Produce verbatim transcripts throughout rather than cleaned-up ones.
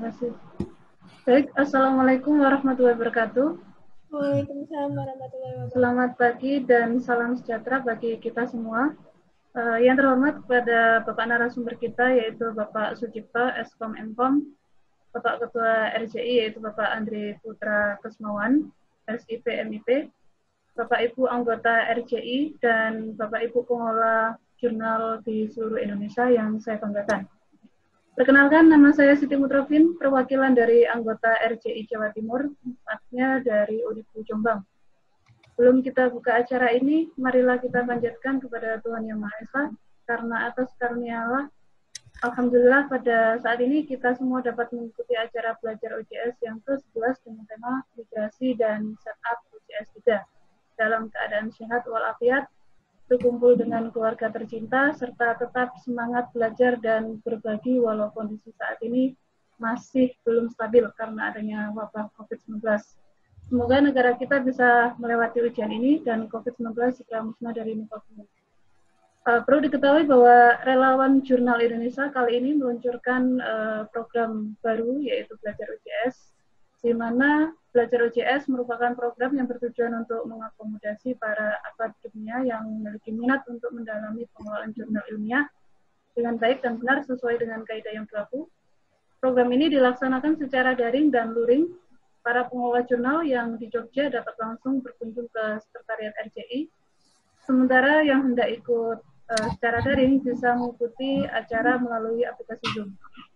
kasih. Baik, Assalamualaikum warahmatullahi wabarakatuh. Waalaikumsalam warahmatullahi wabarakatuh. Selamat pagi dan salam sejahtera bagi kita semua. Uh, yang terhormat kepada Bapak narasumber kita, yaitu Bapak Sucipto, Eskom Enkom, Bapak Ketua R J I, yaitu Bapak Andri Putra Kesmawan, S I P M I P, Bapak Ibu anggota R J I, dan Bapak Ibu pengelola jurnal di seluruh Indonesia yang saya banggakan. Perkenalkan, nama saya Siti Mutrofin, perwakilan dari anggota R J I Jawa Timur, tempatnya dari U N I P U Jombang. Sebelum kita buka acara ini, marilah kita panjatkan kepada Tuhan Yang Maha Esa, karena atas karunia Allah, alhamdulillah pada saat ini kita semua dapat mengikuti acara belajar O J S yang ke sebelas dengan tema migrasi dan setup O J S tiga dalam keadaan sehat walafiat, berkumpul dengan keluarga tercinta, serta tetap semangat belajar dan berbagi walau kondisi saat ini masih belum stabil karena adanya wabah COVID sembilan belas. Semoga negara kita bisa melewati ujian ini dan COVID sembilan belas segera musnah dari muka bumi. Uh, perlu diketahui bahwa relawan Jurnal Indonesia kali ini meluncurkan uh, program baru, yaitu Belajar O J S, di mana Belajar O J S merupakan program yang bertujuan untuk mengakomodasi para akademia yang memiliki minat untuk mendalami pengelolaan jurnal ilmiah dengan baik dan benar sesuai dengan kaidah yang berlaku. Program ini dilaksanakan secara daring dan luring. Para pengelola jurnal yang di Jogja dapat langsung berkunjung ke Sekretariat R J I, sementara yang hendak ikut uh, secara daring bisa mengikuti acara melalui aplikasi Zoom.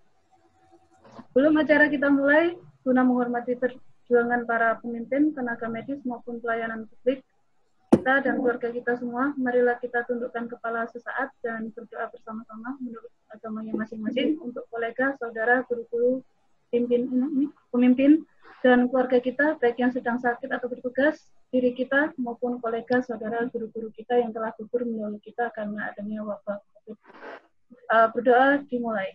Belum acara kita mulai, guna menghormati perjuangan para pemimpin, tenaga medis maupun pelayanan publik, kita dan keluarga kita semua, marilah kita tundukkan kepala sesaat dan berdoa bersama-sama menurut agamanya masing-masing untuk kolega, saudara, guru-guru, pemimpin, pemimpin, dan keluarga kita, baik yang sedang sakit atau bertugas, diri kita maupun kolega, saudara, guru-guru kita yang telah gugur menolong kita karena adanya wabah COVID. Uh, berdoa dimulai.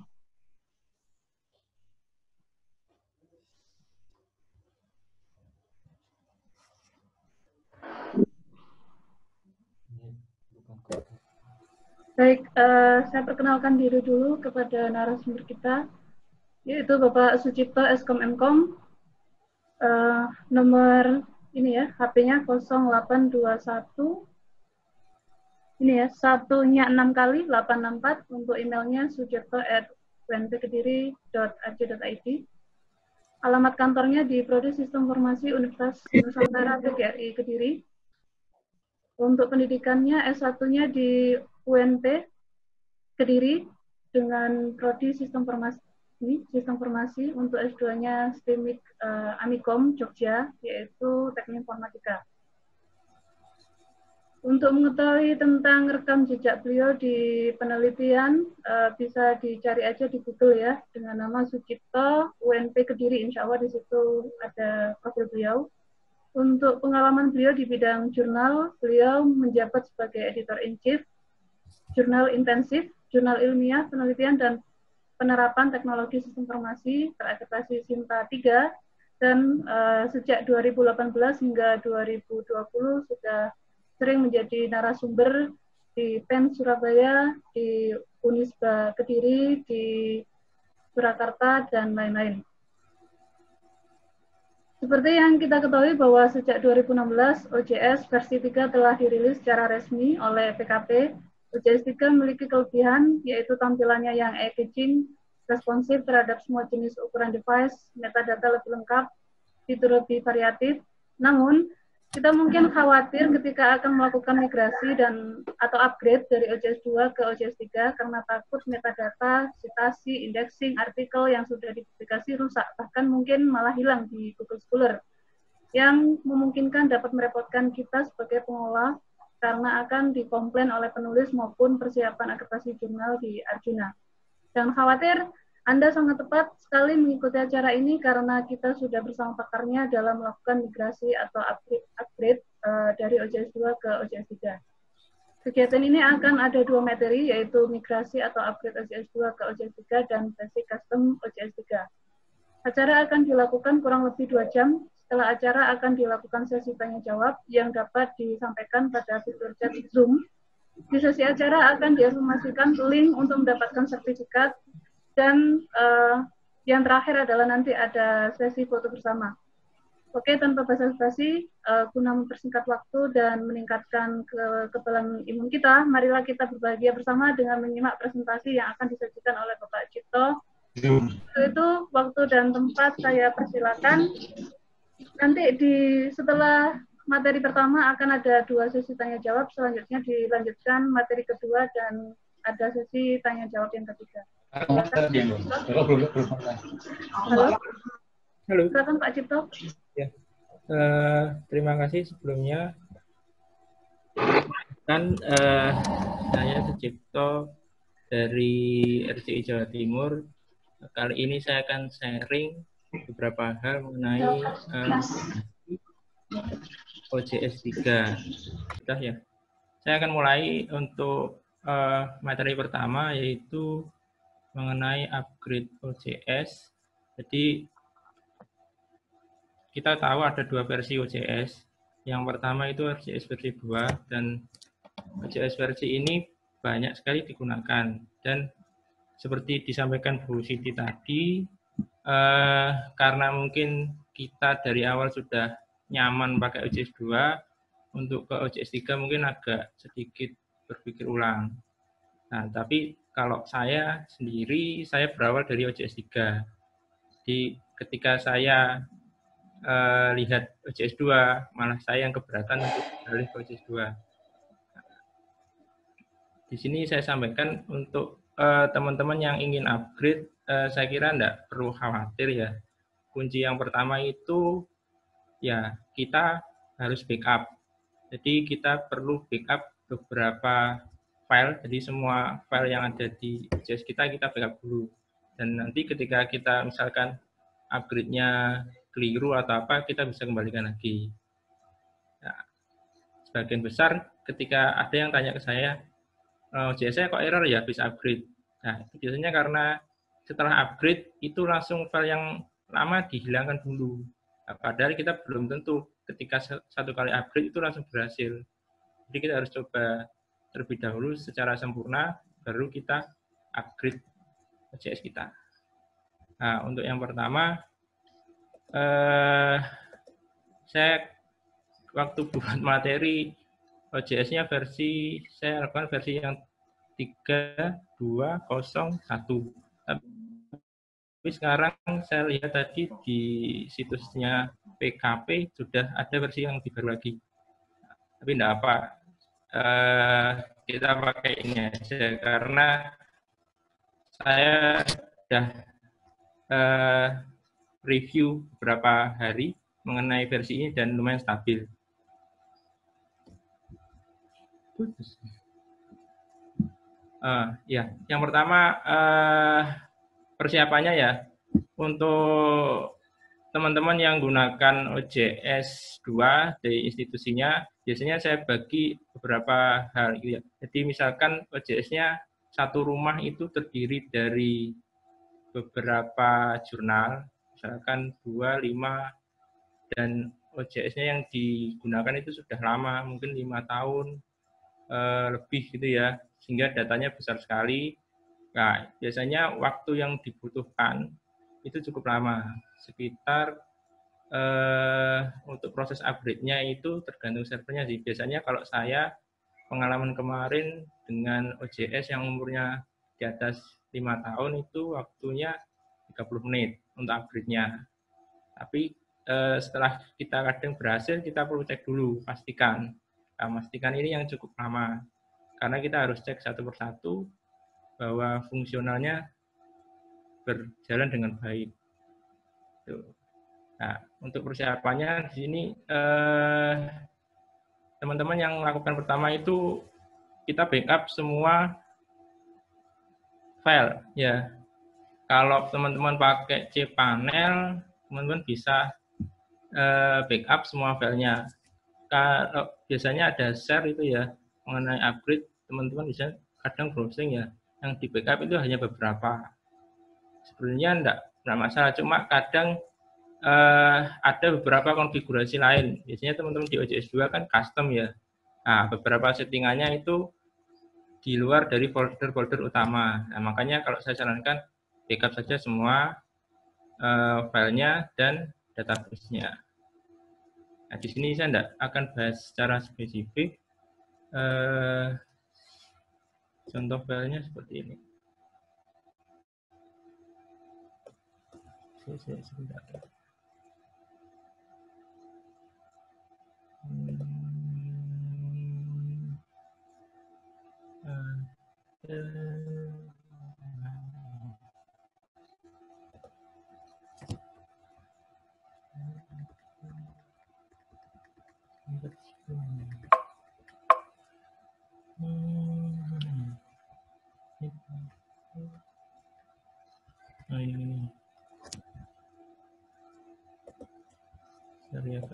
Baik, uh, saya perkenalkan diri dulu kepada narasumber kita, yaitu Bapak Sucipto, Eskom Enkom, uh, nomor ini ya, H P-nya nol delapan dua satu, ini ya, satunya enam kali, delapan enam empat, untuk emailnya sucipto at u n p kediri dot a c dot i d. Alamat kantornya di Prodi Sistem Informasi Universitas Nusantara P G R I Kediri. Untuk pendidikannya S satu-nya di U N P Kediri dengan Prodi Sistem Informasi, Sistem Informasi. Untuk S dua-nya STIMIK uh, Amikom Jogja, yaitu Teknik Informatika. Untuk mengetahui tentang rekam jejak beliau di penelitian, uh, bisa dicari aja di Google ya, dengan nama Sucipto U N P Kediri, insya Allah di situ ada profil beliau. Untuk pengalaman beliau di bidang jurnal, beliau menjabat sebagai editor-in-chief, jurnal intensif, jurnal ilmiah, penelitian, dan penerapan teknologi sistem informasi terakreditasi SINTA tiga, dan uh, sejak dua ribu delapan belas hingga dua ribu dua puluh sudah sering menjadi narasumber di P E N Surabaya, di Unisba Kediri, di Surakarta, dan lain-lain. Seperti yang kita ketahui bahwa sejak dua ribu enam belas, O J S versi tiga telah dirilis secara resmi oleh P K P. O J S tiga memiliki kelebihan, yaitu tampilannya yang eye-catching, responsif terhadap semua jenis ukuran device, metadata lebih lengkap, fitur lebih variatif. Namun, kita mungkin khawatir ketika akan melakukan migrasi dan atau upgrade dari O J S dua ke O J S tiga karena takut metadata, citasi, indexing, artikel yang sudah dipublikasi rusak, bahkan mungkin malah hilang di Google Scholar, yang memungkinkan dapat merepotkan kita sebagai pengelola karena akan dikomplain oleh penulis maupun persiapan akreditasi jurnal di Arjuna. Jangan khawatir, Anda sangat tepat sekali mengikuti acara ini karena kita sudah bersama pakarnya dalam melakukan migrasi atau upgrade, upgrade uh, dari O J S dua ke O J S tiga. Kegiatan ini akan ada dua materi, yaitu migrasi atau upgrade O J S dua ke O J S tiga dan basic custom O J S tiga. Acara akan dilakukan kurang lebih dua jam. Setelah acara akan dilakukan sesi tanya-jawab yang dapat disampaikan pada fitur chat Zoom. Di sesi acara akan diinformasikan link untuk mendapatkan sertifikat dan uh, yang terakhir adalah nanti ada sesi foto bersama. Oke, tanpa basa-basi, uh, guna mempersingkat waktu dan meningkatkan kekebalan imun kita, marilah kita berbahagia bersama dengan menyimak presentasi yang akan disajikan oleh Bapak Cipto. Itu waktu dan tempat saya persilakan. Nanti di setelah materi pertama akan ada dua sesi tanya jawab, selanjutnya dilanjutkan materi kedua dan ada sesi tanya jawab yang ketiga. Halo. Halo. Halo. Silakan Pak Cipto. Ya. Uh, terima kasih sebelumnya. Kan uh, saya Sucipto dari R C I Jawa Timur. Kali ini saya akan sharing beberapa hal mengenai uh, O J S tiga. Sudah ya. Saya akan mulai untuk uh, materi pertama, yaitu mengenai upgrade O J S. Jadi kita tahu ada dua versi O J S. Yang pertama itu O J S versi dua, dan O J S versi ini banyak sekali digunakan. Dan seperti disampaikan Bu Siti tadi, eh, karena mungkin kita dari awal sudah nyaman pakai O J S dua, untuk ke O J S tiga mungkin agak sedikit berpikir ulang. Nah, tapi kalau saya sendiri, saya berawal dari O J S tiga. Jadi ketika saya Uh, lihat O J S dua, malah saya yang keberatan untuk beralih ke O J S dua. Di sini saya sampaikan untuk teman-teman uh, yang ingin upgrade, uh, saya kira tidak perlu khawatir ya. Kunci yang pertama itu ya kita harus backup. Jadi kita perlu backup beberapa file, jadi semua file yang ada di O J S kita, kita backup dulu. Dan nanti ketika kita misalkan upgrade-nya keliru atau apa, kita bisa kembalikan lagi. Nah, sebagian besar ketika ada yang tanya ke saya, O J S saya kok error ya, bisa upgrade. Nah, itu biasanya karena setelah upgrade, itu langsung file yang lama dihilangkan dulu. Nah, padahal kita belum tentu ketika satu kali upgrade itu langsung berhasil. Jadi kita harus coba terlebih dahulu secara sempurna, baru kita upgrade O J S kita. Nah, untuk yang pertama, Uh, saya waktu buat materi O J S-nya versi, saya lakukan versi yang tiga dua nol satu. Tapi sekarang saya lihat tadi di situsnya P K P sudah ada versi yang lebih baru lagi. Tapi tidak apa, uh, kita pakai ini aja karena saya sudah uh, review beberapa hari mengenai versi ini dan lumayan stabil. Uh, ya, yang pertama uh, persiapannya ya, untuk teman-teman yang gunakan O J S dua dari institusinya, biasanya saya bagi beberapa hal gitu ya. Jadi misalkan O J S-nya satu rumah itu terdiri dari beberapa jurnal, misalkan dua, lima, dan O J S-nya yang digunakan itu sudah lama, mungkin lima tahun eh, lebih gitu ya, sehingga datanya besar sekali. Nah, biasanya waktu yang dibutuhkan itu cukup lama, sekitar eh, untuk proses upgrade-nya itu tergantung servernya sih. Biasanya kalau saya pengalaman kemarin dengan O J S yang umurnya di atas lima tahun itu waktunya tiga puluh menit untuk upgrade-nya. Tapi eh, setelah kita kadang berhasil, kita perlu cek dulu, pastikan. Nah, pastikan ini yang cukup lama. Karena kita harus cek satu persatu bahwa fungsionalnya berjalan dengan baik. Tuh. Nah, untuk persiapannya di sini teman-teman eh, yang melakukan pertama itu kita backup semua file ya. Kalau teman-teman pakai cPanel, teman-teman bisa uh, backup semua filenya. Kalau biasanya ada share itu ya, mengenai upgrade, teman-teman bisa kadang browsing ya, yang di backup itu hanya beberapa. Sebenarnya enggak, enggak masalah, cuma kadang uh, ada beberapa konfigurasi lain. Biasanya teman-teman di O J S dua kan custom ya. Nah, beberapa settingannya itu di luar dari folder-folder utama. Nah, makanya kalau saya sarankan backup saja semua, uh, filenya dan database-nya. Nah, di sini saya tidak akan bahas secara spesifik. Uh, contoh filenya seperti ini. Sebentar. Hmm. Uh, uh. Nah, ini dari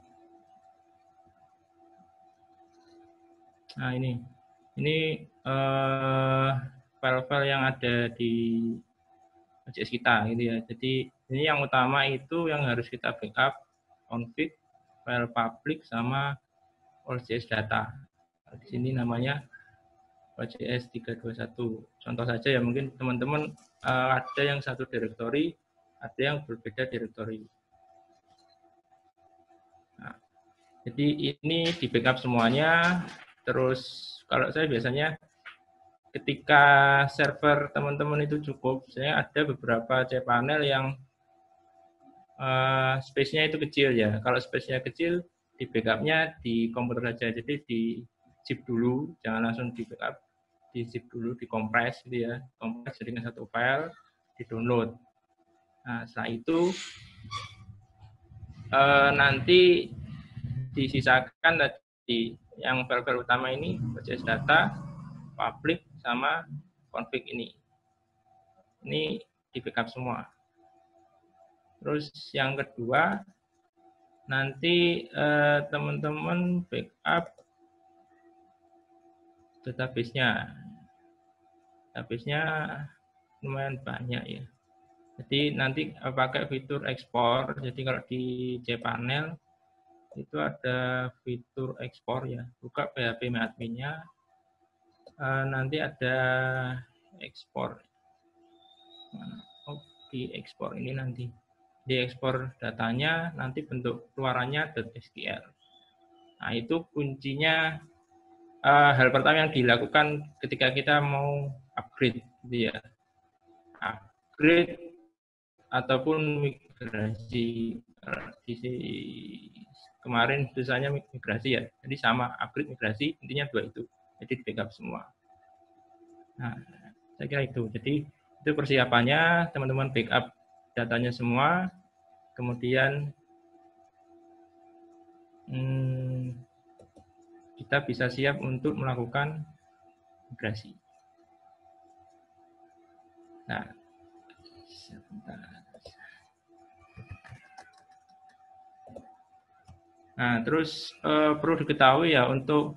nah ini ini uh, file-file yang ada di O J S kita gitu ya. Jadi ini yang utama itu yang harus kita backup config, file public sama O J S data. Nah, di sini namanya O J S tiga dua satu. Contoh saja ya, mungkin teman-teman uh, ada yang satu directory, ada yang berbeda directory. Nah, jadi ini di backup semuanya. Terus kalau saya biasanya ketika server teman-teman itu cukup, saya ada beberapa cPanel yang uh, space-nya itu kecil ya. Kalau space-nya kecil, di backup-nya di komputer saja. Jadi di zip dulu, jangan langsung di backup, di zip dulu, dikompres gitu ya. Kompres jadikan satu file, di-download. Nah, setelah itu uh, nanti disisakan tadi yang file-file utama ini, O J S data, public, sama config ini. Ini di backup semua. Terus yang kedua, nanti teman-teman eh, backup database-nya. Database-nya lumayan banyak ya. Jadi nanti pakai fitur ekspor. Jadi kalau di cPanel itu ada fitur ekspor ya. Buka P H P admin-nya. Uh, nanti ada ekspor. Oh, di ekspor ini nanti. Di ekspor datanya, nanti bentuk keluarannya .sql. Nah, itu kuncinya uh, hal pertama yang dilakukan ketika kita mau upgrade, gitu ya. Upgrade ataupun migrasi. Di kemarin tulisannya migrasi ya. Jadi sama upgrade migrasi, intinya dua itu. Jadi di backup semua. Nah, saya kira itu. Jadi itu persiapannya, teman-teman backup datanya semua, kemudian hmm, kita bisa siap untuk melakukan migrasi. Nah, sebentar. Nah, terus eh, perlu diketahui ya untuk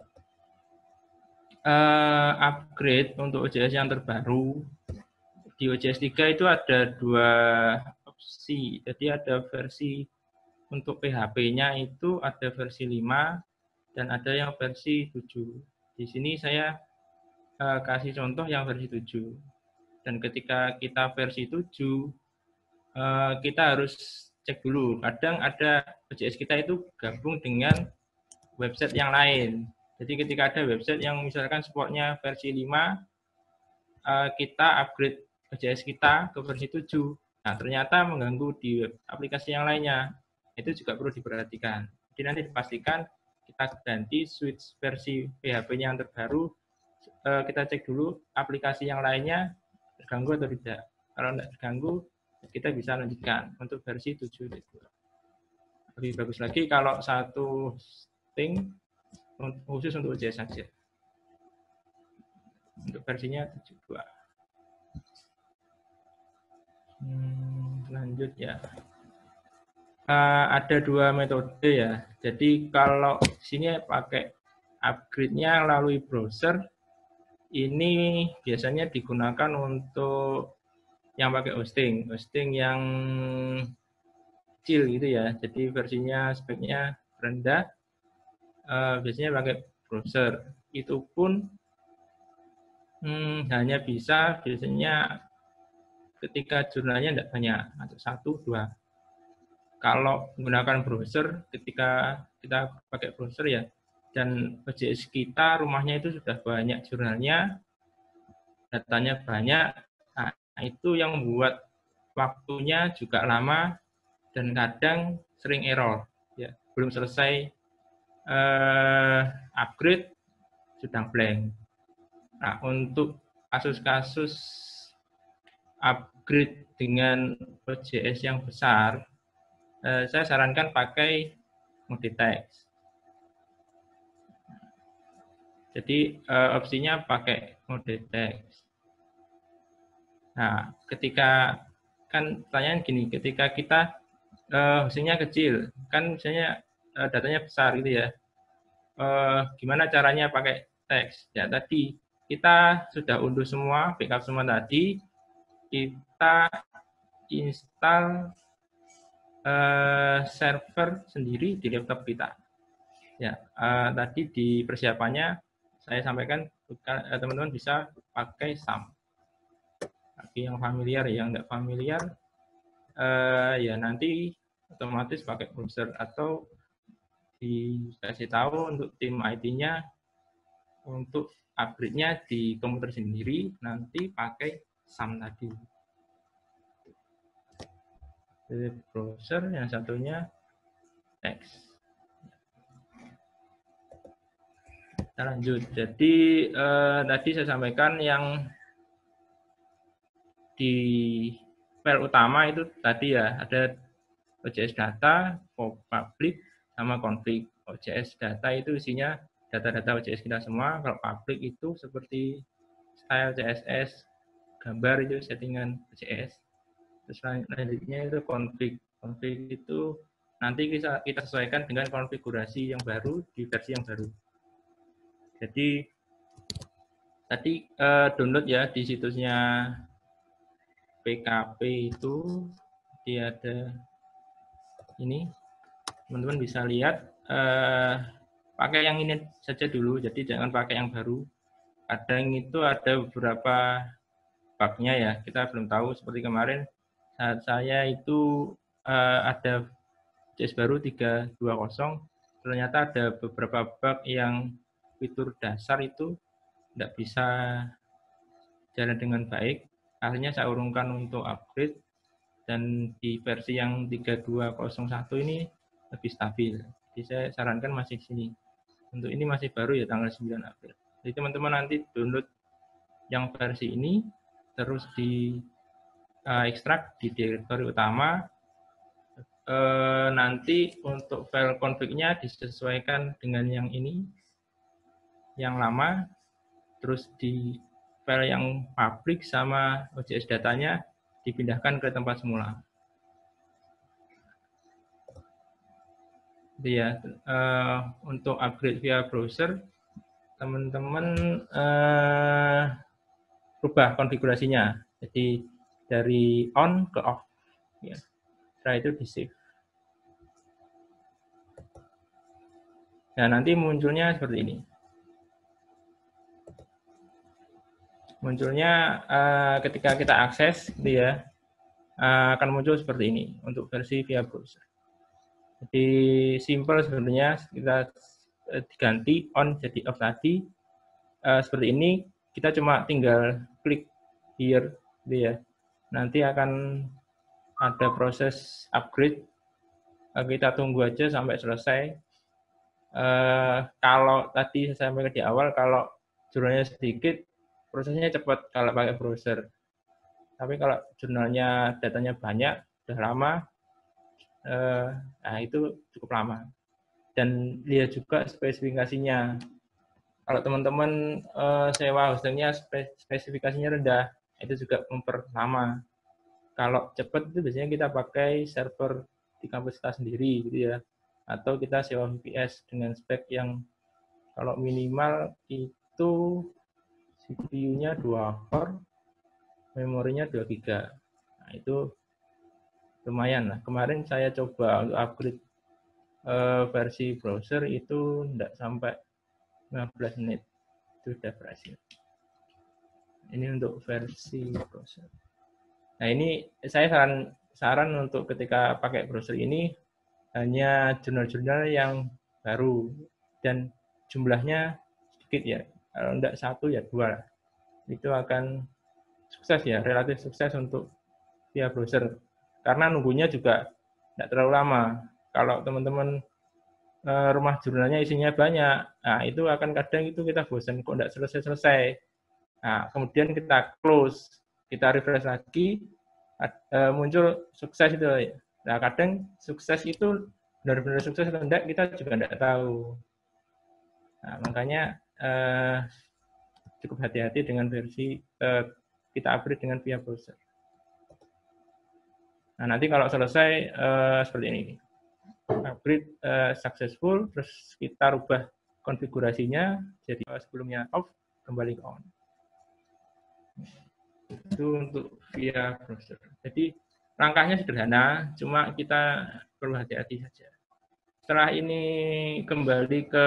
eh, upgrade untuk O J S yang terbaru di O J S tiga itu ada dua opsi. Jadi ada versi untuk P H P-nya itu ada versi lima dan ada yang versi tujuh. Di sini saya uh, kasih contoh yang versi tujuh. Dan ketika kita versi tujuh, uh, kita harus cek dulu. Kadang ada O J S kita itu gabung dengan website yang lain. Jadi ketika ada website yang misalkan supportnya versi lima, uh, kita upgrade O J S kita ke versi tujuh. Nah, ternyata mengganggu di web aplikasi yang lainnya. Itu juga perlu diperhatikan. Jadi nanti dipastikan kita ganti switch versi P H P-nya yang terbaru, kita cek dulu aplikasi yang lainnya terganggu atau tidak. Kalau tidak terganggu, kita bisa lanjutkan untuk versi tujuh. Lebih bagus lagi kalau satu thing khusus untuk O J S saja. Untuk versinya tujuh titik dua. Hmm, lanjut ya. Uh, ada dua metode ya. Jadi kalau sini pakai upgrade-nya melalui browser, ini biasanya digunakan untuk yang pakai hosting, hosting yang kecil gitu ya. Jadi versinya speknya rendah, uh, biasanya pakai browser. Itu pun hmm, hanya bisa biasanya ketika jurnalnya tidak banyak, atau satu, dua. Kalau menggunakan browser, ketika kita pakai browser ya, dan O J S kita rumahnya itu sudah banyak jurnalnya, datanya banyak, nah itu yang membuat waktunya juga lama dan kadang sering error. Ya, belum selesai eh, upgrade sudah blank. Nah, untuk kasus-kasus upgrade dengan O J S yang besar, eh, saya sarankan pakai mode teks. Jadi eh, opsinya pakai mode teks. Nah, ketika kan pertanyaan gini, ketika kita eh, hostnya kecil, kan misalnya eh, datanya besar gitu ya. Eh, gimana caranya pakai teks? Ya tadi kita sudah unduh semua, backup semua tadi, kita install eh, server sendiri di laptop kita. Ya, eh, tadi di persiapannya saya sampaikan teman-teman bisa pakai S A M. Bagi yang familiar, yang tidak familiar, eh, ya nanti otomatis pakai browser atau dikasih tahu untuk tim I T-nya untuk upgrade-nya di komputer sendiri, nanti pakai S A M tadi. Jadi browser, yang satunya teks. Kita lanjut. Jadi eh, tadi saya sampaikan yang di file utama itu tadi ya ada O J S data, public, sama config. O J S data itu isinya data-data O J S kita semua. Kalau public itu seperti style C S S, gambar itu settingan O J S. Terus selanjutnya itu config. Config itu nanti kita, kita sesuaikan dengan konfigurasi yang baru di versi yang baru. Jadi tadi eh, download ya di situsnya P K P itu dia ada ini, teman-teman bisa lihat eh, pakai yang ini saja dulu, jadi jangan pakai yang baru. Kadang itu ada beberapa bugnya ya, kita belum tahu. Seperti kemarin saat saya itu eh, ada O J S baru tiga dua nol, ternyata ada beberapa bug yang fitur dasar itu tidak bisa jalan dengan baik. Akhirnya saya urungkan untuk upgrade, dan di versi yang tiga dua nol satu ini lebih stabil. Jadi saya sarankan masih sini. Untuk ini masih baru ya, tanggal sembilan April. Jadi teman-teman nanti download yang versi ini, terus di uh, ekstrak di direktori utama. Uh, nanti untuk file config-nya disesuaikan dengan yang ini, yang lama. Terus di file yang public sama O J S datanya dipindahkan ke tempat semula. Jadi ya, uh, untuk upgrade via browser, teman-teman uh, rubah konfigurasinya. Jadi dari on ke off. Ya. Setelah itu di save. Nah, nanti munculnya seperti ini. Munculnya uh, ketika kita akses, gitu ya, uh, akan muncul seperti ini untuk versi via browser. Jadi simple sebenarnya, kita uh, diganti on jadi off tadi. Uh, seperti ini, kita cuma tinggal klik here, gitu ya. Nanti akan ada proses upgrade. Uh, kita tunggu aja sampai selesai. Uh, kalau tadi saya sampaikan di awal, kalau jurnalnya sedikit, prosesnya cepat kalau pakai browser. Tapi kalau jurnalnya datanya banyak, sudah lama, eh, nah itu cukup lama. Dan lihat juga spesifikasinya. Kalau teman-teman eh, sewa hostingnya spesifikasinya rendah, itu juga memperlama. Kalau cepat itu biasanya kita pakai server di kampus kita sendiri, gitu ya. Atau kita sewa V P S dengan spek yang kalau minimal itu C P U-nya dua core, memorinya dua giga. Nah, itu lumayan lah. Kemarin saya coba untuk upgrade eh, versi browser itu tidak sampai lima belas menit. Itu sudah berhasil. Ini untuk versi browser. Nah, ini saya saran saran untuk ketika pakai browser ini hanya jurnal-jurnal yang baru dan jumlahnya sedikit ya. Kalau enggak satu ya dua. Itu akan sukses ya, relatif sukses untuk via browser. Karena nunggunya juga tidak terlalu lama. Kalau teman-teman rumah jurnalnya isinya banyak, nah itu akan kadang itu kita bosan kok tidak selesai-selesai. Nah, kemudian kita close, kita refresh lagi, muncul sukses itu. Nah, kadang sukses itu benar-benar sukses atau enggak kita juga tidak tahu. Nah, makanya eh, cukup hati-hati dengan versi eh, kita upgrade dengan via browser. Nah, nanti kalau selesai eh, seperti ini. Upgrade uh, successful, terus kita rubah konfigurasinya jadi uh, sebelumnya off kembali ke on. Itu untuk via browser. Jadi langkahnya sederhana, cuma kita perlu hati-hati saja. Setelah ini kembali ke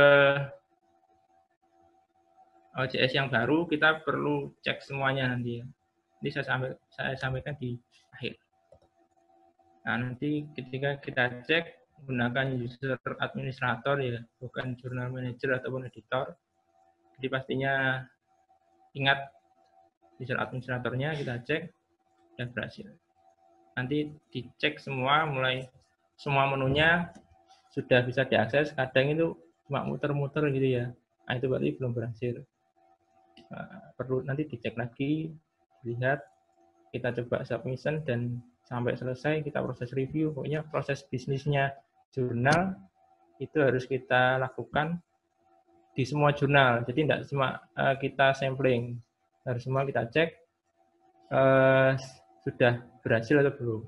O J S yang baru, kita perlu cek semuanya nanti. Ini saya, sampai, saya sampaikan di akhir. Nah, nanti ketika kita cek menggunakan user administrator ya, bukan jurnal manager ataupun editor. Jadi pastinya ingat user administratornya, kita cek dan berhasil. Nanti dicek semua, mulai semua menunya sudah bisa diakses. Kadang itu cuma muter-muter gitu ya. Nah, itu berarti belum berhasil. Nah, perlu nanti dicek lagi, lihat, kita coba submission dan sampai selesai kita proses review. Pokoknya proses bisnisnya jurnal itu harus kita lakukan di semua jurnal. Jadi tidak cuma uh, kita sampling, harus semua kita cek uh, sudah berhasil atau belum.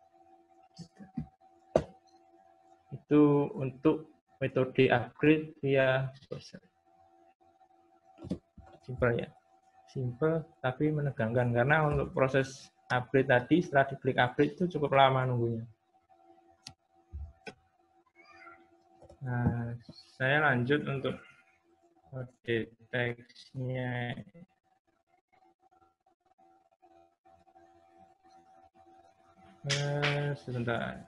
Itu untuk metode upgrade via browser. Simple ya, simple tapi menegangkan karena untuk proses upgrade tadi setelah diklik upgrade itu cukup lama nunggunya. Nah, saya lanjut untuk kode teksnya. Eh, sebentar.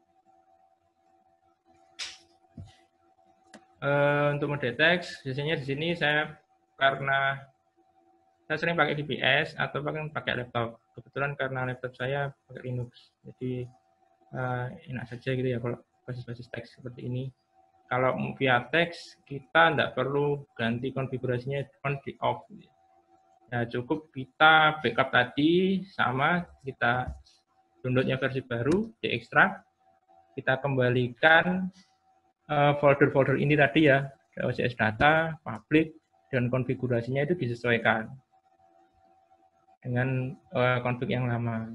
Eh, untuk mode teks, biasanya di sini saya karena saya sering pakai D P S atau bahkan pakai laptop. Kebetulan karena laptop saya pakai Linux, jadi eh, enak saja gitu ya kalau basis-basis teks seperti ini. Kalau via teks, kita tidak perlu ganti konfigurasinya on di off. Ya, cukup kita backup tadi, sama kita downloadnya versi baru, diekstrak, kita kembalikan folder-folder uh, ini tadi ya, O J S data, public, dan konfigurasinya itu disesuaikan dengan uh, config yang lama.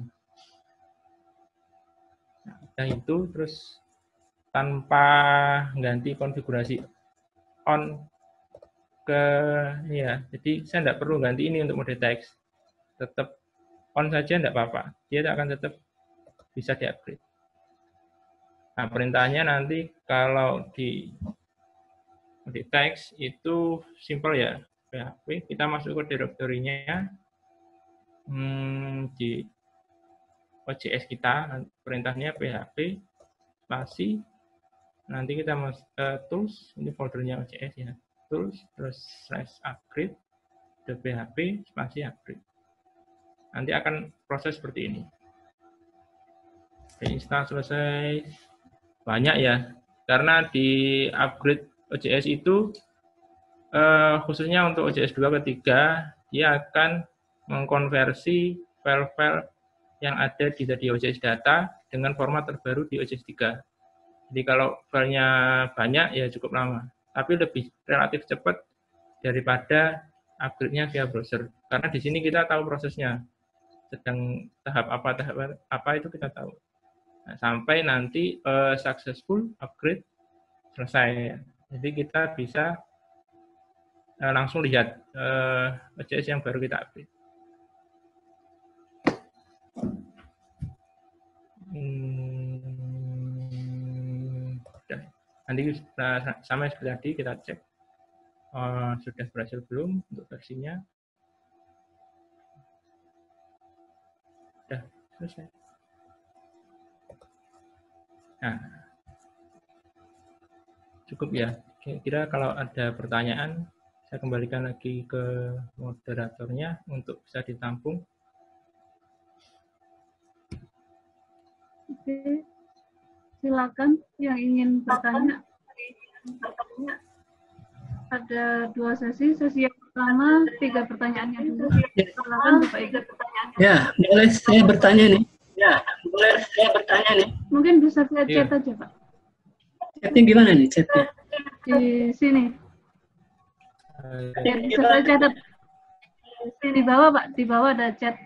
Nah, itu terus tanpa ganti konfigurasi on ke ya, jadi saya tidak perlu ganti ini untuk mode teks, tetap on saja tidak apa-apa, dia akan tetap bisa di-upgrade. Nah, perintahnya nanti kalau di mode teks itu simple ya, P H P, kita masuk ke direktorinya hmm, di O J S kita, perintahnya P H P spasi, nanti kita masuk ke tools, ini foldernya O J S ya, tools, terus slash upgrade, php, spasi upgrade. Nanti akan proses seperti ini. Install selesai, banyak ya, karena di upgrade O J S itu eh, khususnya untuk O J S dua ke tiga, dia akan mengkonversi file-file yang ada di tadi O J S data dengan format terbaru di O J S tiga. Jadi kalau filenya banyak ya cukup lama, tapi lebih relatif cepat daripada upgrade-nya via browser. Karena di sini kita tahu prosesnya, sedang tahap apa, tahap apa itu kita tahu. Nah, sampai nanti uh, successful upgrade selesai. Jadi kita bisa uh, langsung lihat uh, O J S yang baru kita upgrade. Hmm, nanti uh, sama seperti tadi kita cek uh, sudah berhasil belum untuk versinya. Sudah Selesai. Nah, cukup ya. Kira-kira kalau ada pertanyaan, saya kembalikan lagi ke moderatornya untuk bisa ditampung. Oke, silakan yang ingin bertanya. Ada dua sesi. Sesi yang pertama, tiga pertanyaannya dulu. Silakan Bapak Ibu. Ya, boleh saya bertanya nih. Ya, boleh saya bertanya nih. Mungkin bisa via Iya. chat aja, Pak. Chatnya gimana nih chatnya? Di sini. Eh, Bisa saya catat. Di bawah, Pak. Di bawah ada chat.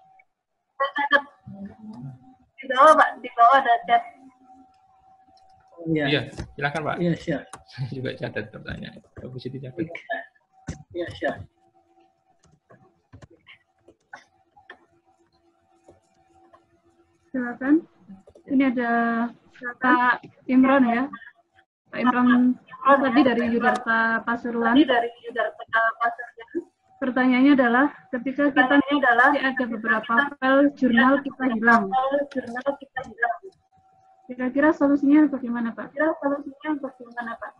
Di bawah, Pak. Di bawah ada chat. Oh, ya. Iya, silakan Pak. Iya, siap. Saya juga catat pertanyaan. Bagus itu catat. Iya, siap. Silakan. Ini ada Kak Imron ya. Pak Imron tadi dari Yudharta Pasuruan. Dari Yudharta Pasuruan. Pertanyaannya adalah ketika kita adalah ada beberapa file jurnal kita hilang. Jurnal kita hilang. Kira-kira solusinya bagaimana, Pak? Kira solusinya bagaimana, Pak?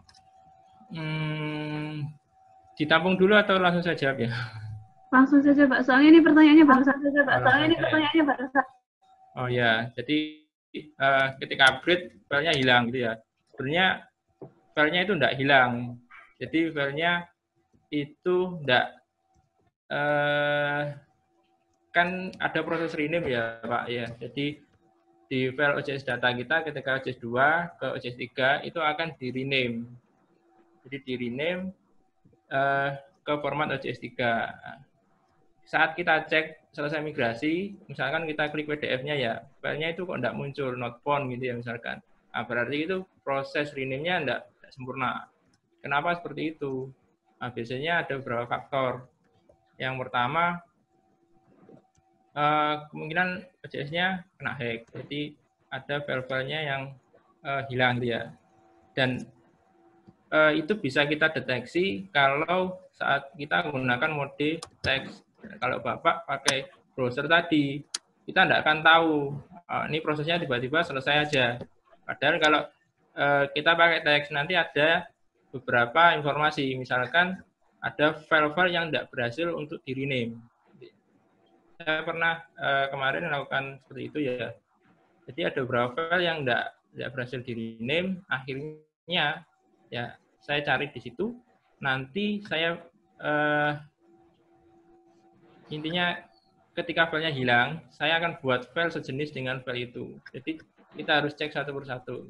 Hmm, ditampung dulu atau langsung saya jawab ya? Langsung saja, Pak. Soalnya ini pertanyaannya baru saja, Pak. Soalnya ini pertanyaannya baru saja. Oh ya, jadi uh, ketika upgrade filenya hilang gitu ya. Sebenarnya filenya itu tidak hilang. Jadi filenya itu tidak uh, kan ada proses rename ya, Pak ya. Jadi di file O J S data kita ketika O J S dua ke O J S tiga itu akan di rename. Jadi di rename uh, ke format O J S tiga. Saat kita cek selesai migrasi, misalkan kita klik P D F-nya ya, filenya itu kok tidak muncul, not found gitu ya misalkan. Nah, berarti itu proses rename-nya tidak sempurna. Kenapa seperti itu? Nah, biasanya ada beberapa faktor. Yang pertama, eh, kemungkinan O J S-nya kena hack. Jadi ada file-filenya yang eh, hilang gitu ya. Dan eh, itu bisa kita deteksi kalau saat kita menggunakan mode teks. Kalau Bapak pakai browser tadi, kita tidak akan tahu uh, ini prosesnya tiba-tiba selesai aja. Padahal kalau uh, kita pakai teks nanti ada beberapa informasi, misalkan ada file-file yang tidak berhasil untuk di rename. Saya pernah uh, kemarin melakukan seperti itu ya. Jadi ada beberapa file yang tidak tidak berhasil di rename, akhirnya ya saya cari di situ. Nanti saya uh, intinya ketika filenya hilang, saya akan buat file sejenis dengan file itu. Jadi kita harus cek satu persatu.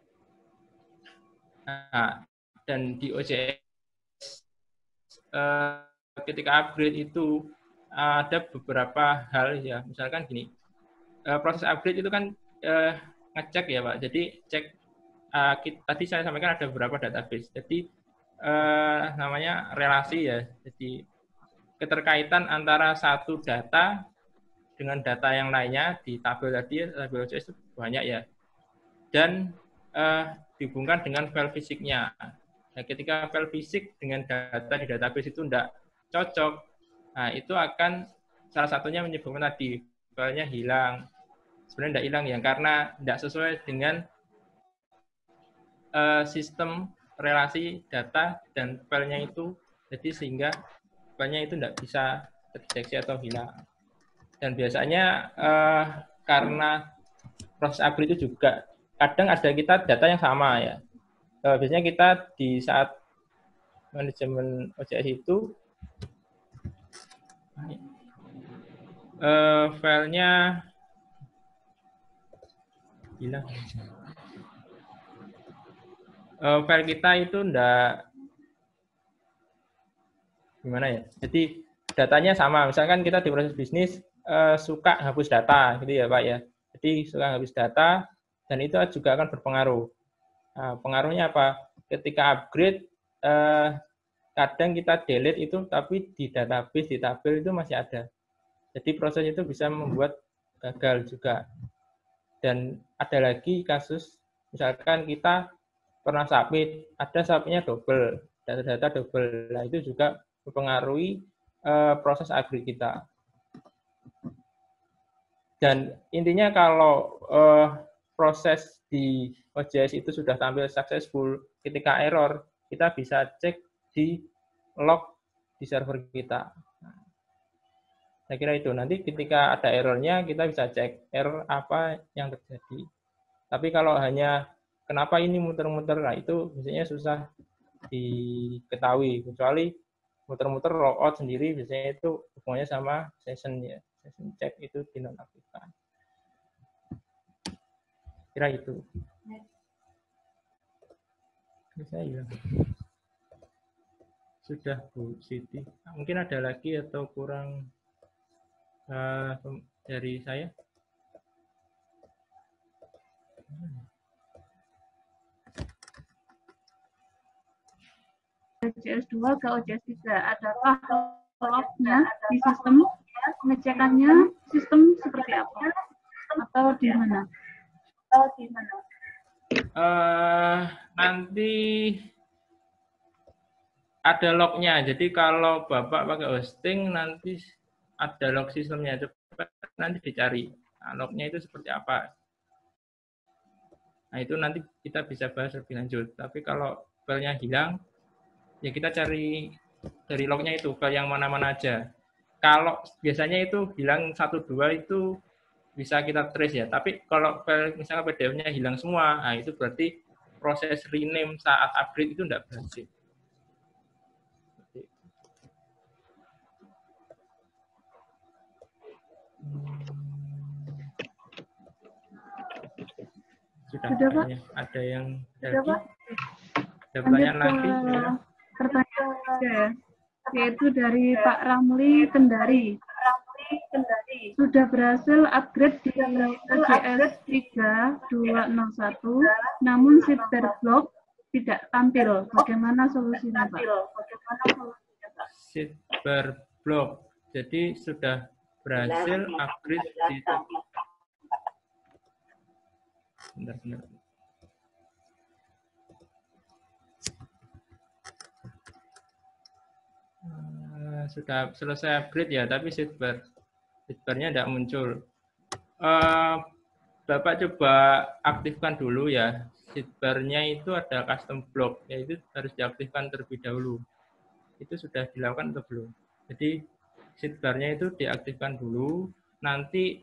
Nah, dan di O J S eh, ketika upgrade itu ada beberapa hal ya, misalkan gini, eh, proses upgrade itu kan eh, ngecek ya Pak. Jadi cek eh, kita, tadi saya sampaikan ada beberapa database. Jadi eh, namanya relasi ya. Jadi keterkaitan antara satu data dengan data yang lainnya di tabel tadi, tabel O J S itu banyak ya. Dan eh, dihubungkan dengan file fisiknya. Nah, ketika file fisik dengan data di database itu tidak cocok, nah itu akan salah satunya menyebabkan tadi filenya hilang. Sebenarnya tidak hilang ya, karena tidak sesuai dengan eh, sistem relasi data dan filenya itu, jadi sehingga filenya itu tidak bisa terdeteksi atau hilang. Dan biasanya eh, karena proses upgrade itu juga kadang ada kita data yang sama ya. Eh, biasanya kita di saat manajemen O J S itu eh, filenya hilang. Eh, file kita itu enggak gimana ya? Jadi datanya sama. Misalkan kita di proses bisnis eh, suka hapus data, gitu ya Pak ya. Jadi suka hapus data dan itu juga akan berpengaruh. Nah, pengaruhnya apa? Ketika upgrade, eh, kadang kita delete itu, tapi di database, di tabel itu masih ada. Jadi proses itu bisa membuat gagal juga. Dan ada lagi kasus, misalkan kita pernah submit, ada submitnya double, data-data double. Nah, itu juga mempengaruhi uh, proses upgrade kita. Dan intinya kalau uh, proses di O J S itu sudah tampil successful, ketika error, kita bisa cek di log di server kita. Saya kira itu. Nanti ketika ada errornya, kita bisa cek error apa yang terjadi. Tapi kalau hanya kenapa ini muter-muter, nah itu biasanya susah diketahui. Kecuali muter-muter logout sendiri, biasanya itu hubungannya sama session ya. Session check itu dinonaktifkan. Kira itu. Saya hilang. Sudah Bu Siti. Mungkin ada lagi atau kurang uh, dari saya? O J S dua ke O J S tiga, adakah lognya di sistem, pengecekannya sistem seperti apa? Atau di mana? Atau di mana? Uh, nanti ada lognya. Jadi kalau Bapak pakai hosting, nanti ada log sistemnya. Coba nanti dicari. Nah, lognya itu seperti apa. Nah, itu nanti kita bisa bahas lebih lanjut. Tapi kalau filenya hilang, ya kita cari dari lognya itu, file yang mana-mana aja. Kalau biasanya itu hilang satu dua itu bisa kita trace ya. Tapi kalau file misalnya P D F-nya hilang semua, nah itu berarti proses rename saat upgrade itu tidak berhasil. Sudah, Sudah Pak? Ada yang Sudah, lagi? Pak? Ada pertanyaan lagi? Ya. Pertanyaan ya, yaitu dari Pak Ramli Kendari. Sudah berhasil upgrade di O J S tiga dua nol satu, namun sidebar block tidak tampil. Bagaimana solusinya, Pak? Sidebar block. Jadi sudah berhasil upgrade di Benar-benar. Uh, sudah selesai upgrade ya, tapi sidebar sidebarnya tidak muncul. Uh, Bapak coba aktifkan dulu ya. Sidebarnya itu ada custom block, yaitu harus diaktifkan terlebih dahulu. Itu sudah dilakukan atau belum? Jadi sidebarnya itu diaktifkan dulu, nanti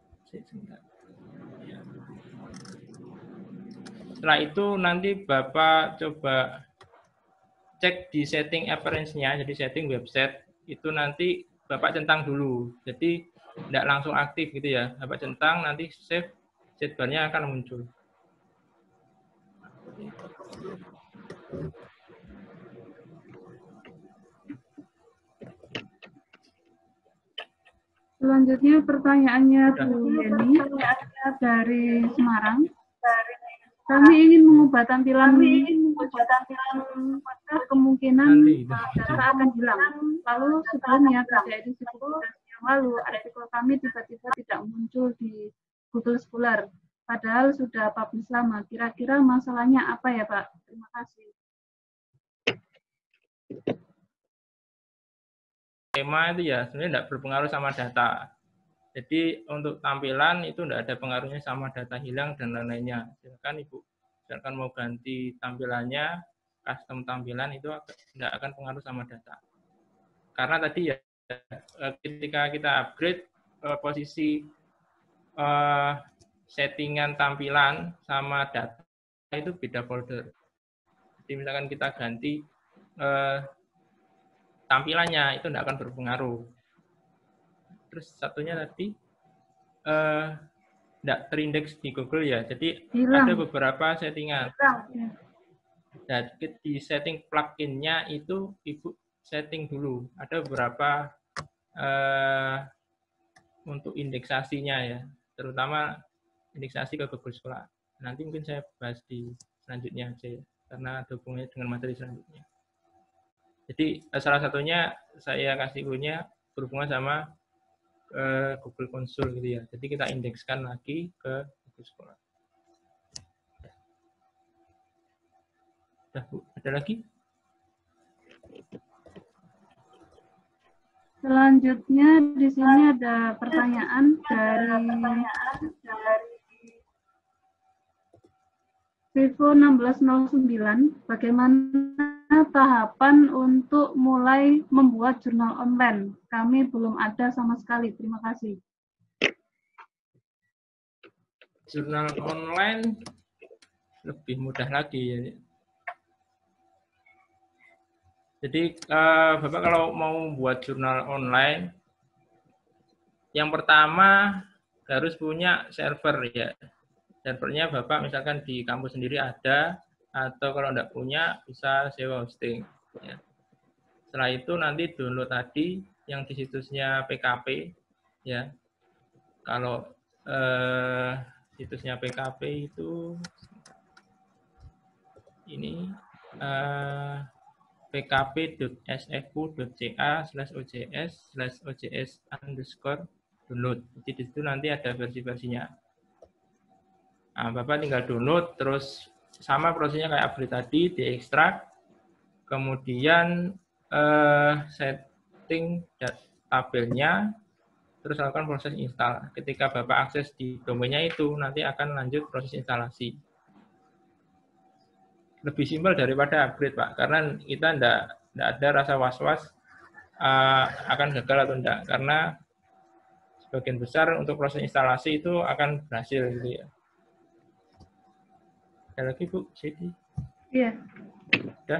setelah itu nanti Bapak coba cek di setting appearance-nya, jadi setting website, itu nanti Bapak centang dulu. Jadi tidak langsung aktif gitu ya. Bapak centang, nanti save, sidebar-nya akan muncul. Selanjutnya pertanyaannya Bu Yeni dari Semarang. Kami ingin mengubah tampilan kemungkinan data akan hilang. Lalu sebelumnya pada edisi publikasi yang lalu artikel kami tiba-tiba tidak muncul di Google Scholar. Padahal sudah publish lama. Kira-kira masalahnya apa ya Pak? Terima kasih. Tema itu ya sebenarnya tidak berpengaruh sama data. Jadi untuk tampilan itu tidak ada pengaruhnya sama data hilang dan lain-lainnya. Silakan Ibu, silakan mau ganti tampilannya, custom tampilan itu tidak akan pengaruh sama data. Karena tadi ya ketika kita upgrade posisi uh, settingan tampilan sama data itu beda folder. Jadi misalkan kita ganti uh, tampilannya itu tidak akan berpengaruh. Terus satunya tadi uh, tidak terindeks di Google ya. Jadi hilang. Ada beberapa settingan. Dan di setting plugin-nya itu Ibu setting dulu. Ada beberapa uh, untuk indeksasinya ya, terutama indeksasi ke Google Scholar. Nanti mungkin saya bahas di selanjutnya aja ya, karena ada hubungannya dengan materi selanjutnya. Jadi salah satunya saya kasih punya berhubungan sama uh, Google Console gitu ya. Jadi kita indekskan lagi ke Google Scholar. Udah, Bu, ada lagi? Selanjutnya di sini ada pertanyaan dari Vivo enam belas nol sembilan. Bagaimana tahapan untuk mulai membuat jurnal online? Kami belum ada sama sekali. Terima kasih. Jurnal online lebih mudah lagi. Jadi uh, Bapak kalau mau buat jurnal online, yang pertama harus punya server ya. Servernya Bapak misalkan di kampus sendiri ada, atau kalau enggak punya bisa sewa hosting. Ya. Setelah itu nanti download tadi yang di situsnya P K P ya. Kalau uh, situsnya P K P itu ini uh, p k p dot s f u dot c a slash o j s slash o j s underscore download. Jadi di situ nanti ada versi-versinya. Nah, Bapak tinggal download, terus sama prosesnya kayak upgrade tadi, diekstrak, kemudian eh, setting tabelnya, terus lakukan proses install. Ketika Bapak akses di domainnya itu, nanti akan lanjut proses instalasi. Lebih simpel daripada upgrade, Pak, karena kita enggak, enggak ada rasa was-was uh, akan gagal atau enggak, karena sebagian besar untuk proses instalasi itu akan berhasil gitu ya. Ada lagi Bu, Siti? Iya. Sudah?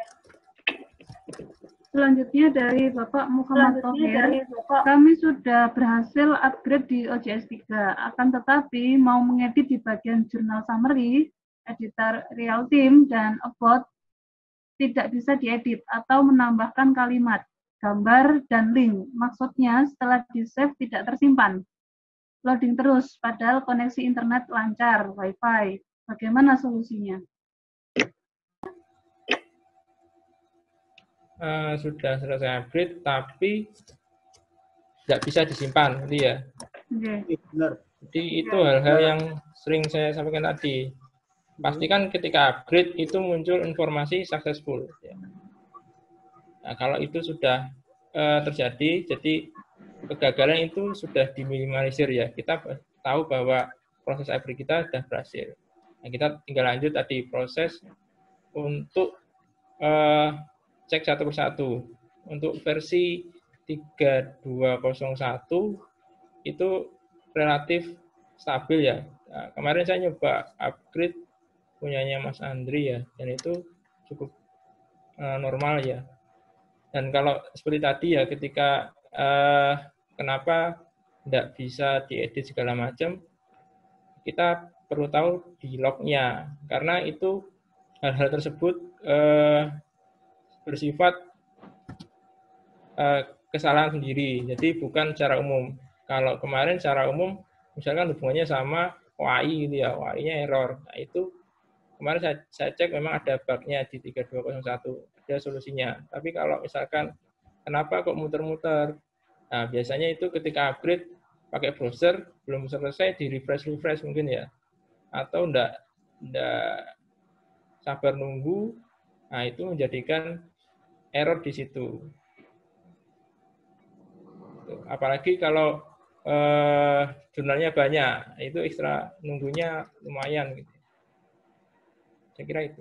Selanjutnya dari Bapak Muhammad Tohir, kami sudah berhasil upgrade di O J S tiga, akan tetapi mau mengedit di bagian jurnal summary, editor real time, dan about tidak bisa diedit atau menambahkan kalimat, gambar, dan link. Maksudnya setelah di-save tidak tersimpan. Loading terus, padahal koneksi internet lancar, Wi-Fi. Bagaimana solusinya? Uh, sudah selesai upgrade, tapi tidak bisa disimpan, gitu ya. Okay. Jadi itu hal-hal yang sering saya sampaikan tadi. Pastikan ketika upgrade itu muncul informasi successful. Ya. Nah, kalau itu sudah uh, terjadi, jadi kegagalan itu sudah diminimalisir ya. Kita tahu bahwa proses upgrade kita sudah berhasil. Nah, kita tinggal lanjut tadi proses untuk uh, cek satu persatu. Untuk versi tiga dua nol satu itu relatif stabil ya. Nah, kemarin saya nyoba upgrade punyanya Mas Andri ya, dan itu cukup uh, normal ya. Dan kalau seperti tadi ya, ketika uh, kenapa tidak bisa diedit segala macam, kita perlu tahu di lognya, karena itu hal-hal tersebut uh, bersifat uh, kesalahan sendiri, jadi bukan secara umum. Kalau kemarin secara umum, misalkan hubungannya sama O A I gitu ya, O A I-nya error, nah itu kemarin saya, saya cek memang ada bug-nya di tiga dua nol satu, ada solusinya. Tapi kalau misalkan kenapa kok muter-muter? Nah, biasanya itu ketika upgrade pakai browser belum selesai di refresh-refresh mungkin ya. Atau enggak enggak sabar nunggu. Nah, itu menjadikan error di situ. Apalagi kalau eh, jurnalnya banyak, itu ekstra nunggunya lumayan gitu. Saya kira itu.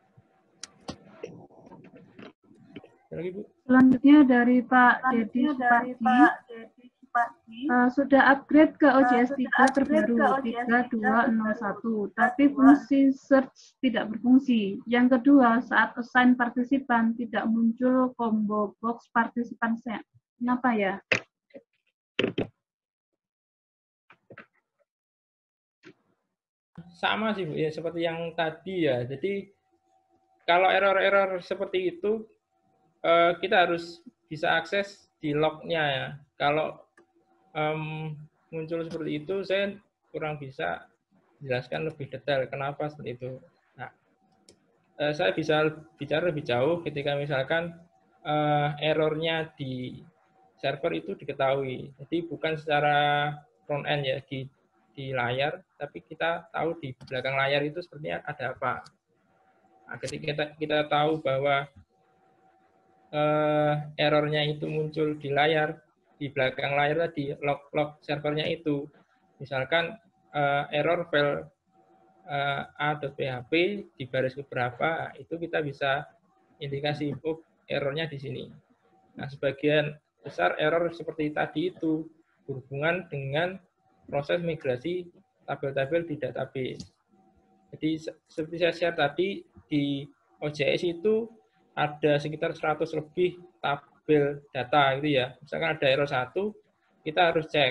Lagi, Bu? Selanjutnya dari Pak Dedi Supardi, uh, sudah upgrade ke O J S tiga terbaru tiga dua nol satu, tapi fungsi search tidak berfungsi. Yang kedua, saat assign partisipan tidak muncul combo box partisipan. Kenapa ya? Sama sih Bu, ya seperti yang tadi ya. Jadi kalau error-error seperti itu kita harus bisa akses di lognya ya. Kalau um, muncul seperti itu, saya kurang bisa jelaskan lebih detail kenapa seperti itu. Nah, saya bisa bicara lebih jauh ketika misalkan uh, errornya di server itu diketahui. Jadi bukan secara front end ya di di layar, tapi kita tahu di belakang layar itu sepertinya ada apa. Nah, ketika kita, kita tahu bahwa eh, errornya itu muncul di layar, di belakang layar tadi, log-log servernya itu. Misalkan eh, error file eh, a.php di baris keberapa, itu kita bisa indikasi oh, errornya di sini. Nah, sebagian besar error seperti tadi itu berhubungan dengan proses migrasi tabel-tabel di database. Jadi seperti saya share tadi, di O J S itu ada sekitar seratus lebih tabel data gitu ya. Misalkan ada error satu, kita harus cek.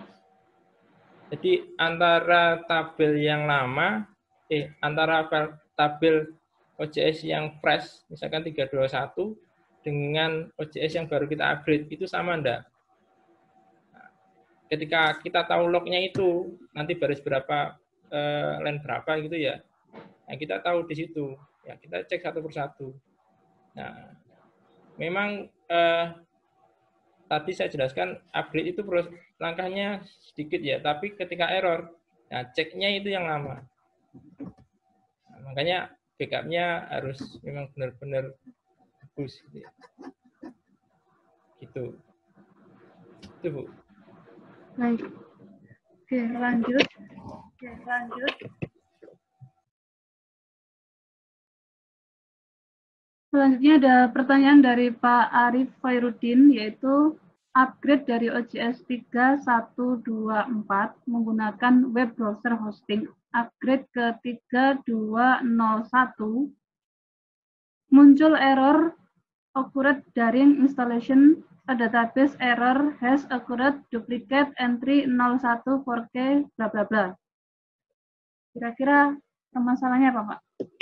Jadi antara tabel yang lama, eh antara tabel O J S yang fresh, misalkan tiga dua satu, dengan O J S yang baru kita upgrade, itu sama enggak? Ketika kita tahu lognya itu, nanti baris berapa, eh, line berapa gitu ya, nah, kita tahu di situ. Ya, kita cek satu persatu. Nah, memang eh, tadi saya jelaskan upgrade itu langkahnya sedikit ya, tapi ketika error, nah ceknya itu yang lama. Nah, makanya backup-nya harus memang benar-benar bagus. Gitu, ya. Gitu. Itu, Bu. Baik. Oke, lanjut. Oke, lanjut. Selanjutnya ada pertanyaan dari Pak Arif Khairuddin, yaitu upgrade dari O J S tiga satu dua empat menggunakan web browser hosting. Upgrade ke tiga dua nol satu, muncul error occurred during installation a database error has occurred duplicate entry nol satu four K bla bla bla. Kira-kira permasalahannya apa, Pak?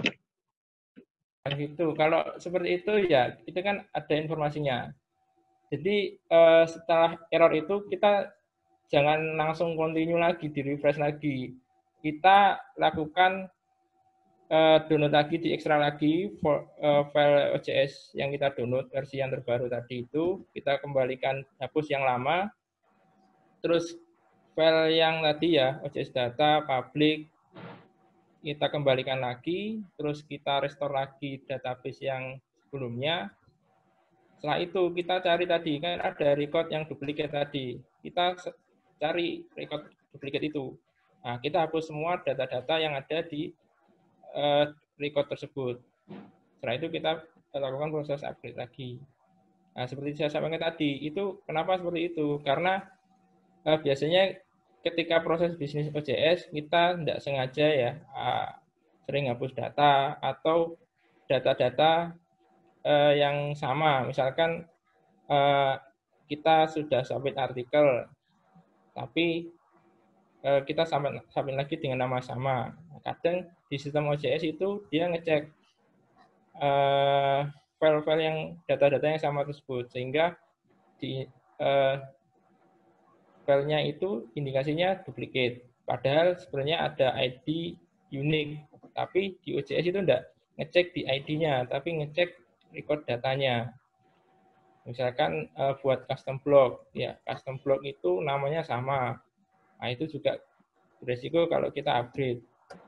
Gitu. Kalau seperti itu ya, itu kan ada informasinya. Jadi eh, setelah error itu kita jangan langsung continue lagi, di refresh lagi. Kita lakukan eh, download lagi, diekstrak lagi for, eh, file O J S yang kita download, versi yang terbaru tadi itu, kita kembalikan, hapus yang lama, terus file yang tadi ya, O J S data, public, kita kembalikan lagi, terus kita restore lagi database yang sebelumnya. Setelah itu kita cari tadi, kan ada record yang duplicate tadi. Kita cari record duplicate itu. Nah, kita hapus semua data-data yang ada di uh, record tersebut. Setelah itu kita lakukan proses upgrade lagi. Nah, seperti saya sampaikan tadi, itu kenapa seperti itu? Karena uh, biasanya ketika proses bisnis O J S, kita tidak sengaja ya uh, sering hapus data atau data-data uh, yang sama. Misalkan uh, kita sudah submit artikel, tapi uh, kita submit, submit lagi dengan nama sama. Kadang di sistem O J S itu dia ngecek uh, file-file yang data-data yang sama tersebut, sehingga di uh, filenya itu indikasinya duplicate. Padahal sebenarnya ada I D unik, tapi di O J S itu enggak ngecek di I D-nya, tapi ngecek record datanya. Misalkan uh, buat custom block, ya custom block itu namanya sama. Nah, itu juga beresiko kalau kita upgrade.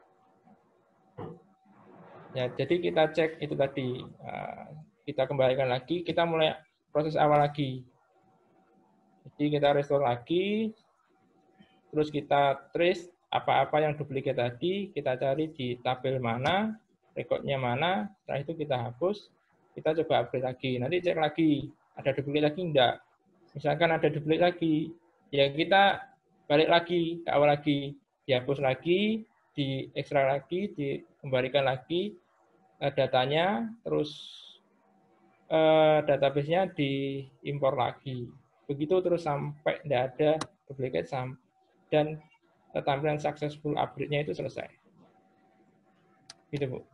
Ya, jadi kita cek itu tadi, uh, kita kembalikan lagi, kita mulai proses awal lagi. Jadi kita restore lagi, terus kita trace apa-apa yang duplicate tadi, kita cari di tabel mana, rekodnya mana, setelah itu kita hapus, kita coba upgrade lagi. Nanti cek lagi, ada duplicate lagi enggak. Misalkan ada duplicate lagi, ya kita balik lagi ke awal lagi, dihapus lagi, diekstrak lagi, dikembalikan lagi datanya, terus eh, database-nya diimpor lagi. Begitu terus sampai tidak ada duplicate dan tampilan successful upgrade-nya itu selesai. Gitu, Bu.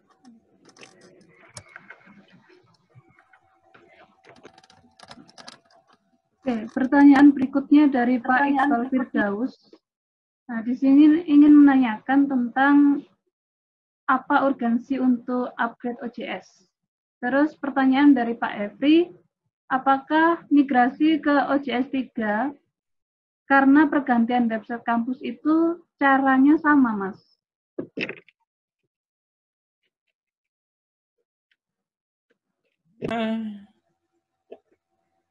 Oke, pertanyaan berikutnya dari Pak Iqbal Firdaus. Nah, di sini ingin menanyakan tentang apa urgensi untuk upgrade O J S. Terus pertanyaan dari Pak Efri, apakah migrasi ke O J S tiga karena pergantian website kampus itu caranya sama, Mas? Nah,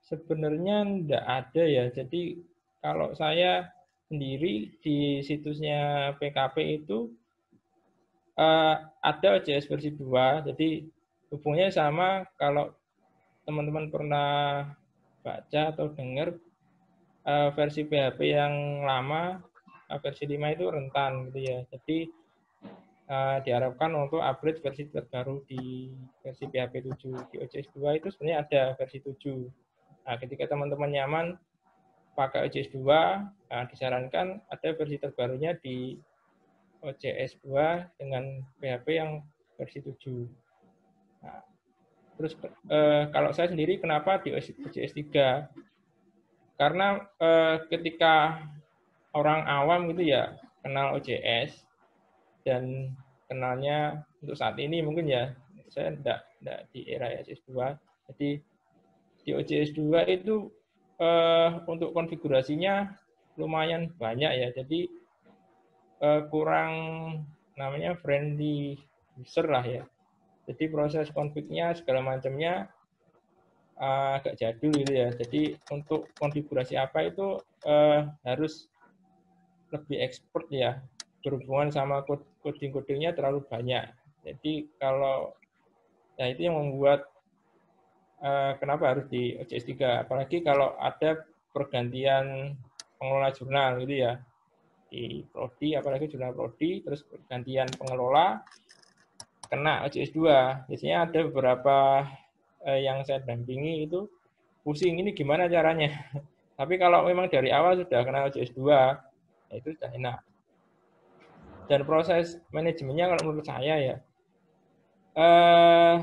sebenarnya enggak ada ya. Jadi kalau saya sendiri di situsnya P K P itu uh, ada O J S versi dua. Jadi hubungannya sama. Kalau teman-teman pernah baca atau dengar uh, versi P H P yang lama, uh, versi lima itu rentan gitu ya. Jadi uh, diharapkan untuk upgrade versi terbaru di versi P H P tujuh. Di O J S dua itu sebenarnya ada versi tujuh. Nah, ketika teman-teman nyaman pakai O J S dua, nah, disarankan ada versi terbarunya di O J S dua dengan P H P yang versi tujuh. Nah, terus eh, kalau saya sendiri kenapa di O J S tiga? Karena eh, ketika orang awam gitu ya kenal O J S dan kenalnya untuk saat ini mungkin ya saya enggak, enggak di era O J S dua. Jadi di O J S dua itu eh, untuk konfigurasinya lumayan banyak ya. Jadi eh, kurang namanya friendly user lah ya. Jadi proses config-nya segala macamnya uh, agak jadul gitu ya. Jadi untuk konfigurasi apa itu uh, harus lebih expert ya. Berhubungan sama coding-codingnya terlalu banyak. Jadi kalau ya itu yang membuat uh, kenapa harus di O J S tiga. Apalagi kalau ada pergantian pengelola jurnal gitu ya. Di Prodi, apalagi jurnal Prodi, terus pergantian pengelola, kena O J S dua. Biasanya ada beberapa eh, yang saya dampingi itu pusing, ini gimana caranya. Tapi kalau memang dari awal sudah kena O J S dua, ya itu sudah enak. Dan proses manajemennya kalau menurut saya ya, eh,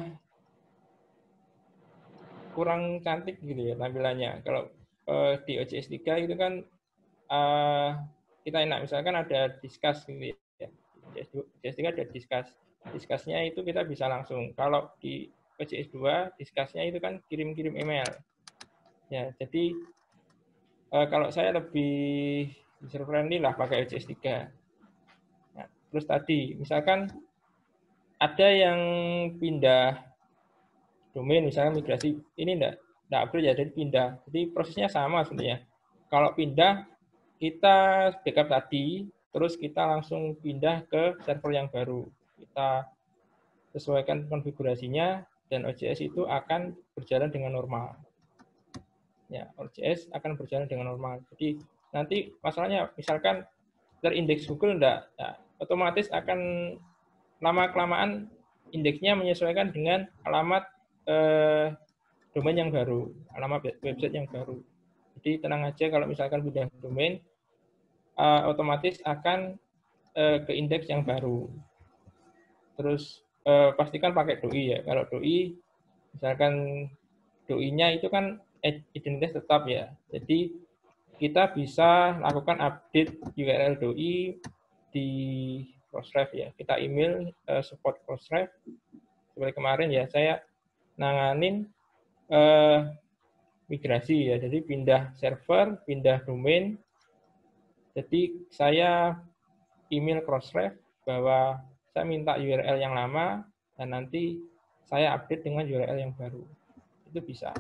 kurang cantik gitu ya tampilannya. Kalau eh, di O J S tiga itu kan eh, kita enak, misalkan ada discuss gitu ya. O J S tiga ada discuss. Discuss-nya itu kita bisa langsung. Kalau di O J S dua, discuss-nya itu kan kirim-kirim email. Ya, jadi eh, kalau saya lebih user friendly lah pakai O J S tiga. Nah, terus tadi, misalkan ada yang pindah domain, misalnya migrasi, ini enggak, enggak upgrade ya, jadi pindah. Jadi prosesnya sama sebenarnya. Kalau pindah, kita backup tadi, terus kita langsung pindah ke server yang baru. Kita sesuaikan konfigurasinya, dan O J S itu akan berjalan dengan normal. Ya, O J S akan berjalan dengan normal. Jadi nanti masalahnya, misalkan terindeks Google enggak, ya, otomatis akan lama-kelamaan indeksnya menyesuaikan dengan alamat eh, domain yang baru, alamat website yang baru. Jadi tenang aja kalau misalkan pindah domain, eh, otomatis akan eh, ke indeks yang baru. Terus eh, pastikan pakai doi ya. Kalau doi, misalkan doi-nya itu kan identitas tetap ya. Jadi kita bisa lakukan update U R L doi di Crossref ya. Kita email uh, support Crossref. Seperti kemarin ya, saya nanganin uh, migrasi ya. Jadi pindah server, pindah domain. Jadi saya email Crossref bahwa saya minta U R L yang lama dan nanti saya update dengan U R L yang baru. Itu bisa.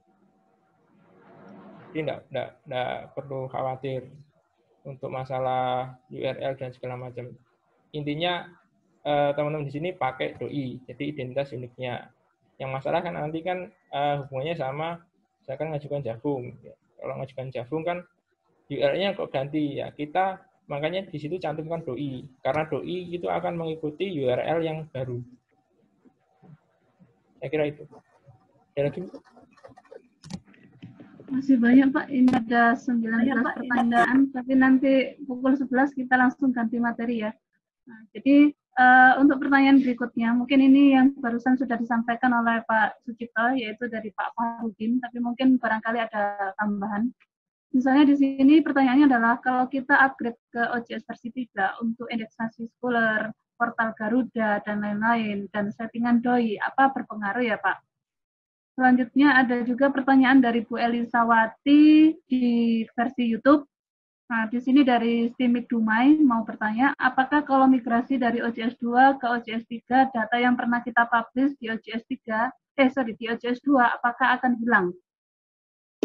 Jadi enggak, enggak, enggak perlu khawatir untuk masalah U R L dan segala macam. Intinya teman-teman di sini pakai doi, jadi identitas uniknya. Yang masalah kan nanti kan uh, hubungannya sama, misalkan ngajukan Jabung. Kalau ngajukan Jabung kan U R L-nya kok ganti ya, kita makanya di situ cantumkan doi, karena doi itu akan mengikuti U R L yang baru. Saya kira itu. Ada lagi? Masih banyak Pak, ini ada sembilan belas pertanyaan, tapi nanti pukul sebelas kita langsung ganti materi ya. Nah, jadi uh, untuk pertanyaan berikutnya, mungkin ini yang barusan sudah disampaikan oleh Pak Sucipto, yaitu dari Pak Farudin, tapi mungkin barangkali ada tambahan. Misalnya di sini pertanyaannya adalah, kalau kita upgrade ke O J S versi tiga untuk indeksasi Scholar, portal Garuda, dan lain-lain, dan settingan doi, apa berpengaruh ya Pak? Selanjutnya ada juga pertanyaan dari Bu Elisawati di versi YouTube. Nah, di sini dari Stimik Dumai mau bertanya, apakah kalau migrasi dari O J S dua ke O J S tiga, data yang pernah kita publish di O J S tiga, eh sorry, di O J S dua, apakah akan hilang?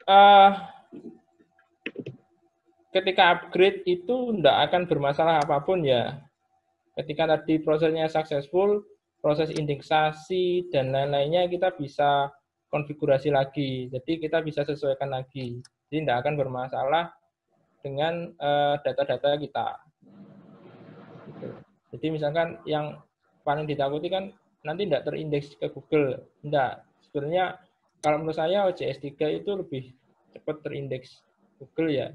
uh, ketika upgrade itu tidak akan bermasalah apapun ya. Ketika tadi prosesnya successful, proses indeksasi dan lain-lainnya kita bisa konfigurasi lagi. Jadi kita bisa sesuaikan lagi. Jadi tidak akan bermasalah dengan data-data uh, kita. Gitu. Jadi misalkan yang paling ditakuti kan nanti tidak terindeks ke Google. Tidak. Sebenarnya kalau menurut saya O J S tiga itu lebih cepat terindeks Google ya.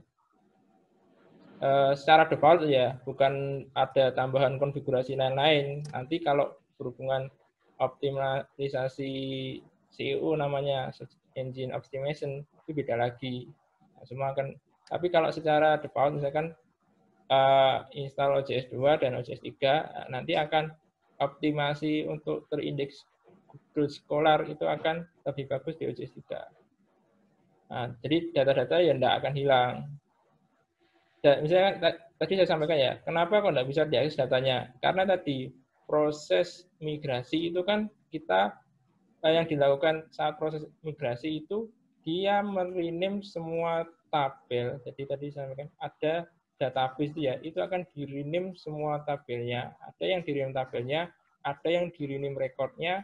Uh, secara default ya, bukan ada tambahan konfigurasi lain-lain. Nanti kalau berhubungan optimalisasi S E O namanya Search Engine Optimization itu beda lagi. Nah, semua kan. Tapi kalau secara default misalkan uh, install O J S dua dan O J S tiga, nanti akan optimasi untuk terindeks Google Scholar itu akan lebih bagus di O J S tiga. Nah, jadi data-data ya tidak akan hilang. Dan misalnya tadi saya sampaikan ya, kenapa kok tidak bisa diakses datanya? Karena tadi proses migrasi itu kan kita yang dilakukan saat proses migrasi itu dia merename semua tabel. Jadi tadi saya sampaikan ada database itu ya, itu akan di-rename semua tabelnya. Ada yang di-rename tabelnya, ada yang di-rename rekodnya,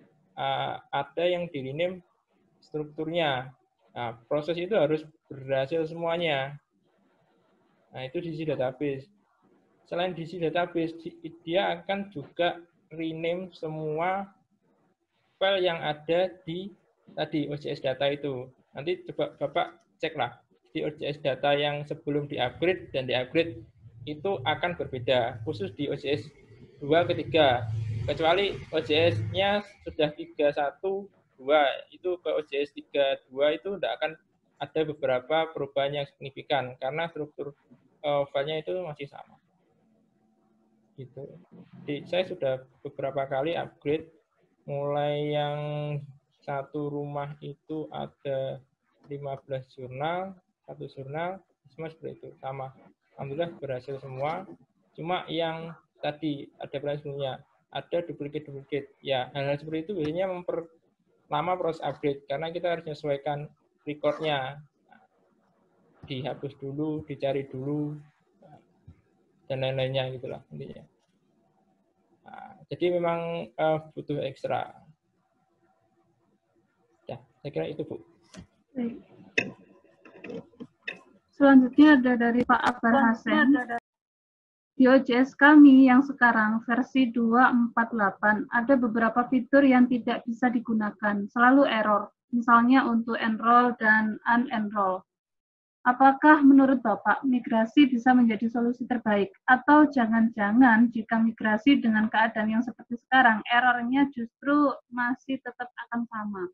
ada yang di-rename strukturnya. Nah, proses itu harus berhasil semuanya. Nah, itu di sisi database. Selain di sisi database, dia akan juga rename semua file yang ada di tadi O J S data itu. Nanti coba Bapak ceklah di O J S data yang sebelum di-upgrade dan di-upgrade itu akan berbeda, khusus di O J S dua ke tiga. Kecuali O J S-nya sudah tiga titik satu dua, itu ke O J S tiga titik dua itu tidak akan ada beberapa perubahan yang signifikan karena struktur uh, filenya itu masih sama. Gitu. Jadi saya sudah beberapa kali upgrade, mulai yang satu rumah itu ada lima belas jurnal, satu jurnal, semua seperti itu, sama. Alhamdulillah berhasil semua. Cuma yang tadi ada sebelumnya, ada duplicate-duplicate. Ya, hal-hal seperti itu biasanya memperlama proses upgrade karena kita harus menyesuaikan recordnya. Dihapus dulu, dicari dulu, dan lain-lainnya gitulah intinya. Nah, jadi memang uh, butuh ekstra. Ya, saya kira itu, Bu. Baik. Selanjutnya ada dari Pak Akbar Hasan. Di O J S kami yang sekarang versi dua titik empat delapan ada beberapa fitur yang tidak bisa digunakan, selalu error, misalnya untuk enroll dan unenroll. Apakah menurut Bapak migrasi bisa menjadi solusi terbaik? Atau jangan-jangan jika migrasi dengan keadaan yang seperti sekarang, errornya justru masih tetap akan sama?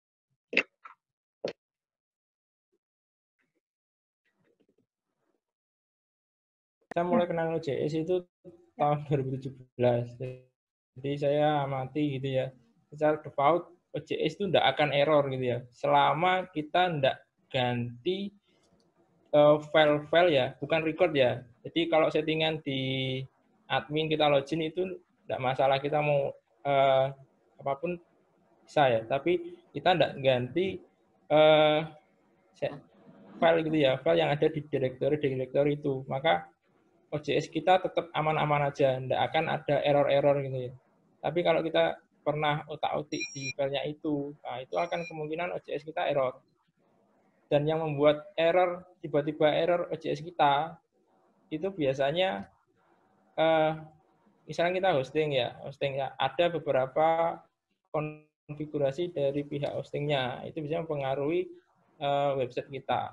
Saya mulai kenal O J S itu tahun dua ribu tujuh belas. Jadi saya amati gitu ya. Secara default O J S itu tidak akan error gitu ya. Selama kita tidak ganti file-file ya, bukan record ya. Jadi kalau settingan di admin kita login itu tidak masalah, kita mau uh, apapun bisa ya. Tapi kita tidak ganti uh, file gitu ya, file yang ada di direktori-direktori itu. Maka O J S kita tetap aman-aman aja, tidak akan ada error-error gitu ya. Tapi kalau kita pernah otak-otik di filenya itu, nah itu akan kemungkinan O J S kita error. Dan yang membuat error, tiba-tiba error O J S kita, itu biasanya, eh, misalnya kita hosting ya, hosting ya, ada beberapa konfigurasi dari pihak hostingnya, itu bisa mempengaruhi eh, website kita.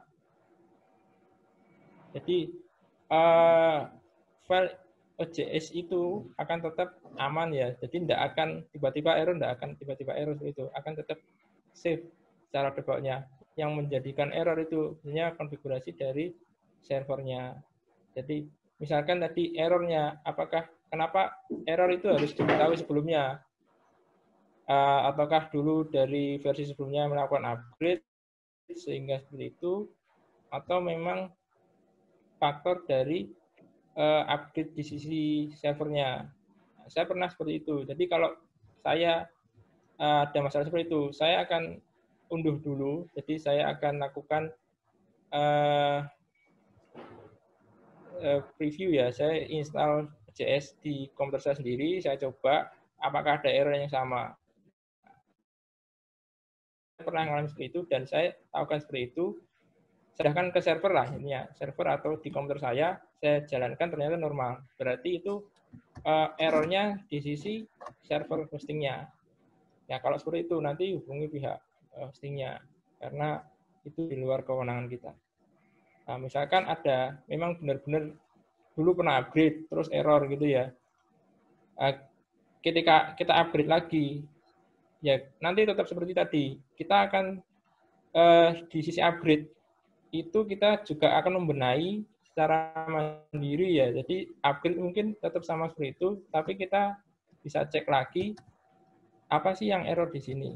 Jadi, eh, file O J S itu akan tetap aman ya, jadi tidak akan tiba-tiba error, tidak akan tiba-tiba error itu, akan tetap save secara defaultnya. Yang menjadikan error itu sebenarnya konfigurasi dari servernya. Jadi misalkan tadi errornya, apakah kenapa error itu harus diketahui sebelumnya? Uh, ataukah dulu dari versi sebelumnya melakukan upgrade sehingga seperti itu, atau memang faktor dari uh, upgrade di sisi servernya? Nah, saya pernah seperti itu. Jadi kalau saya uh, ada masalah seperti itu, saya akan unduh dulu. Jadi saya akan lakukan uh, uh, preview ya. Saya install J S di komputer saya sendiri. Saya coba apakah ada error yang sama. Saya pernah mengalami seperti itu dan saya lakukan seperti itu. Sedangkan ke server lah, ini ya, server atau di komputer saya, saya jalankan ternyata normal. Berarti itu uh, errornya di sisi server hostingnya. Ya kalau seperti itu nanti hubungi pihak hostingnya karena itu di luar kewenangan kita. Nah, misalkan ada memang benar-benar dulu pernah upgrade terus error gitu ya. Nah, ketika kita upgrade lagi, ya nanti tetap seperti tadi. Kita akan uh, di sisi upgrade itu kita juga akan membenahi secara mandiri ya. Jadi upgrade mungkin tetap sama seperti itu, tapi kita bisa cek lagi apa sih yang error di sini.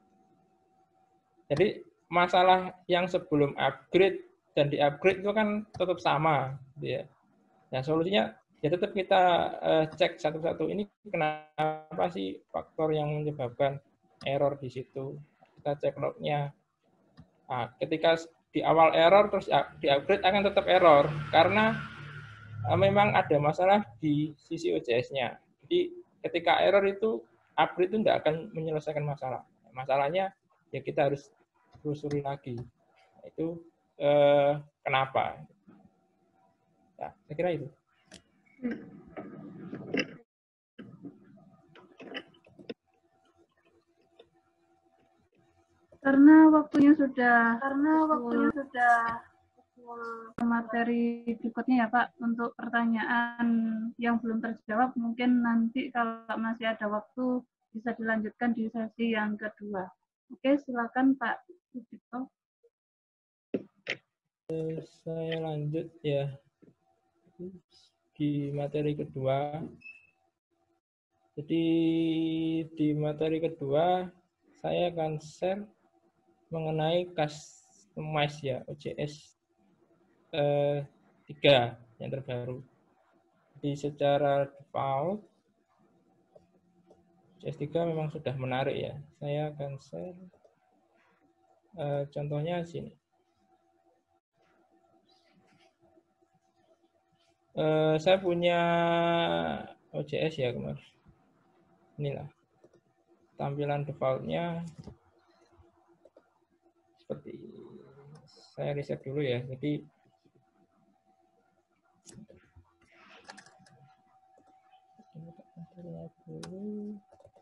Jadi masalah yang sebelum upgrade dan di upgrade itu kan tetap sama, gitu ya. Nah solusinya ya tetap kita uh, cek satu-satu ini kenapa sih faktor yang menyebabkan error di situ. Kita cek lognya. Nah, ketika di awal error terus di upgrade akan tetap error karena uh, memang ada masalah di sisi O J S-nya. Jadi ketika error itu upgrade itu tidak akan menyelesaikan masalah. Masalahnya ya kita harus telusuri lagi. Itu eh, kenapa? Ya, saya kira itu. Karena waktunya sudah karena waktunya sudah materi berikutnya ya Pak, untuk pertanyaan yang belum terjawab mungkin nanti kalau masih ada waktu bisa dilanjutkan di sesi yang kedua. Oke, silakan Pak Sujito. Saya lanjut ya di materi kedua. Jadi di materi kedua saya akan share mengenai customize ya O J S eh, tiga yang terbaru. Jadi secara default O J S tiga memang sudah menarik ya. Saya akan share eh, contohnya sini. Uh, saya punya O J S ya kemarin. Inilah tampilan defaultnya seperti saya riset dulu ya. Jadi dulu.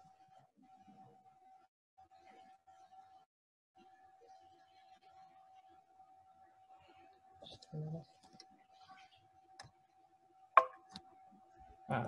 Nah,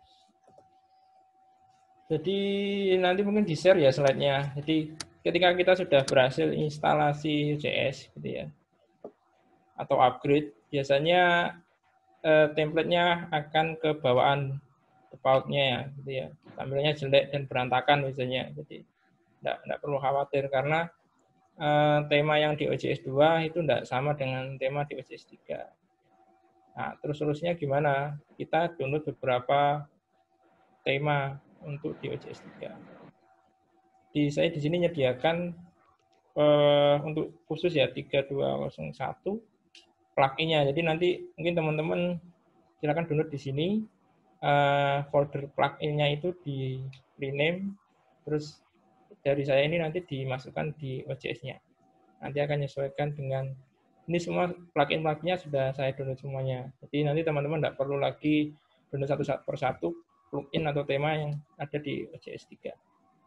jadi nanti mungkin di-share ya slide-nya. Jadi ketika kita sudah berhasil instalasi O J S gitu ya, atau upgrade, biasanya eh, template-nya akan ke bawaan default-nya ya, gitu ya. Tampilannya jelek dan berantakan biasanya. Jadi enggak, enggak perlu khawatir karena eh, tema yang di O J S dua itu enggak sama dengan tema di O J S tiga. Nah, terus-terusnya gimana? Kita download beberapa tema untuk di O J S tiga. Di saya di sini menyediakan uh, untuk khusus ya tiga dua nol satu plugin-nya. Jadi nanti mungkin teman-teman silakan download di sini. Uh, folder plugin-nya itu di rename, terus dari saya ini nanti dimasukkan di O J S-nya. Nanti akan menyesuaikan dengan ini semua plugin-plugin-nya sudah saya download semuanya. Jadi nanti teman-teman tidak perlu lagi download satu per satu plugin atau tema yang ada di O J S tiga.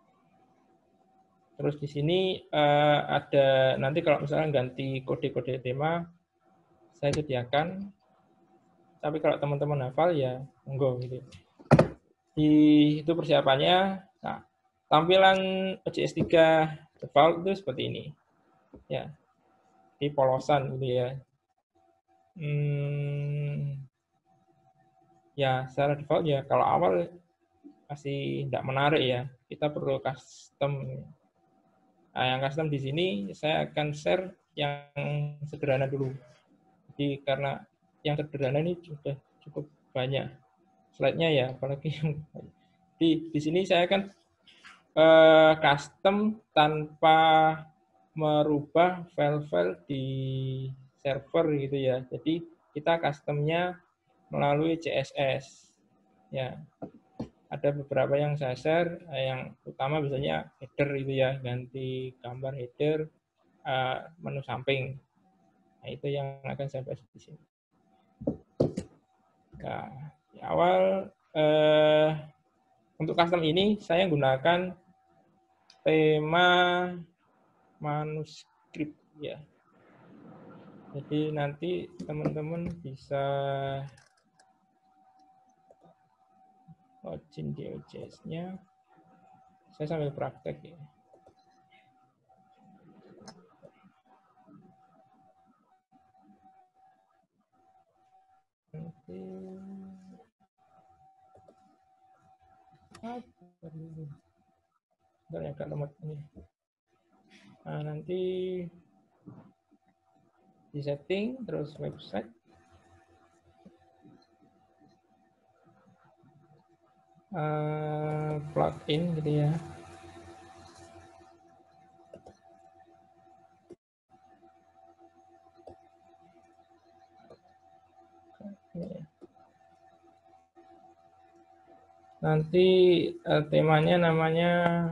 Terus di sini uh, ada nanti kalau misalnya ganti kode-kode tema saya sediakan. Tapi kalau teman-teman hafal ya monggo gitu. Di itu persiapannya. Nah, tampilan O J S tiga default itu seperti ini. Ya. Di polosan gitu ya. Hmm, ya secara default ya kalau awal masih tidak menarik ya. Kita perlu custom. Nah, yang custom di sini saya akan share yang sederhana dulu. Jadi karena yang sederhana ini sudah cukup banyak slide-nya ya, apalagi yang di di sini saya akan uh, custom tanpa merubah file-file di server gitu ya. Jadi kita customnya melalui C S S. Ya, ada beberapa yang saya share, yang utama biasanya header itu ya, ganti gambar header, uh, menu samping. Nah, itu yang akan saya bahas di sini. Nah, di awal uh, untuk custom ini saya gunakan tema manuskrip ya. Jadi nanti teman-teman bisa login di O J S-nya. Saya sambil praktek ya. Nanti apa dulu? Bentar ya Kak lemot ini. Nah, nanti di setting terus website. Uh, plugin gitu ya. Nanti uh, temanya namanya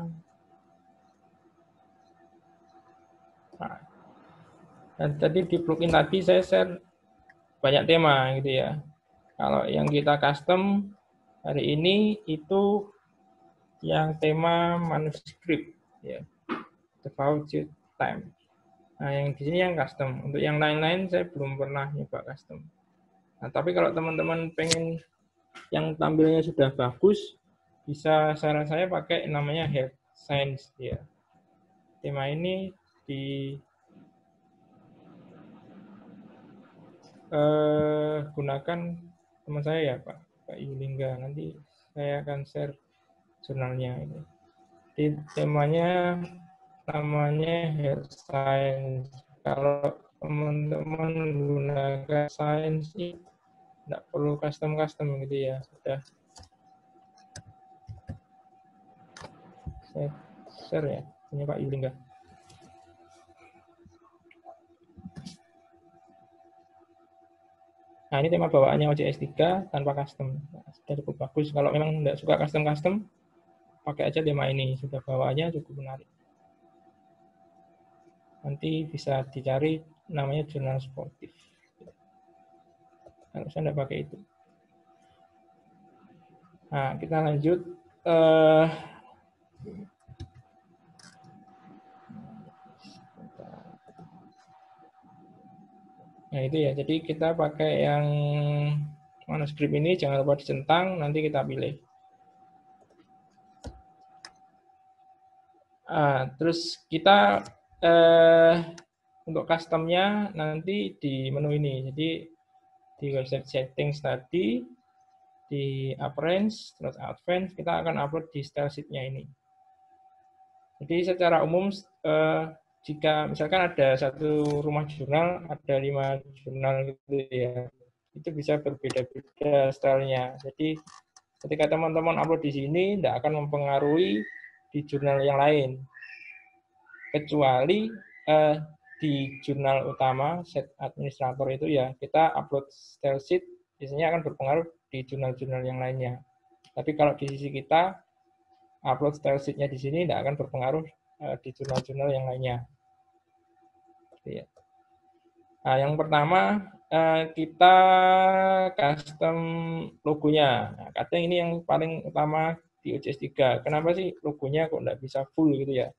nah, dan tadi di plugin tadi saya share banyak tema gitu ya. Kalau yang kita custom hari ini itu yang tema manuskrip ya, default time. Nah, yang di sini yang custom. Untuk yang lain-lain saya belum pernah nyoba custom. Nah, tapi kalau teman-teman pengen yang tampilnya sudah bagus, bisa saran saya pakai namanya Health Science ya. Tema ini di eh, gunakan teman saya ya Pak, Pak Yulingga. Nanti saya akan share jurnalnya ini. Di temanya namanya Health Science. Kalau teman-teman menggunakan Science ini tidak perlu custom-custom gitu ya. Sudah saya share ya, punya Pak Yulingga. Nah, ini tema bawaannya O J S tiga tanpa custom. Nah, sudah cukup bagus. Kalau memang tidak suka custom-custom, pakai aja tema ini. Sudah bawaannya cukup menarik. Nanti bisa dicari namanya jurnal sportif. Kalau saya tidak pakai itu. Nah, kita lanjut. Uh, Nah itu ya, jadi kita pakai yang manuskrip ini, jangan lupa dicentang, nanti kita pilih. Ah, terus kita eh, untuk customnya nanti di menu ini, jadi di website settings tadi, di appearance, terus advance, kita akan upload di style sheet-nya ini. Jadi secara umum, eh, jika misalkan ada satu rumah jurnal, ada lima jurnal gitu ya, itu bisa berbeda-beda stylenya. Jadi ketika teman-teman upload di sini, tidak akan mempengaruhi di jurnal yang lain. Kecuali eh, di jurnal utama, set administrator itu ya, kita upload style sheet, biasanya akan berpengaruh di jurnal-jurnal yang lainnya. Tapi kalau di sisi kita, upload style sheet-nya di sini tidak akan berpengaruh eh, di jurnal-jurnal yang lainnya. Nah, yang pertama kita custom logonya. Nah, kadang ini yang paling utama di O J S tiga. Kenapa sih logonya kok nggak bisa full gitu ya?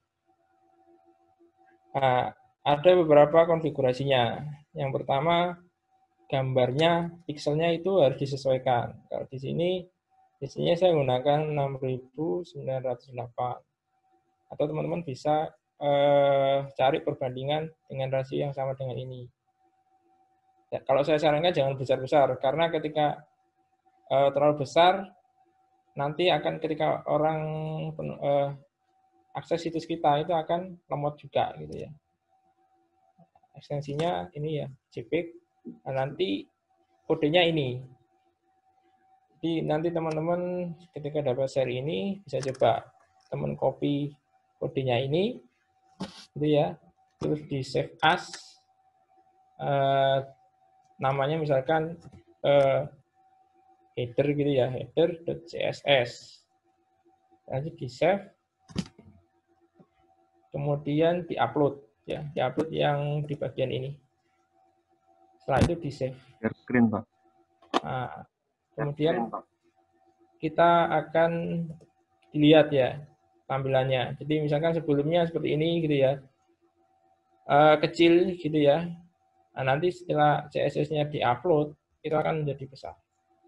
Nah, ada beberapa konfigurasinya. Yang pertama, gambarnya, pixelnya itu harus disesuaikan. Kalau di sini, biasanya saya menggunakan enam ribu sembilan ratus delapan. Atau teman-teman bisa Eh, cari perbandingan dengan rasio yang sama dengan ini. Ya, kalau saya sarankan jangan besar-besar, karena ketika eh, terlalu besar, nanti akan ketika orang eh, akses situs kita itu akan lemot juga gitu ya. Ekstensinya ini ya, JPEG. Nah, nanti kodenya ini. Jadi nanti teman-teman ketika dapat share ini bisa coba teman copy kodenya ini. Gitu ya. terus di save as, uh, namanya misalkan uh, header gitu ya, header.css. Nanti di save, kemudian di-upload ya, di-upload yang di bagian ini. Setelah itu di save. Share screen, Pak. Nah, kemudian kita akan dilihat ya tampilannya. Jadi misalkan sebelumnya seperti ini gitu ya, uh, kecil gitu ya. Nah, nanti setelah C S S-nya di-upload, itu akan menjadi besar.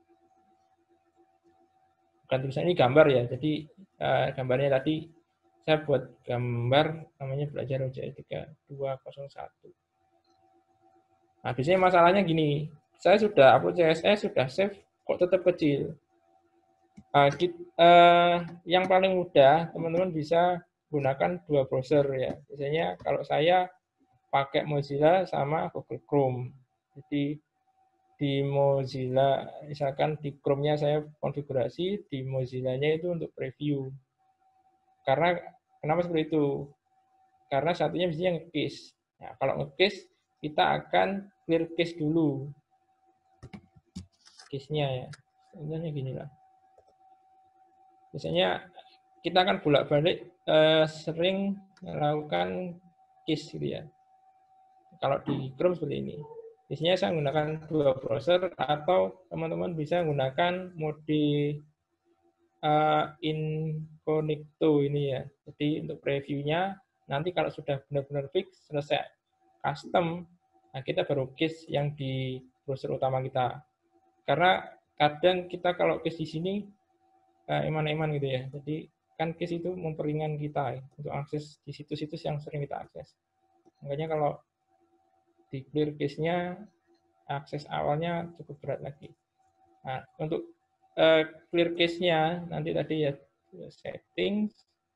Bukan tulisan ini gambar ya, jadi uh, gambarnya tadi saya buat gambar namanya belajar O J S tiga dua nol satu. Nah, biasanya masalahnya gini, saya sudah upload C S S, sudah save, kok tetap kecil. Uh, kita, uh, yang paling mudah, teman-teman bisa gunakan dua browser ya. Biasanya kalau saya pakai Mozilla sama Google Chrome. Jadi di Mozilla, misalkan di Chrome-nya saya konfigurasi, di Mozilla-nya itu untuk preview. Karena kenapa seperti itu? Karena satunya biasanya nge-case. Nah, kalau nge-case, kita akan clear case dulu. Case-nya ya. Sebenarnya gini lah. Biasanya kita akan bolak-balik eh, sering melakukan case gitu ya. Kalau di Chrome seperti ini. Biasanya saya menggunakan dua browser atau teman-teman bisa menggunakan mode uh, incognito ini ya. Jadi untuk previewnya nanti kalau sudah benar-benar fix selesai custom, nah kita baru case yang di browser utama kita. Karena kadang kita kalau case di sini uh, eman-eman gitu ya. Jadi kan case itu memperingan kita ya, untuk akses di situs-situs yang sering kita akses. Makanya kalau di clear case-nya akses awalnya cukup berat lagi. Nah, untuk uh, clear case-nya nanti tadi ya settings,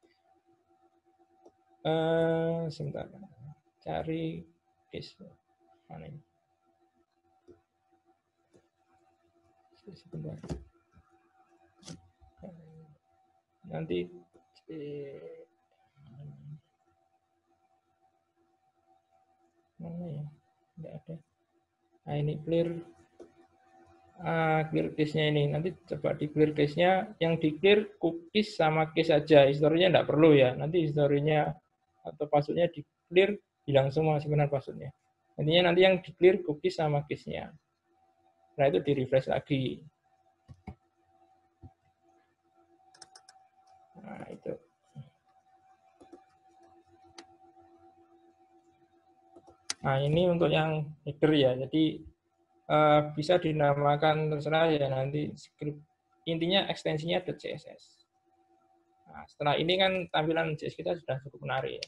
uh, sebentar, cari case mana ini? Sebentar. Nanti eh, mana ya? Tidak ada. Nah ini clear uh, clear case-nya ini. Nanti coba di clear case-nya, yang di clear cookies sama case saja. Historinya tidak perlu ya. Nanti historinya atau passwordnya di clear, hilang semua sebenarnya passwordnya. Intinya nanti yang di clear cookies sama case-nya. Nah itu di refresh lagi. Nah itu. Nah, ini untuk yang header ya. Jadi uh, bisa dinamakan terserah ya nanti script. Intinya ekstensinya .css. Nah, setelah ini kan tampilan C S S kita sudah cukup menarik ya.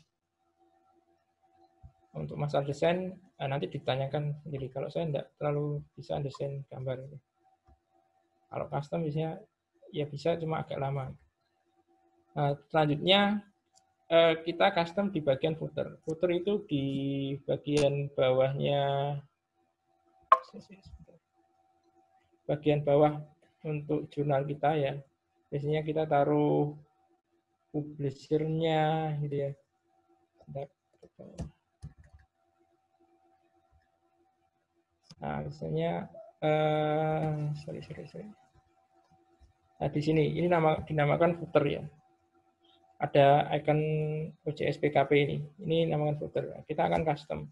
Untuk masalah desain uh, nanti ditanyakan sendiri. Kalau saya tidak terlalu bisa desain gambar. Kalau custom biasanya ya bisa, cuma agak lama. Nah, selanjutnya kita custom di bagian footer. Footer itu di bagian bawahnya, bagian bawah untuk jurnal kita ya. Biasanya kita taruh publisher-nya gitu ya. Nah, biasanya uh, sorry sorry sorry. Nah, di sini ini nama dinamakan footer ya. Ada icon O J S P K P ini. Ini namakan footer. Kita akan custom.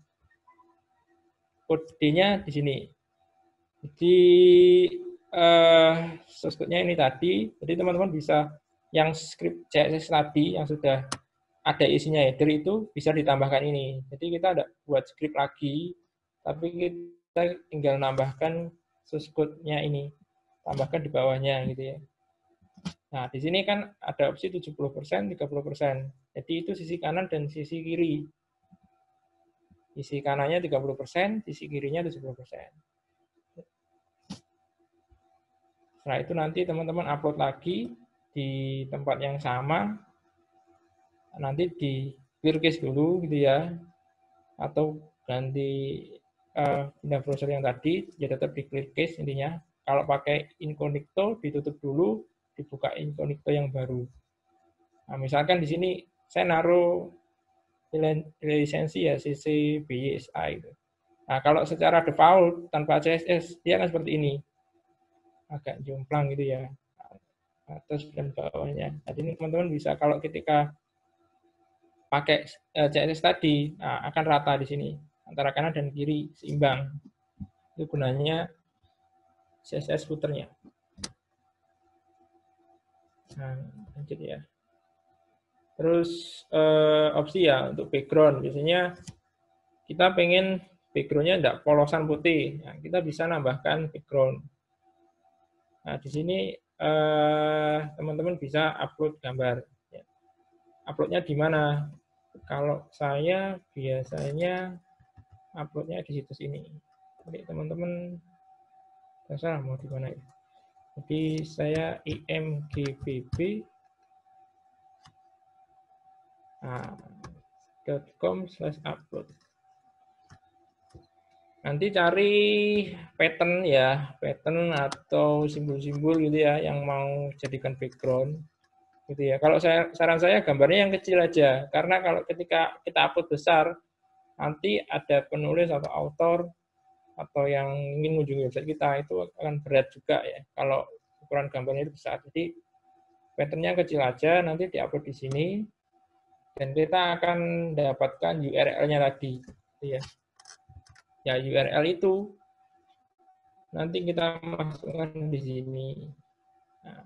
Kodenya di sini. Jadi uh, source code-nya ini tadi. Jadi teman-teman bisa yang script C S S tadi yang sudah ada isinya header itu bisa ditambahkan ini. Jadi kita ada buat script lagi, tapi kita tinggal nambahkan source code-nya ini. Tambahkan di bawahnya gitu ya. Nah, di sini kan ada opsi tujuh puluh persen, tiga puluh persen. Jadi itu sisi kanan dan sisi kiri. Sisi kanannya tiga puluh persen, sisi kirinya tujuh puluh persen. Setelah itu nanti teman-teman upload lagi di tempat yang sama. Nanti di clear case dulu gitu ya. Atau ganti uh, pindah browser yang tadi, ya tetap di clear case intinya. Kalau pakai incognito ditutup dulu, dibuka incognito yang baru. Nah, misalkan di sini saya naruh lisensi ya C C B Y S A itu. Nah, kalau secara default tanpa C S S dia akan seperti ini. Agak jomplang gitu ya. Atas dan bawahnya. Jadi ini teman-teman bisa kalau ketika pakai C S S tadi, nah, akan rata di sini antara kanan dan kiri seimbang. Itu gunanya C S S footernya. Nah, lanjut ya. Terus eh, opsi ya untuk background, biasanya kita pengen backgroundnya tidak polosan putih, nah, kita bisa nambahkan background. Nah di sini teman-teman eh, bisa upload gambar. Ya. Uploadnya di mana? Kalau saya biasanya uploadnya di situs ini. Jadi teman-teman terserah mau di mana ya. Jadi saya I M G B B nah, .com slash upload. Nanti cari pattern ya, pattern atau simbol-simbol gitu ya yang mau jadikan background gitu ya. Kalau saya saran saya gambarnya yang kecil aja, karena kalau ketika kita upload besar nanti ada penulis atau author atau yang ingin mengunjungi website kita itu akan berat juga ya kalau ukuran gambarnya itu besar. Jadi patternnya kecil aja, nanti diupload di sini dan kita akan dapatkan U R L-nya tadi gitu ya. Ya U R L itu nanti kita masukkan di sini. Nah,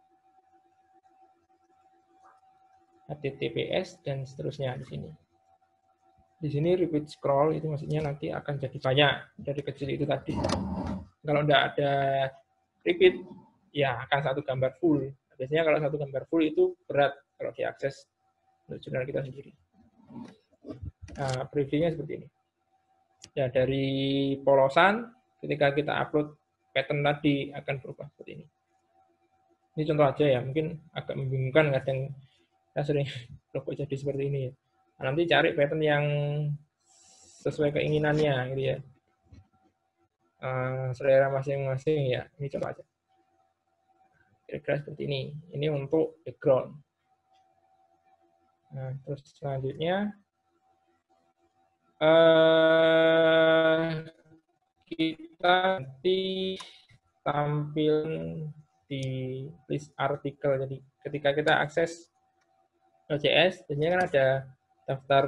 H T T P S dan seterusnya di sini. Di sini repeat scroll itu maksudnya nanti akan jadi banyak dari kecil itu tadi. Kalau tidak ada repeat, ya akan satu gambar full. Biasanya kalau satu gambar full itu berat kalau diakses untuk jurnal kita sendiri. Nah, previewnya seperti ini. Ya dari polosan ketika kita upload pattern tadi akan berubah seperti ini. Ini contoh aja ya, mungkin agak membingungkan kadang kita sering kok jadi seperti ini. Nah, nanti cari pattern yang sesuai keinginannya gitu ya. Uh, selera masing-masing ya. Ini contoh aja. Kira-kira seperti ini. Ini untuk background. Nah, terus selanjutnya Uh, kita nanti tampil di list artikel. Jadi ketika kita akses O C S, biasanya kan ada daftar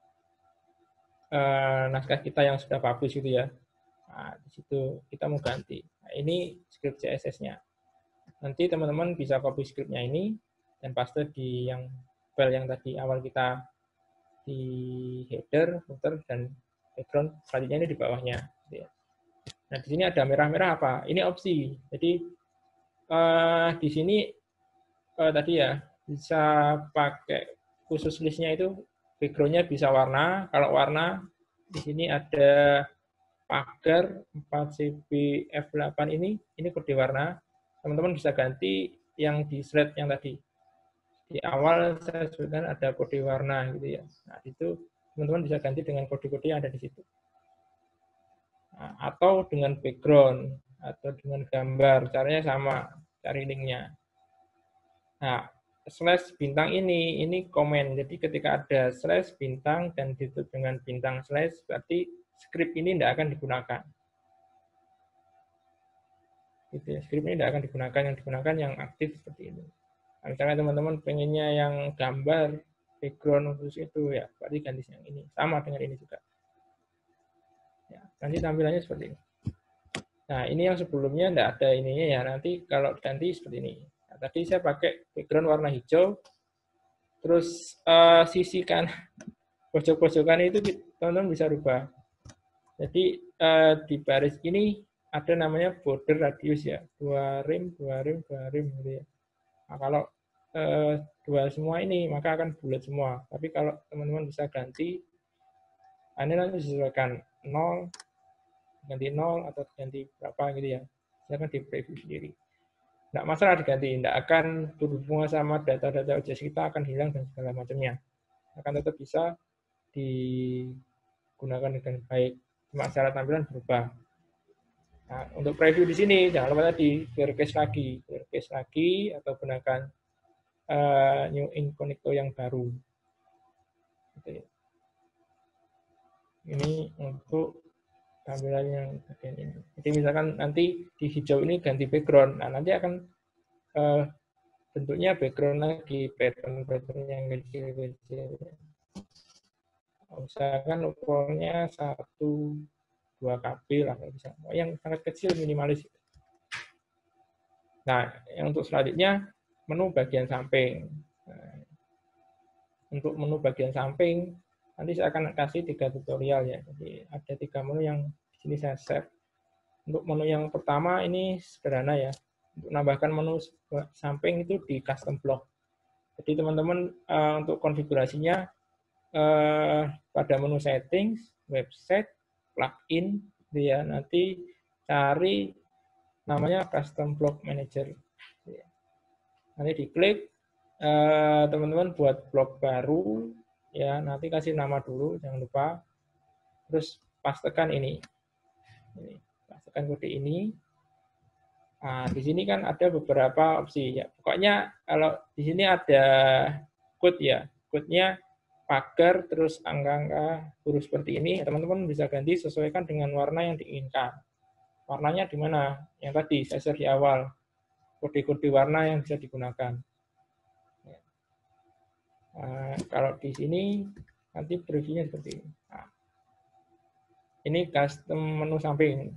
uh, naskah kita yang sudah publish gitu ya. Nah, di situ kita mau ganti. Nah, ini script C S S-nya. Nanti teman-teman bisa copy script-nya ini dan paste di yang file yang tadi awal kita di header, footer, dan background. Selanjutnya ini di bawahnya. Nah, di sini ada merah-merah apa? Ini opsi. Jadi uh, di sini uh, tadi ya bisa pakai khusus listnya itu background-nya bisa warna. Kalau warna di sini ada pagar empat C B F delapan ini, ini kode warna. Teman-teman bisa ganti yang di slide yang tadi. Di awal saya sebutkan ada kode warna gitu ya. Nah, itu teman-teman bisa ganti dengan kode-kode yang ada di situ. Nah, atau dengan background atau dengan gambar, caranya sama, cari linknya. Nah, slash bintang ini, ini komen. Jadi ketika ada slash bintang dan ditutup dengan bintang slash, berarti script ini tidak akan digunakan. Gitu ya, script ini tidak akan digunakan, yang digunakan yang aktif seperti ini. Nah, misalnya teman-teman pengennya yang gambar background khusus itu ya berarti ganti yang ini, sama dengan ini juga ya, nanti tampilannya seperti ini. Nah, ini yang sebelumnya tidak ada ininya ya, nanti kalau ganti seperti ini. Nah, tadi saya pakai background warna hijau, terus uh, sisi kan pojok-pojokan itu teman-teman bisa rubah. Jadi uh, di baris ini ada namanya border radius ya, dua rim, dua rim, dua rim gitu ya. Nah, kalau eh, dua semua ini, maka akan bulat semua. Tapi kalau teman-teman bisa ganti, ini nanti disesuaikan nol, ganti nol, atau ganti berapa gitu ya. Silahkan di preview sendiri. Tidak masalah diganti, tidak akan berhubungan sama data-data O C S kita, akan hilang dan segala macamnya. Akan tetap bisa digunakan dengan baik. Cuma secara tampilan berubah. Nah, untuk preview di sini, jangan lupa tadi, clear cache lagi. Clear cache lagi, atau gunakan uh, new incognito yang baru. Gitu ya. Ini untuk tampilan yang bagian ini. Jadi misalkan nanti di hijau ini ganti background. Nah, nanti akan uh, bentuknya background lagi, pattern-pattern yang kecil-kecil. Usahakan ukurannya satu dua K B lah, bisa. Yang sangat kecil, minimalis. Nah, yang untuk selanjutnya, menu bagian samping. Nah, untuk menu bagian samping, nanti saya akan kasih tiga tutorial ya. Jadi ada tiga menu yang di sini saya share. Untuk menu yang pertama ini sederhana ya. Untuk menambahkan menu samping itu di custom block. Jadi teman-teman uh, untuk konfigurasinya uh, pada menu settings, website, plugin, gitu ya. Nanti cari namanya custom block manager. Nanti diklik, teman-teman uh, buat blok baru, ya nanti kasih nama dulu, jangan lupa. Terus pastekan ini. ini. Pastikan kode ini. Nah, di sini kan ada beberapa opsi ya. Pokoknya kalau di sini ada code ya. Code-nya pagar terus angka-angka huruf seperti ini, teman-teman bisa ganti sesuaikan dengan warna yang diinginkan. Warnanya di mana? Yang tadi saya share di awal. Kode-kode warna yang bisa digunakan. Nah, kalau di sini nanti previewnya seperti ini. Nah, ini custom menu samping.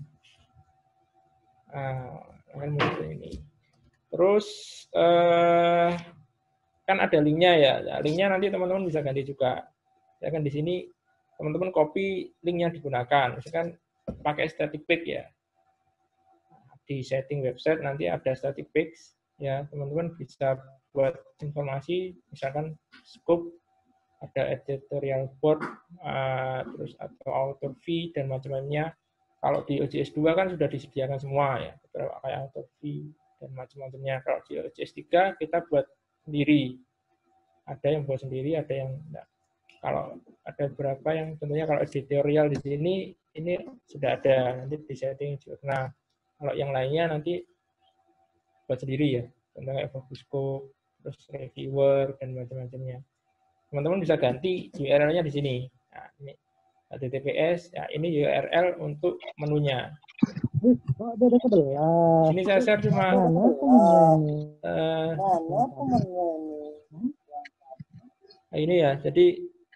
Nah, ini. Terus eh, kan ada linknya ya. Nah, linknya nanti teman-teman bisa ganti juga. Ya kan di sini teman-teman copy link yang digunakan. Misalkan pakai static page ya. Di setting website nanti ada static page ya. Teman-teman bisa buat informasi misalkan scope, ada editorial board, uh, terus atau author fee dan macam-macamnya. Kalau di O J S dua kan sudah disediakan semua ya, beberapa kayak author fee dan macam-macamnya. Kalau di O J S tiga kita buat sendiri. Ada yang buat sendiri, ada yang enggak. Kalau ada beberapa yang tentunya kalau editorial di sini ini sudah ada nanti di setting juga. Nah, kalau yang lainnya nanti buat sendiri ya. Contohnya kayak focus scope, terus reviewer dan macam-macamnya. Teman-teman bisa ganti U R L-nya di sini. Nah, ini H T T P S, ya ini U R L untuk menunya. Sini saya share cuma uh, nah ini ya. Jadi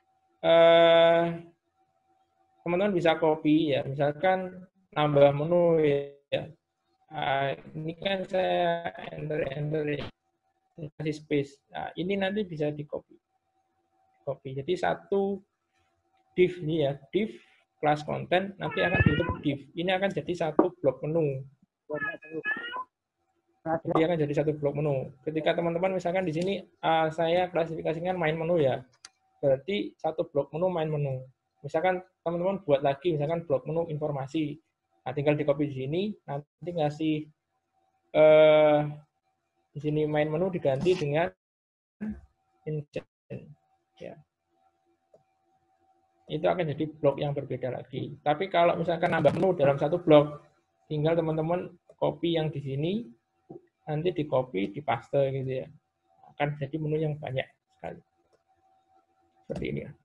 teman-teman uh, bisa copy ya. Misalkan nambah menu ya. Uh, ini kan saya enter enter ya. Kasih space. Nah, ini nanti bisa di copy. Copy. Jadi satu div ini ya, div kelas konten nanti akan ditutup div. Ini akan jadi satu blok menu. Jadi akan jadi satu blok menu. Ketika teman-teman misalkan di sini uh, saya klasifikasikan main menu ya, berarti satu blok menu main menu. Misalkan teman-teman buat lagi misalkan blok menu informasi. Nah, tinggal di copy di sini, nanti ngasih uh, di sini main menu diganti dengan ingest. Ya. Itu akan jadi blok yang berbeda lagi. Tapi kalau misalkan nambah menu dalam satu blok, tinggal teman-teman copy yang di sini, nanti di copy, di paste gitu ya. Akan jadi menu yang banyak sekali. Seperti ini ya.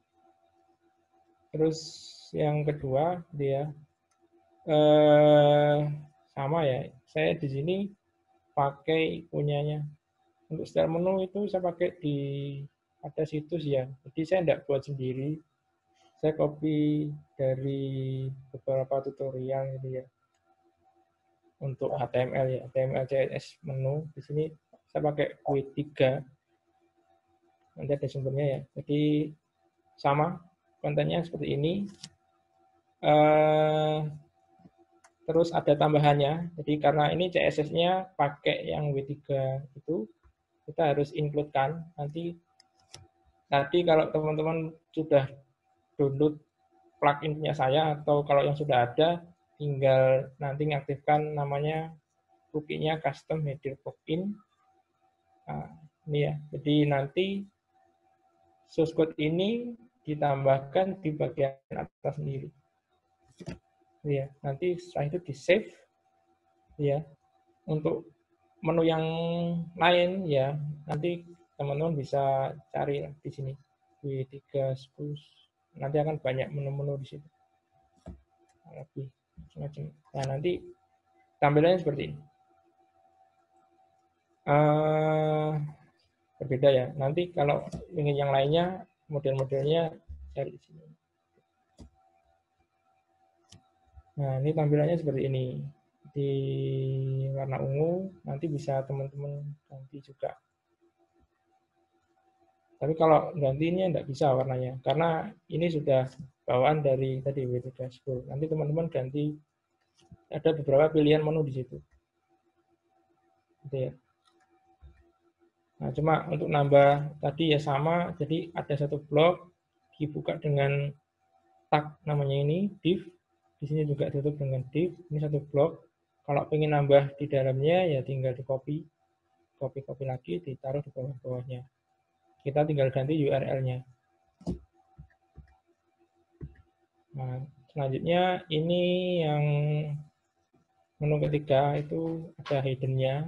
Terus yang kedua, dia eh, sama ya. Saya di sini pakai punyanya. Untuk style menu itu saya pakai di ada situs ya. Jadi saya tidak buat sendiri. Saya copy dari beberapa tutorial gitu ya. Untuk H T M L ya, H T M L C S S menu. Di sini saya pakai W tiga. Nanti ada sumbernya ya. Jadi sama kontennya seperti ini. Uh, terus ada tambahannya. Jadi karena ini C S S-nya pakai yang W tiga itu, kita harus include-kan. Nanti nanti kalau teman-teman sudah download plugin punya saya atau kalau yang sudah ada tinggal nanti mengaktifkan namanya plugin-nya custom header plugin. Nah, ini ya. Jadi nanti source code ini ditambahkan di bagian atas sendiri. Ya, nanti setelah itu di save ya. Untuk menu yang lain ya nanti teman-teman bisa cari di sini W tiga Spruce nanti akan banyak menu-menu di situ. Lebih semacam. Nah, nanti tampilannya seperti ini. Uh, berbeda ya. Nanti kalau ingin yang lainnya, model-modelnya dari sini. Nah, ini tampilannya seperti ini. Di warna ungu, nanti bisa teman-teman ganti juga. Tapi kalau gantinya tidak bisa warnanya, karena ini sudah bawaan dari tadi W T Dashboard. Nanti teman-teman ganti, ada beberapa pilihan menu di situ. Gitu ya. Nah, cuma untuk nambah tadi ya sama, jadi ada satu blok dibuka dengan tag namanya ini, div. Di sini juga tutup dengan div, ini satu blok. Kalau pengen nambah di dalamnya, ya tinggal di copy, copy-copy lagi, ditaruh di bawah-bawahnya. Kita tinggal ganti U R L-nya. Nah, selanjutnya ini yang menu ketiga itu ada hidden-nya.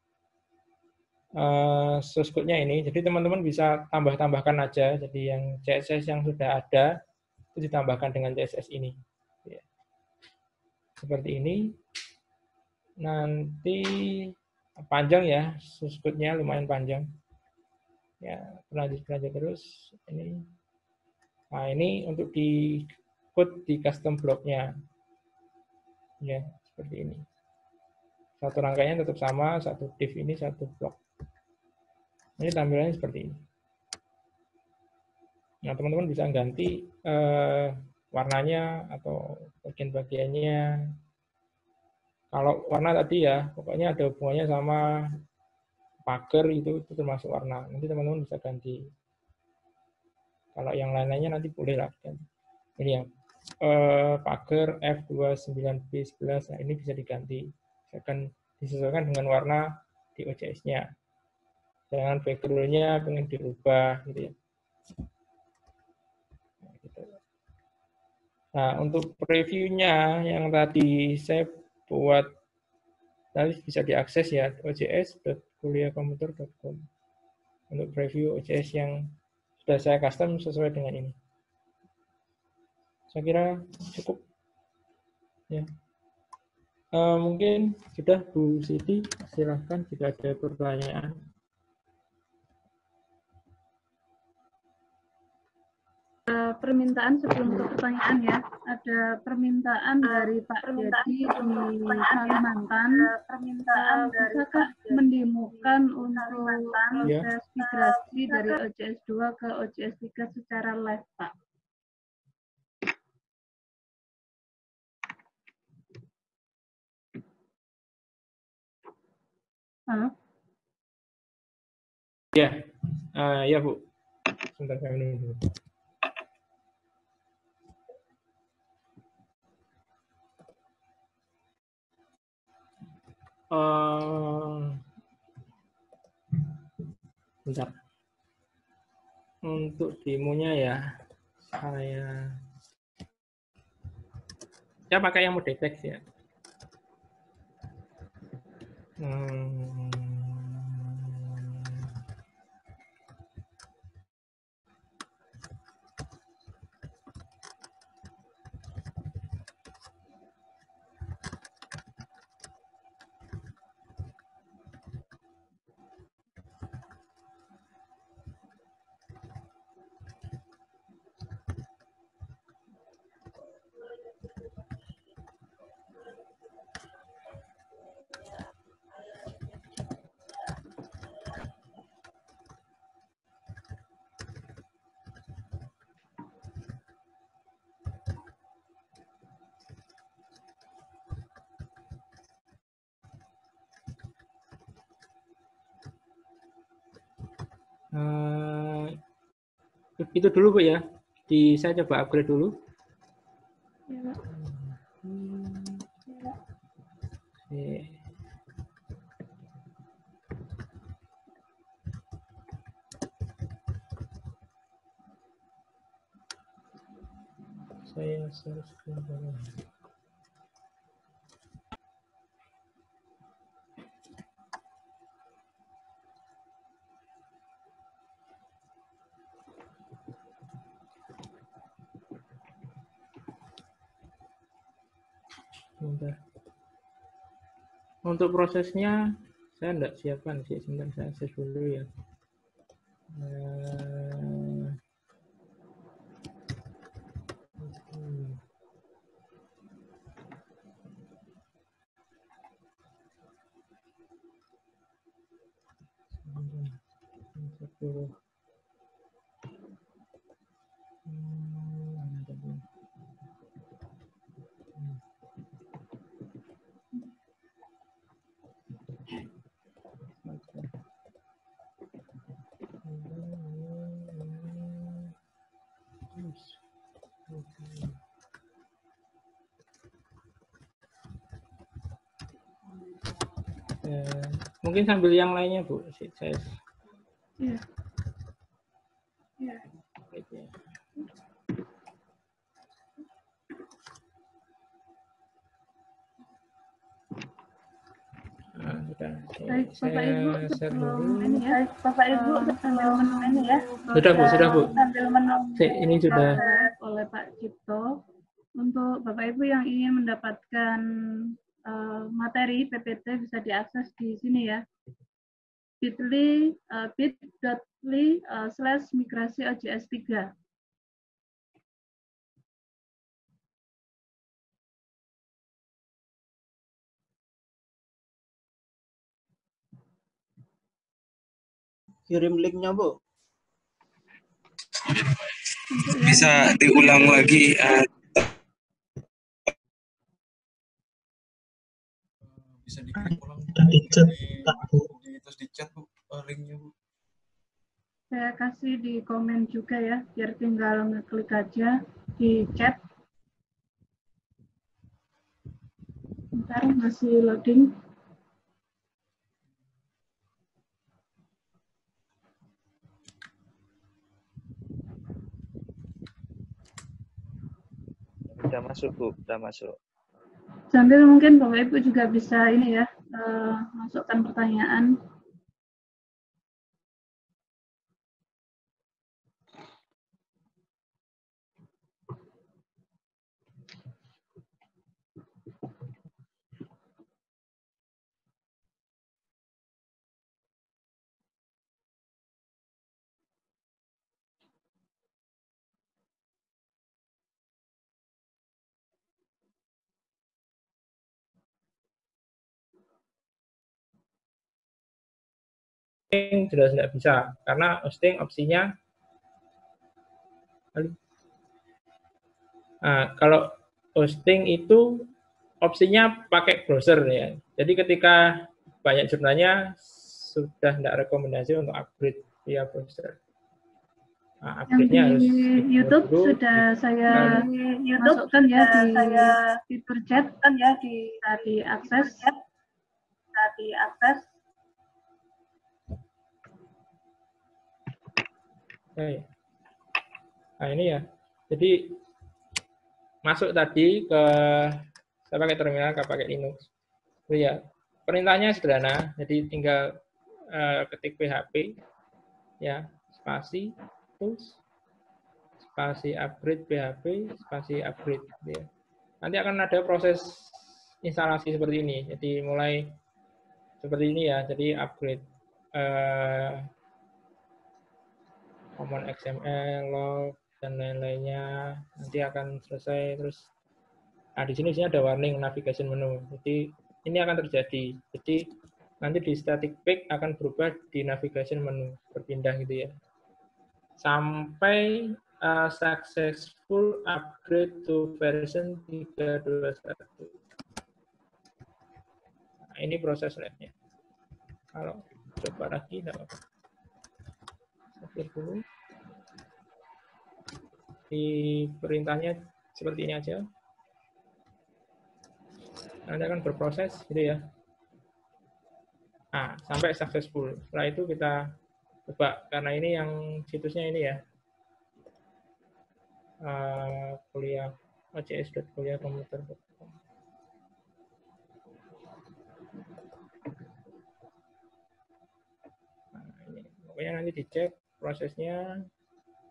Uh, source code-nya ini, jadi teman-teman bisa tambah-tambahkan aja. Jadi yang C S S yang sudah ada itu ditambahkan dengan C S S ini. Ya. Seperti ini. Nanti panjang ya, source code-nya lumayan panjang. Ya, lanjut lanjut terus ini. Nah, ini untuk di code di custom block-nya. Ya, seperti ini. Satu rangkaian tetap sama, satu div ini satu blok. Ini tampilannya seperti ini. Nah, teman-teman bisa ganti eh, warnanya atau bagian-bagiannya. Kalau warna tadi ya, pokoknya ada hubungannya sama pagar itu, itu termasuk warna. Nanti teman-teman bisa ganti. Kalau yang lain-lainnya nanti boleh lah ganti. Ini yang eh, pagar F dua puluh sembilan B sebelas, nah ini bisa diganti. Akan disesuaikan dengan warna di O C S-nya. Jangan background-nya pengen dirubah gitu ya. Nah, gitu. Nah, untuk previewnya yang tadi saya buat tadi bisa diakses ya o c s dot kuliah komputer dot com untuk preview O C S yang sudah saya custom sesuai dengan ini. Saya kira cukup. Ya. Uh, mungkin sudah Bu Siti, silahkan jika ada pertanyaan. Permintaan sebelum ke pertanyaan ya, ada permintaan dari Pak Dedi di Kalimantan, permintaan bisakah mendemokan untuk proses migrasi dari O C S dua ke O C S tiga secara live, Pak? Halo? Ya, uh, ya Bu. Sebentar saya menunggu. Uh, bentar. Untuk demonya ya, saya saya pakai yang mode teks ya. Hmm. Uh, itu dulu Bu ya. Di saya coba upgrade dulu. Ya. Ya. Saya search dulu. Sebentar. Untuk prosesnya saya enggak siapkan sih, sebentar saya akses dulu ya. Uh, hmm. Satu. Ya, mungkin sambil yang lainnya Bu, saya. Iya. Iya. Nah, sudah. Baik, Bapak Ibu, sebelum ini ya, Baik, Bapak Ibu, sambil menunggu ini ya. Sudah Bu, sudah Bu. Sambil menunggu Ini sudah oleh Pak Cipto. Untuk Bapak Ibu yang ingin mendapatkan uh, materi P P T bisa diakses di sini ya. bit.ly uh, bit.ly uh, slash migrasi O J S tiga. Kirim linknya Bu. Bisa diulang lagi. Uh, bisa dikirim ulang di chat, di, terus di chat Bu, linknya Bu. Saya kasih di komen juga ya, biar tinggal ngeklik aja di chat. Bentar, masih loading. Sudah masuk Bu, sudah masuk. Sambil mungkin Bapak Ibu juga bisa ini ya, uh, masukkan pertanyaan. hosting sudah tidak bisa karena hosting opsinya nah, kalau hosting itu opsinya pakai browser ya. Jadi ketika banyak jurnalnya sudah tidak rekomendasi untuk upgrade via browser. Nah, upgrade-nya harus di YouTube dulu, sudah di, saya di YouTube masukkan ya di saya fitur chat kan ya di di akses di akses. Nah ini ya, jadi masuk tadi ke saya pakai terminal, saya pakai Linux. Oh ya, perintahnya sederhana, jadi tinggal uh, ketik P H P, ya spasi, terus spasi upgrade P H P, spasi upgrade. Ya. Nanti akan ada proses instalasi seperti ini. Jadi mulai seperti ini ya, jadi upgrade. Uh, common X M L, log, dan lain-lainnya nanti akan selesai. Terus nah di sini, sini ada warning navigation menu. Jadi ini akan terjadi. Jadi nanti di static page akan berubah di navigation menu, berpindah gitu ya. Sampai uh, successful upgrade to version tiga dua satu. Nah, ini proses lihatnya. Kalau coba lagi enggak apa-apa. Dulu. Di perintahnya seperti ini aja. Nanti akan berproses gitu ya. Nah, sampai successful. Setelah itu kita coba, karena ini yang situsnya ini ya. Uh, kuliah o j s dot kuliah komputer dot com. Nah, ini. Pokoknya nanti dicek prosesnya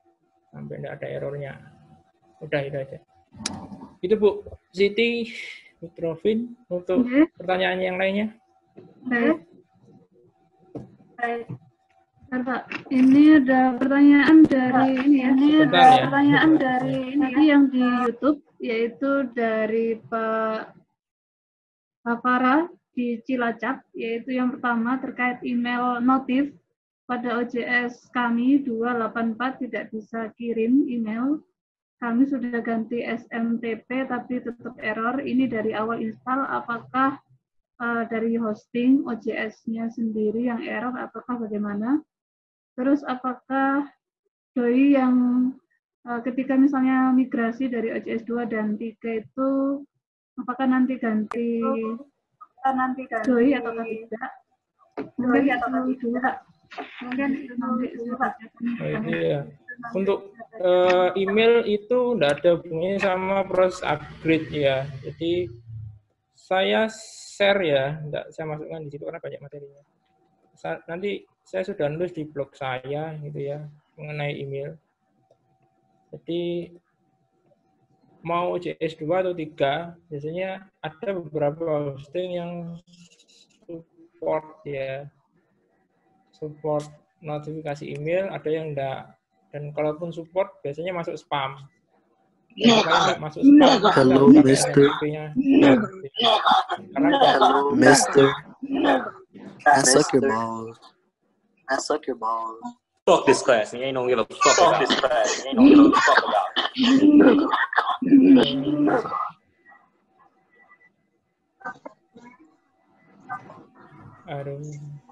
sampai tidak ada errornya. Udah itu aja. Itu Bu, Siti Putrovin untuk Oke. pertanyaan yang lainnya. Baik. Baik. Bentar, Pak. Ini ada pertanyaan dari ini ya. Ini ada Sebentar ya. pertanyaan dari ini yang di YouTube, yaitu dari Pak Hafara di Cilacap, yaitu yang pertama terkait email notif pada O J S kami dua delapan empat tidak bisa kirim email. Kami sudah ganti S M T P tapi tetap error. Ini dari awal install, apakah uh, dari hosting O J S-nya sendiri yang error, apakah bagaimana? Terus apakah doi yang uh, ketika misalnya migrasi dari O J S dua dan tiga itu, apakah nanti ganti, nanti ganti doi atau tidak? Doi atau tidak? Mungkin itu nanti sudah. Oh, iya. Untuk uh, email itu tidak ada hubungannya sama proses upgrade ya. Jadi saya share ya, tidak saya masukkan di situ karena banyak materinya. Sa nanti saya sudah nulis di blog saya gitu ya mengenai email. Jadi mau O J S dua atau tiga, biasanya ada beberapa hosting yang support ya. Support notifikasi email, ada yang enggak. Dan kalaupun support, biasanya masuk spam. Kalau enggak masuk spam, Hello, Mister. Hello, Mister. I suck your balls. I suck your balls. Fuck this class, and you ain't gonna give a fuck about this class. You ain't gonna give a fuck about it. Aduh.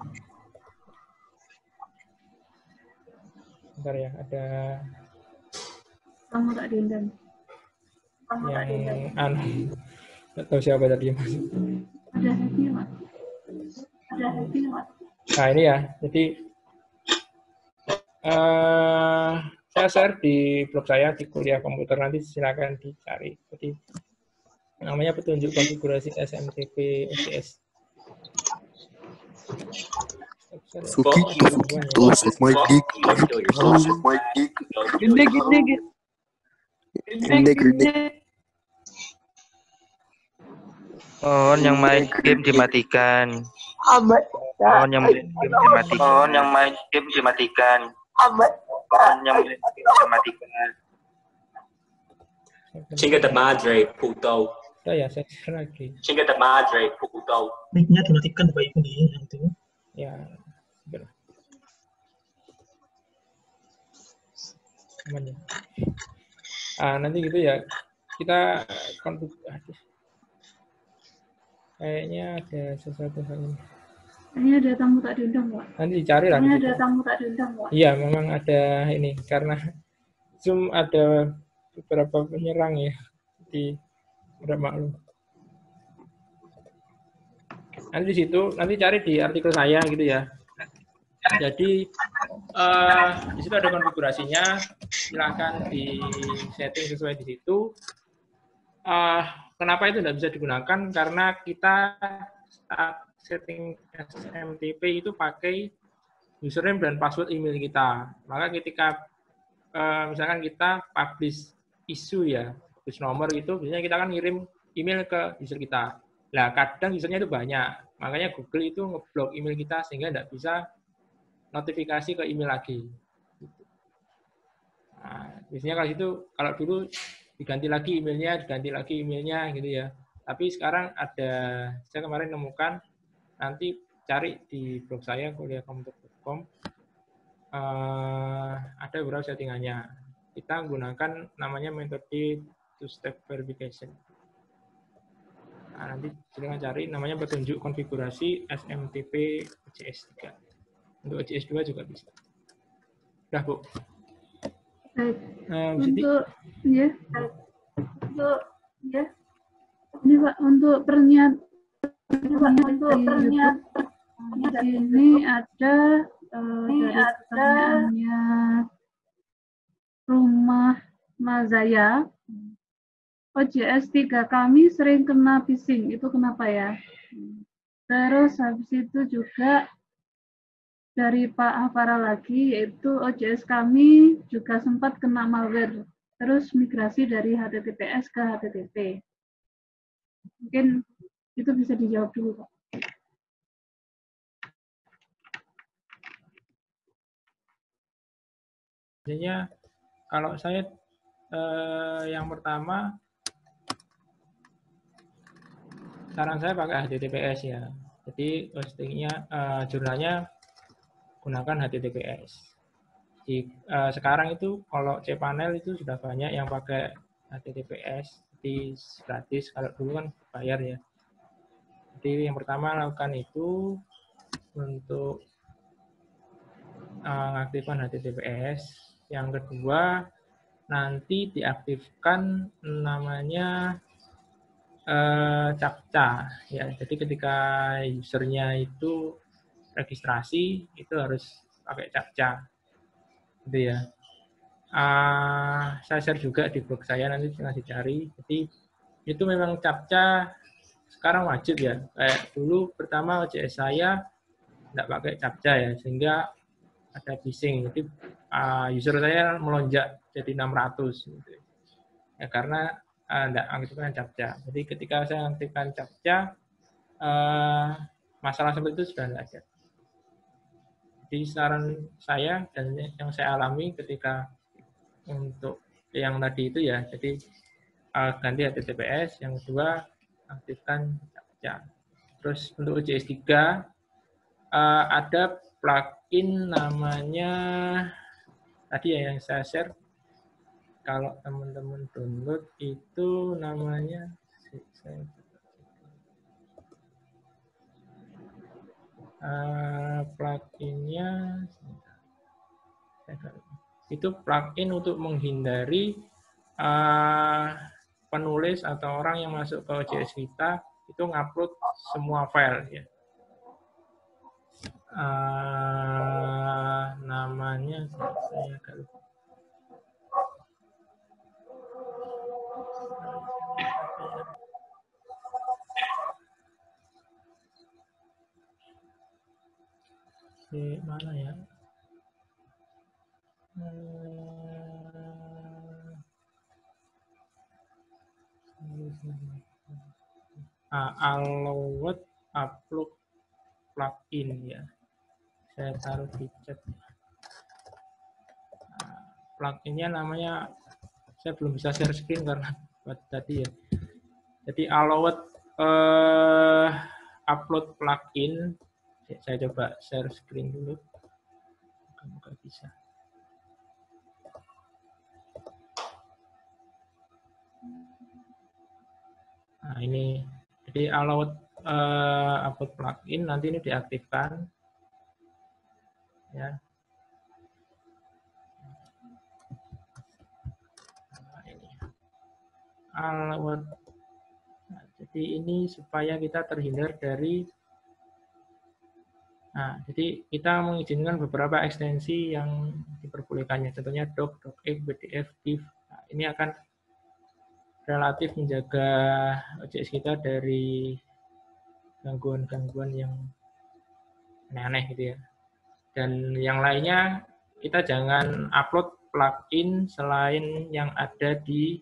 Bentar ya, ada Kamu tak diundang. Kamu tak diundang. yang aneh. Nggak tahu siapa tadi yang masuk. Ada happy, Pak. Ada happy, Pak. Nah ini ya, jadi uh, saya share di blog saya di kuliah komputer, nanti silakan dicari. Jadi namanya petunjuk konfigurasi S M T P O J S. Suki, tuh suck my dick. Tuh suck my dick. Gede, gede, gede. Gede, gede. Mohon yang main game dimatikan. Mohon yang main game dimatikan. Mohon yang main game dimatikan. Mohon yang main game dimatikan. Chinga de madre, puto. Oh ya, saya share lagi. Chinga de madre, puto. Mic-nya dimatikan Bapak Ibu nih yang itu. Ya, benar. Aman ya. Ah, nanti gitu ya. Kita konfigurasi. Kayaknya ada sesuatu hal ini. Ini ada tamu tak diundang, Pak. Nanti dicari lah. Ini di ada situ. tamu tak diundang, Pak. Iya, memang ada ini karena Zoom ada beberapa penyerang ya. Jadi udah maklum. Nanti di situ, nanti cari di artikel saya gitu ya. Jadi uh, di situ ada konfigurasinya, silakan di setting sesuai di situ. Uh, kenapa itu tidak bisa digunakan? Karena kita saat setting S M T P itu pakai username dan password email kita. Maka ketika uh, misalkan kita publish isu ya, publish nomor itu, biasanya kita kan ngirim email ke user kita. Nah, kadang usernya itu banyak. Makanya Google itu ngeblok email kita sehingga tidak bisa notifikasi ke email lagi. Nah, biasanya kalau itu, kalau dulu diganti lagi emailnya, diganti lagi emailnya gitu ya. Tapi sekarang ada, saya kemarin nemukan, nanti cari di blog saya kuliah komputer titik com, uh, ada beberapa settingannya. Kita gunakan namanya metode two-step verification. Nah, nanti silakan cari namanya petunjuk konfigurasi S M T P O J S tiga. Untuk O J S dua juga bisa. Udah, Bu. Baik. Nah, untuk ya, untuk ya, ini Pak, untuk pernyataan untuk pernyataan ini ada uh, dari pertanyaannya Rumah Mazaya. O J S tiga kami sering kena phishing, itu kenapa ya? Terus habis itu juga dari Pak Hafara lagi, yaitu O J S kami juga sempat kena malware, terus migrasi dari H T T P S ke H T T P. Mungkin itu bisa dijawab dulu, Pak. Sebenarnya kalau saya eh, yang pertama saran saya pakai H T T P S ya. Jadi hostingnya eh, jurnalnya gunakan H T T P S. Di, eh, sekarang itu kalau cPanel itu sudah banyak yang pakai H T T P S, jadi gratis. Kalau dulu kan bayar ya. Jadi yang pertama lakukan itu untuk uh, mengaktifkan H T T P S. Yang kedua nanti diaktifkan namanya uh, captcha ya. Jadi ketika usernya itu registrasi itu harus pakai captcha, gitu ya. Uh, saya share juga di blog saya, nanti tinggal dicari. Jadi itu memang captcha sekarang wajib ya. Kayak dulu pertama O J S saya tidak pakai captcha ya, sehingga ada phishing. Jadi uh, user saya melonjak jadi enam ratus gitu. Ya karena tidak uh, aktifkan captcha. Jadi ketika saya aktifkan captcha, uh, masalah seperti itu sudah tidak ada. Jadi saran saya dan yang saya alami ketika untuk yang tadi itu ya, jadi uh, ganti H T T P S, yang kedua aktifkan captcha. Terus untuk O J S tiga uh, ada plugin namanya tadi ya yang saya share. Kalau teman-teman download itu namanya uh, pluginnya itu plugin untuk menghindari uh, penulis atau orang yang masuk ke O J S kita itu ngupload semua file ya. Uh, namanya saya agak lupa. Di mana ya? Uh, allowed upload plugin ya. Saya taruh di chat. Nah, pluginnya namanya saya belum bisa share screen karena buat tadi ya. Jadi allowed uh, upload plugin. Saya coba share screen dulu. Semoga bisa. Nah ini, jadi allowed uh, upload plugin nanti ini diaktifkan, ya. Nah, ini allowed. Nah, jadi ini supaya kita terhindar dari, nah jadi kita mengizinkan beberapa ekstensi yang diperbolehkannya, contohnya doc, docx, B D F, div. Nah, ini akan relatif menjaga O J S kita dari gangguan-gangguan yang aneh-aneh gitu ya. Dan yang lainnya, kita jangan upload plugin selain yang ada di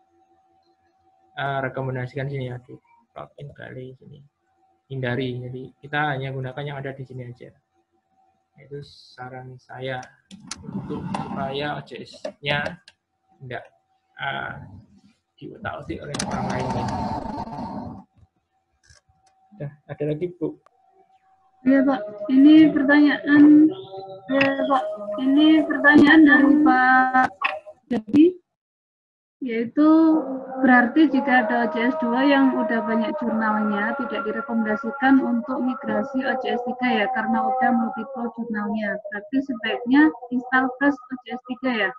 uh, rekomendasikan sini ya, di plugin kali sini. Hindari, jadi kita hanya gunakan yang ada di sini aja. Itu saran saya untuk supaya O J S-nya tidak uh, diutak-utik oleh orang lain. Nah, ada lagi Bu? Ya Pak, ini pertanyaan, ya Pak, ini pertanyaan dari Pak Jadi, yaitu berarti jika ada O J S dua yang udah banyak jurnalnya, tidak direkomendasikan untuk migrasi O J S tiga ya, karena udah multiple jurnalnya. Berarti sebaiknya install plus O J S tiga ya.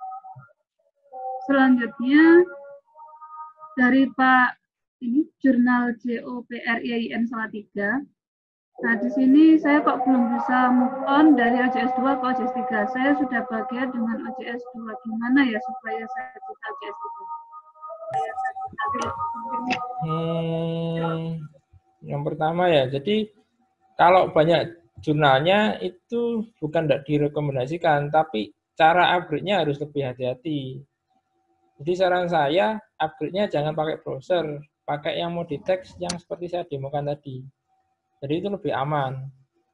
Selanjutnya, dari Pak ini jurnal J O P R I A I N Salatiga. Nah, di sini saya kok belum bisa move on dari O J S dua ke O J S tiga. Saya sudah bahagia dengan O J S dua. Gimana ya supaya saya bisa O J S tiga? Hmm, yang pertama ya, jadi kalau banyak jurnalnya itu bukan tidak direkomendasikan, tapi cara upgrade-nya harus lebih hati-hati. Jadi saran saya, upgrade-nya jangan pakai browser, pakai yang mode text yang seperti saya demokan tadi. Jadi itu lebih aman.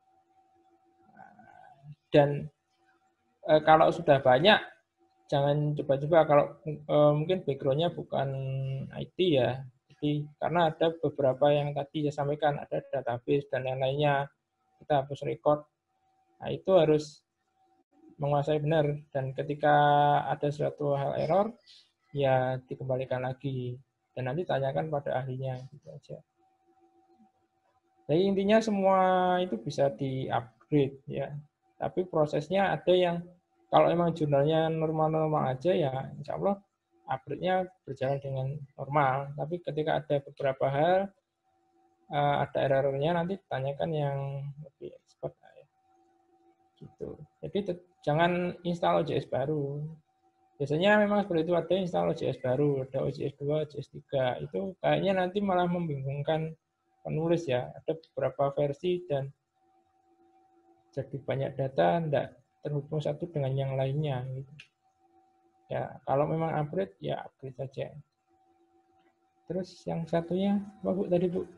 Dan e, kalau sudah banyak, jangan coba-coba kalau e, mungkin background-nya bukan I T ya. Jadi karena ada beberapa yang tadi saya sampaikan, ada database dan lain-lainnya, kita hapus record. Nah itu harus menguasai benar. Dan ketika ada suatu hal error, ya dikembalikan lagi. Dan nanti tanyakan pada ahlinya. Gitu aja. Jadi intinya semua itu bisa di-upgrade ya. Tapi prosesnya ada yang kalau emang jurnalnya normal-normal aja ya insya Allah upgrade-nya berjalan dengan normal. Tapi ketika ada beberapa hal, ada error-nya nanti tanyakan yang lebih expert. Ya. Gitu. Jadi jangan install O J S baru. Biasanya memang seperti itu, ada install O J S baru, ada O J S dua, O J S tiga. Itu kayaknya nanti malah membingungkan penulis ya. Ada beberapa versi dan jadi banyak data tidak terhubung satu dengan yang lainnya. Gitu. Ya, kalau memang upgrade, ya upgrade saja. Terus yang satunya, apa Bu tadi Bu?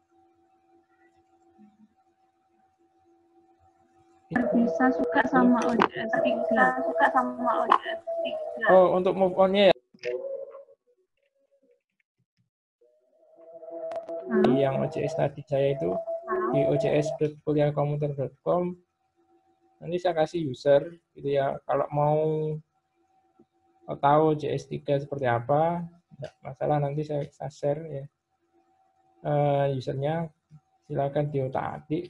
Bisa suka sama O J S tiga. Suka sama O J S tiga. Oh, untuk move on-nya ya? Di yang O J S tadi saya itu, di o j s dot kuliahkomputer dot com, nanti saya kasih user, gitu ya. Kalau mau tahu O J S tiga seperti apa, enggak masalah, nanti saya, saya share ya. Uh, usernya, silakan diotak-atik.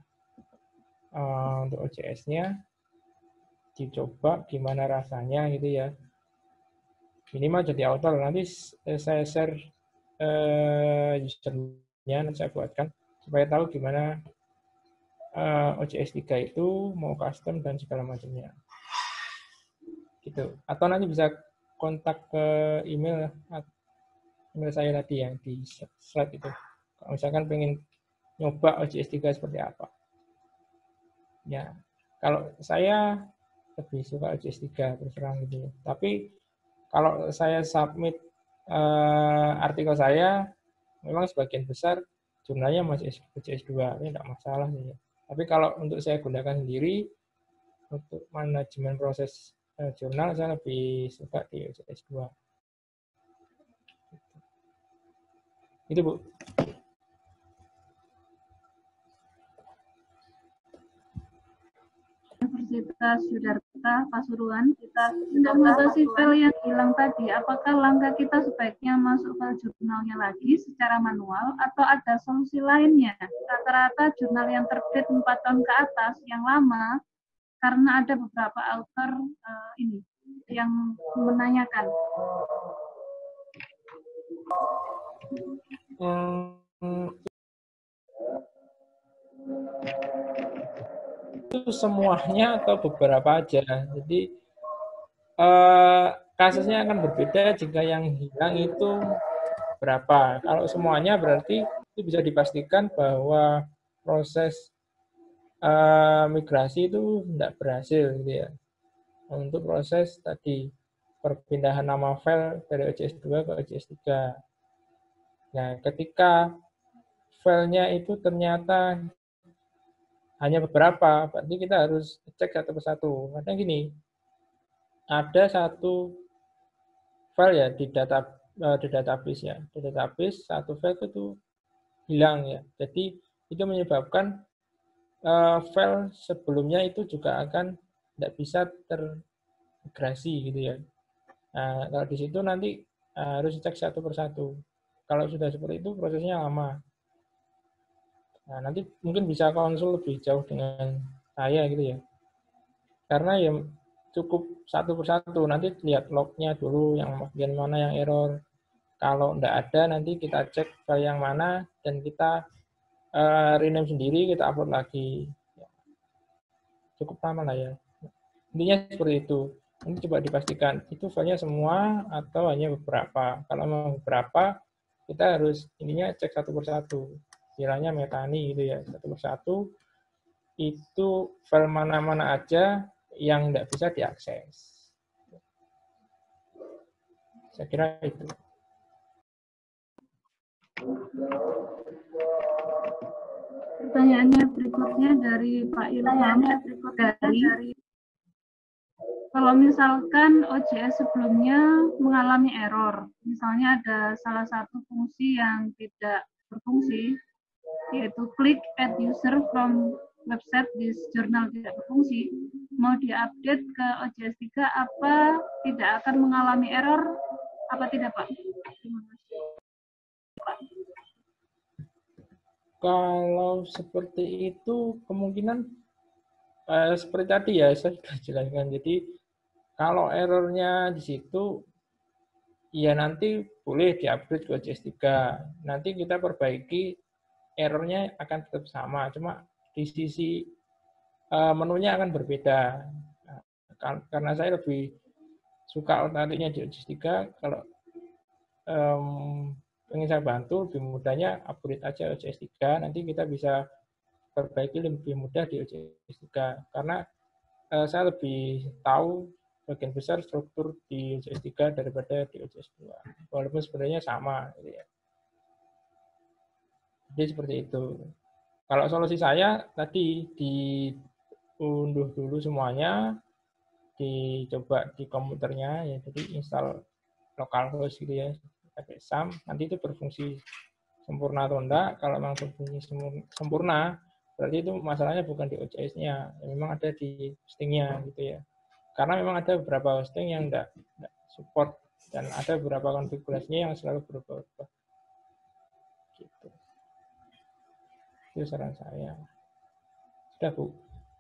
Uh, untuk O J S-nya, dicoba gimana rasanya gitu ya. Minimal jadi author, nanti saya share uh, usernya, nanti saya buatkan, supaya tahu gimana uh, O J S tiga itu mau custom dan segala macamnya. Gitu. Atau nanti bisa kontak ke email email saya tadi yang di slide itu. Kalau misalkan pengen nyoba O J S tiga seperti apa. Ya, kalau saya lebih suka O J S tiga terus terang gitu ya. Tapi kalau saya submit uh, artikel saya, memang sebagian besar jurnalnya masih O J S dua, ini tidak masalah sih ya. Tapi kalau untuk saya gunakan sendiri, untuk manajemen proses uh, jurnal, saya lebih suka di O J S dua. Itu Bu. Universitas Yudharta Pasuruan, kita untuk mengatasi file yang hilang tadi, apakah langkah kita sebaiknya masuk file jurnalnya lagi secara manual atau ada solusi lainnya? Rata-rata jurnal yang terbit empat tahun ke atas yang lama, karena ada beberapa author uh, ini yang menanyakan. Hmm. Itu semuanya atau beberapa aja. Jadi eh, kasusnya akan berbeda jika yang hilang itu berapa. Kalau semuanya berarti itu bisa dipastikan bahwa proses eh, migrasi itu tidak berhasil gitu ya. Untuk proses tadi perpindahan nama file dari O J S dua ke O J S tiga. Nah, ketika filenya itu ternyata hanya beberapa, berarti kita harus cek satu persatu. Karena gini, ada satu file ya di data di database ya, di database satu file itu hilang ya. Jadi itu menyebabkan uh, file sebelumnya itu juga akan tidak bisa termigrasi gitu ya. Nah, kalau di situ nanti uh, harus cek satu persatu. Kalau sudah seperti itu prosesnya lama. Nah, nanti mungkin bisa konsul lebih jauh dengan saya gitu ya. Karena ya cukup satu persatu, nanti lihat lognya dulu, yang bagian mana yang error. Kalau enggak ada, nanti kita cek file yang mana, dan kita uh, rename sendiri, kita upload lagi. Cukup lama lah ya. Intinya seperti itu. Nanti coba dipastikan, itu filenya semua atau hanya beberapa. Kalau memang beberapa, kita harus ininya cek satu persatu. Istilahnya metani gitu ya, satu persatu itu file mana-mana aja yang tidak bisa diakses. Saya kira itu. Pertanyaannya berikutnya dari Pak Ilham. Dari kalau misalkan O J S sebelumnya mengalami error, misalnya ada salah satu fungsi yang tidak berfungsi, yaitu click add user from website this journal tidak berfungsi, mau diupdate ke O J S tiga apa tidak akan mengalami error, apa tidak Pak? Terima kasih. Kalau seperti itu kemungkinan eh, seperti tadi ya saya sudah jelaskan. Jadi kalau errornya di situ, ya nanti boleh di-upgrade ke O J S tiga. Nanti kita perbaiki, errornya akan tetap sama, cuma di sisi uh, menunya akan berbeda. Nah, karena saya lebih suka otaknya di O J S tiga, kalau um, ingin saya bantu, lebih mudahnya upgrade aja O J S tiga, nanti kita bisa perbaiki lebih mudah di O J S tiga. Karena uh, saya lebih tahu bagian besar struktur di O J S tiga daripada di O J S dua. Walaupun sebenarnya sama. Gitu ya. Jadi seperti itu. Kalau solusi saya tadi diunduh dulu semuanya, dicoba di komputernya, ya jadi install localhost gitu ya, pakai S A M, nanti itu berfungsi sempurna atau enggak. Kalau memang berfungsi sempurna, berarti itu masalahnya bukan di O J S-nya, ya, memang ada di hostingnya gitu ya. Karena memang ada beberapa hosting yang enggak, enggak support dan ada beberapa konfigurasinya yang selalu berubah-ubah. Gitu. Itu saran saya. Sudah, Bu.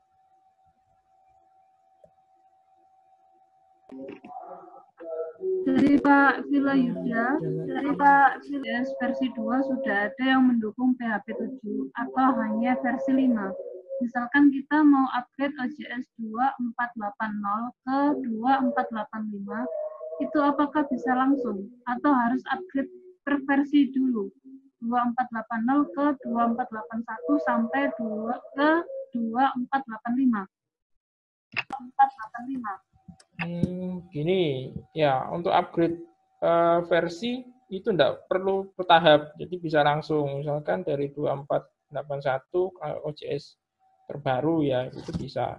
Dari Pak Vila Yuda, dari Pak Vila versi dua sudah ada yang mendukung P H P tujuh atau hanya versi lima. Misalkan kita mau upgrade O J S dua empat delapan nol ke dua empat delapan lima, itu apakah bisa langsung atau harus upgrade per versi dulu? dua empat delapan nol ke dua empat delapan satu sampai dua ke dua empat delapan lima. empat delapan lima. Hmm, gini, ya untuk upgrade uh, versi itu enggak perlu bertahap, jadi bisa langsung. Misalkan dari dua empat delapan satu uh, O J S terbaru ya, itu bisa.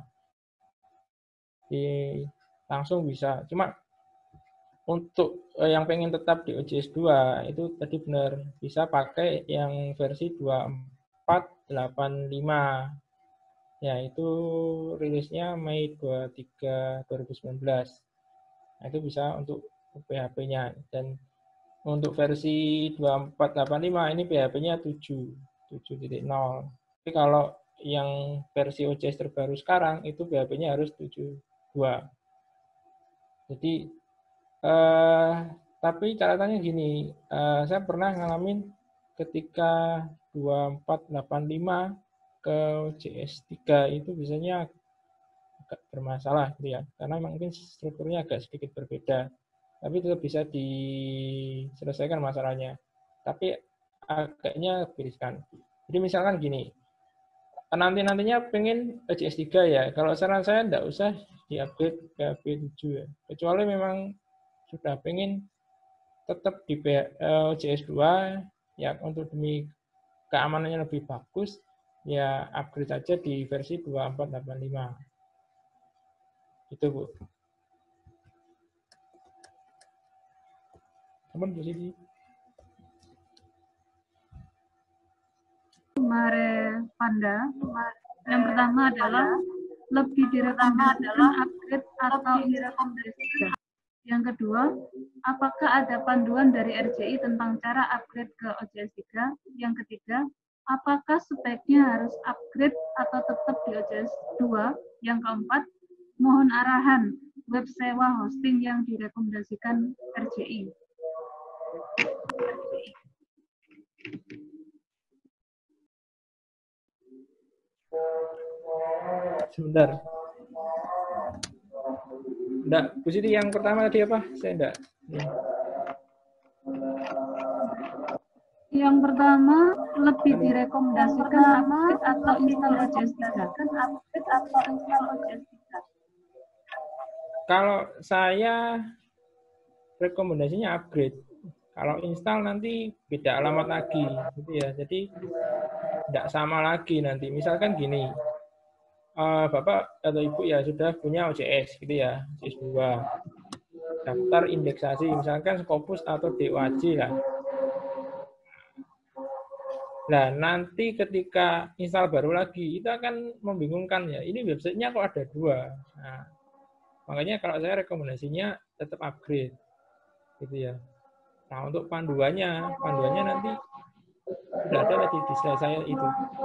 Di, langsung bisa. Cuma untuk uh, yang pengen tetap di O J S dua, itu tadi benar, bisa pakai yang versi dua empat delapan lima. Ya, itu rilisnya Mei dua puluh tiga dua ribu sembilan belas. Nah, itu bisa untuk P H P-nya. Dan untuk versi dua empat delapan lima, ini P H P-nya tujuh titik nol. Tapi kalau yang versi O J S terbaru sekarang, itu P H P-nya harus tujuh titik dua. Jadi, eh, tapi catatannya gini, eh, saya pernah ngalamin ketika dua empat delapan lima ke O J S tiga itu biasanya agak bermasalah gitu ya, karena mungkin strukturnya agak sedikit berbeda, tapi tetap bisa diselesaikan masalahnya, tapi agaknya riskan. Jadi misalkan gini, nanti-nantinya pengen O J S tiga ya, kalau saran saya enggak usah di-upgrade ke P H P tujuh ya, kecuali memang sudah pengen tetap di O J S dua ya, untuk demi keamanannya lebih bagus, ya upgrade aja di versi dua empat delapan lima. Itu, Bu. Teman di sini. Mare Panda. Yang pertama adalah lebih direkomendasikan upgrade atau direkomendasikan. Yang kedua, apakah ada panduan dari R J I tentang cara upgrade ke O J S tiga? Yang ketiga, apakah sebaiknya harus upgrade atau tetap di O J S dua? Yang keempat, mohon arahan web sewa hosting yang direkomendasikan R J I. Sebentar. Enggak, Bu Siti yang pertama tadi apa? Saya enggak. Yang pertama, lebih direkomendasikan upgrade atau install O J S tiga. Upgrade atau install O J S tiga. Kalau saya rekomendasinya upgrade. Kalau install nanti beda alamat lagi, gitu ya. Jadi tidak sama lagi nanti. Misalkan gini, uh, Bapak atau Ibu ya sudah punya O J S, gitu ya, O J S dua. Daftar indeksasi, misalkan Scopus atau D O A J lah. Nah, nanti ketika install baru lagi, itu akan membingungkan ya. Ini websitenya kok ada dua. Nah, makanya kalau saya rekomendasinya tetap upgrade, gitu ya. Nah, untuk panduannya, panduannya nanti sudah ada tadi di slide saya itu.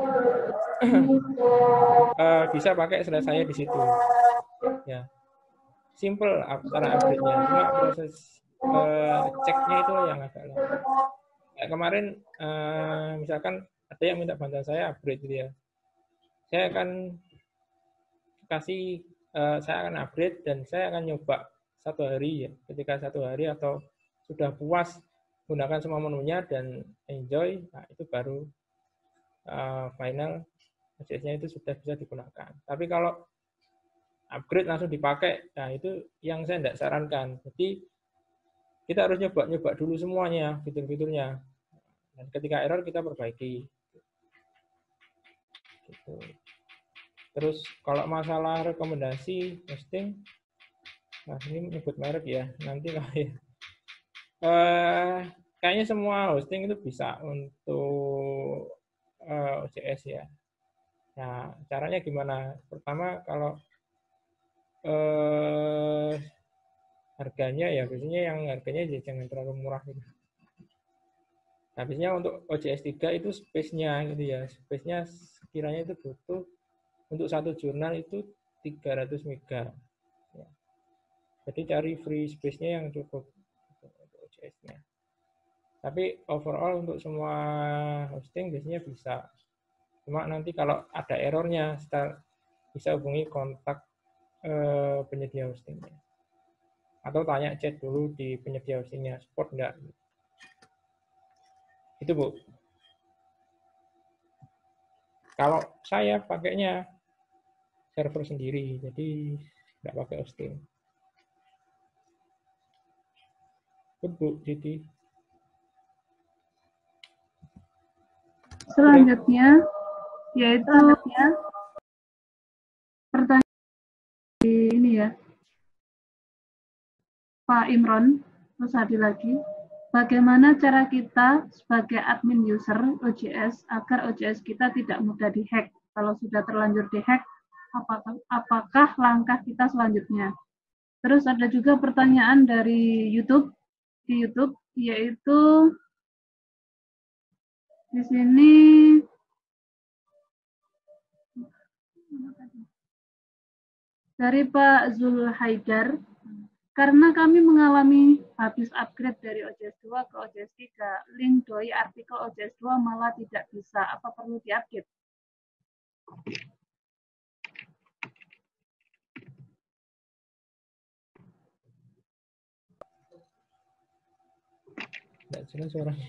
uh, bisa pakai slide saya di situ. Ya, simple cara upgrade-nya. Cuma proses uh, ceknya itu yang agak lama. Ya, kemarin uh, misalkan ada yang minta bantuan saya upgrade gitu ya. Saya akan kasih, uh, saya akan upgrade dan saya akan nyoba satu hari ya. Ketika satu hari atau sudah puas gunakan semua menunya dan enjoy, nah itu baru uh, final O J S-nya itu sudah bisa digunakan. Tapi kalau upgrade langsung dipakai, nah itu yang saya tidak sarankan. Jadi kita harus nyoba-nyoba dulu semuanya, fitur-fiturnya. Dan ketika error kita perbaiki. Gitu. Terus kalau masalah rekomendasi hosting, nah ini menyebut merek ya, nanti lah ya. Uh, kayaknya semua hosting itu bisa untuk uh, O J S ya. Nah, caranya gimana? Pertama, kalau uh, harganya ya, biasanya yang harganya jangan terlalu murah gitu. Nah, biasanya untuk O J S tiga itu space-nya gitu ya. Space-nya sekiranya itu butuh untuk satu jurnal itu tiga ratus mega. Ya. Jadi cari free space-nya yang cukup. nya. Tapi overall untuk semua hosting biasanya bisa. Cuma nanti kalau ada errornya, bisa hubungi kontak eh, penyedia hostingnya. Atau tanya chat dulu di penyedia hostingnya, support enggak. Itu Bu. Kalau saya pakainya server sendiri, jadi nggak pakai hosting. Bu, jadi selanjutnya yaitu ya, pertanyaan ini ya, Pak Imron, terus ada lagi. Bagaimana cara kita sebagai admin user O J S agar O J S kita tidak mudah dihack? Kalau sudah terlanjur dihack, apakah, apakah langkah kita selanjutnya? Terus ada juga pertanyaan dari YouTube. Di YouTube, yaitu di sini dari Pak Zul Haidar, karena kami mengalami habis upgrade dari O J S dua ke O J S tiga, link doi artikel O J S dua malah tidak bisa, apa perlu diupdate? Tidak jelas suaranya.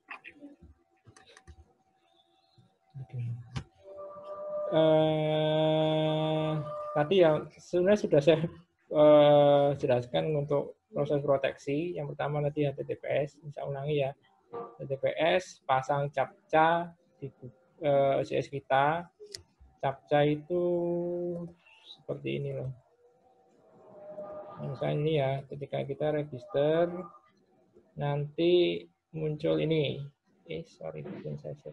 Uh, tadi yang sebenarnya sudah saya uh, jelaskan untuk proses proteksi. Yang pertama tadi H T T P S, bisa ulangi ya. H T T P S, pasang captcha di uh, O J S kita. Captcha itu seperti ini loh. Misalnya ini ya, ketika kita register, nanti muncul ini. Eh, sorry, belum saya set.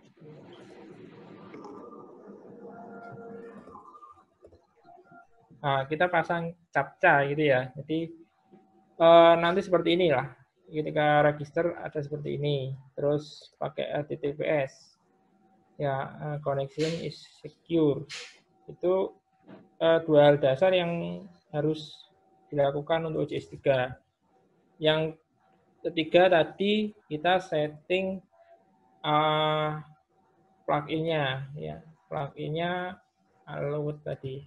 Nah, kita pasang captcha gitu ya. Jadi eh, nanti seperti inilah. Ketika register ada seperti ini. Terus pakai H T T P S. Ya, uh, connection is secure. Itu uh, dua hal dasar yang harus dilakukan untuk O J S tiga. Yang ketiga tadi kita setting uh, plugin-nya ya. Plugin-nya allowed tadi.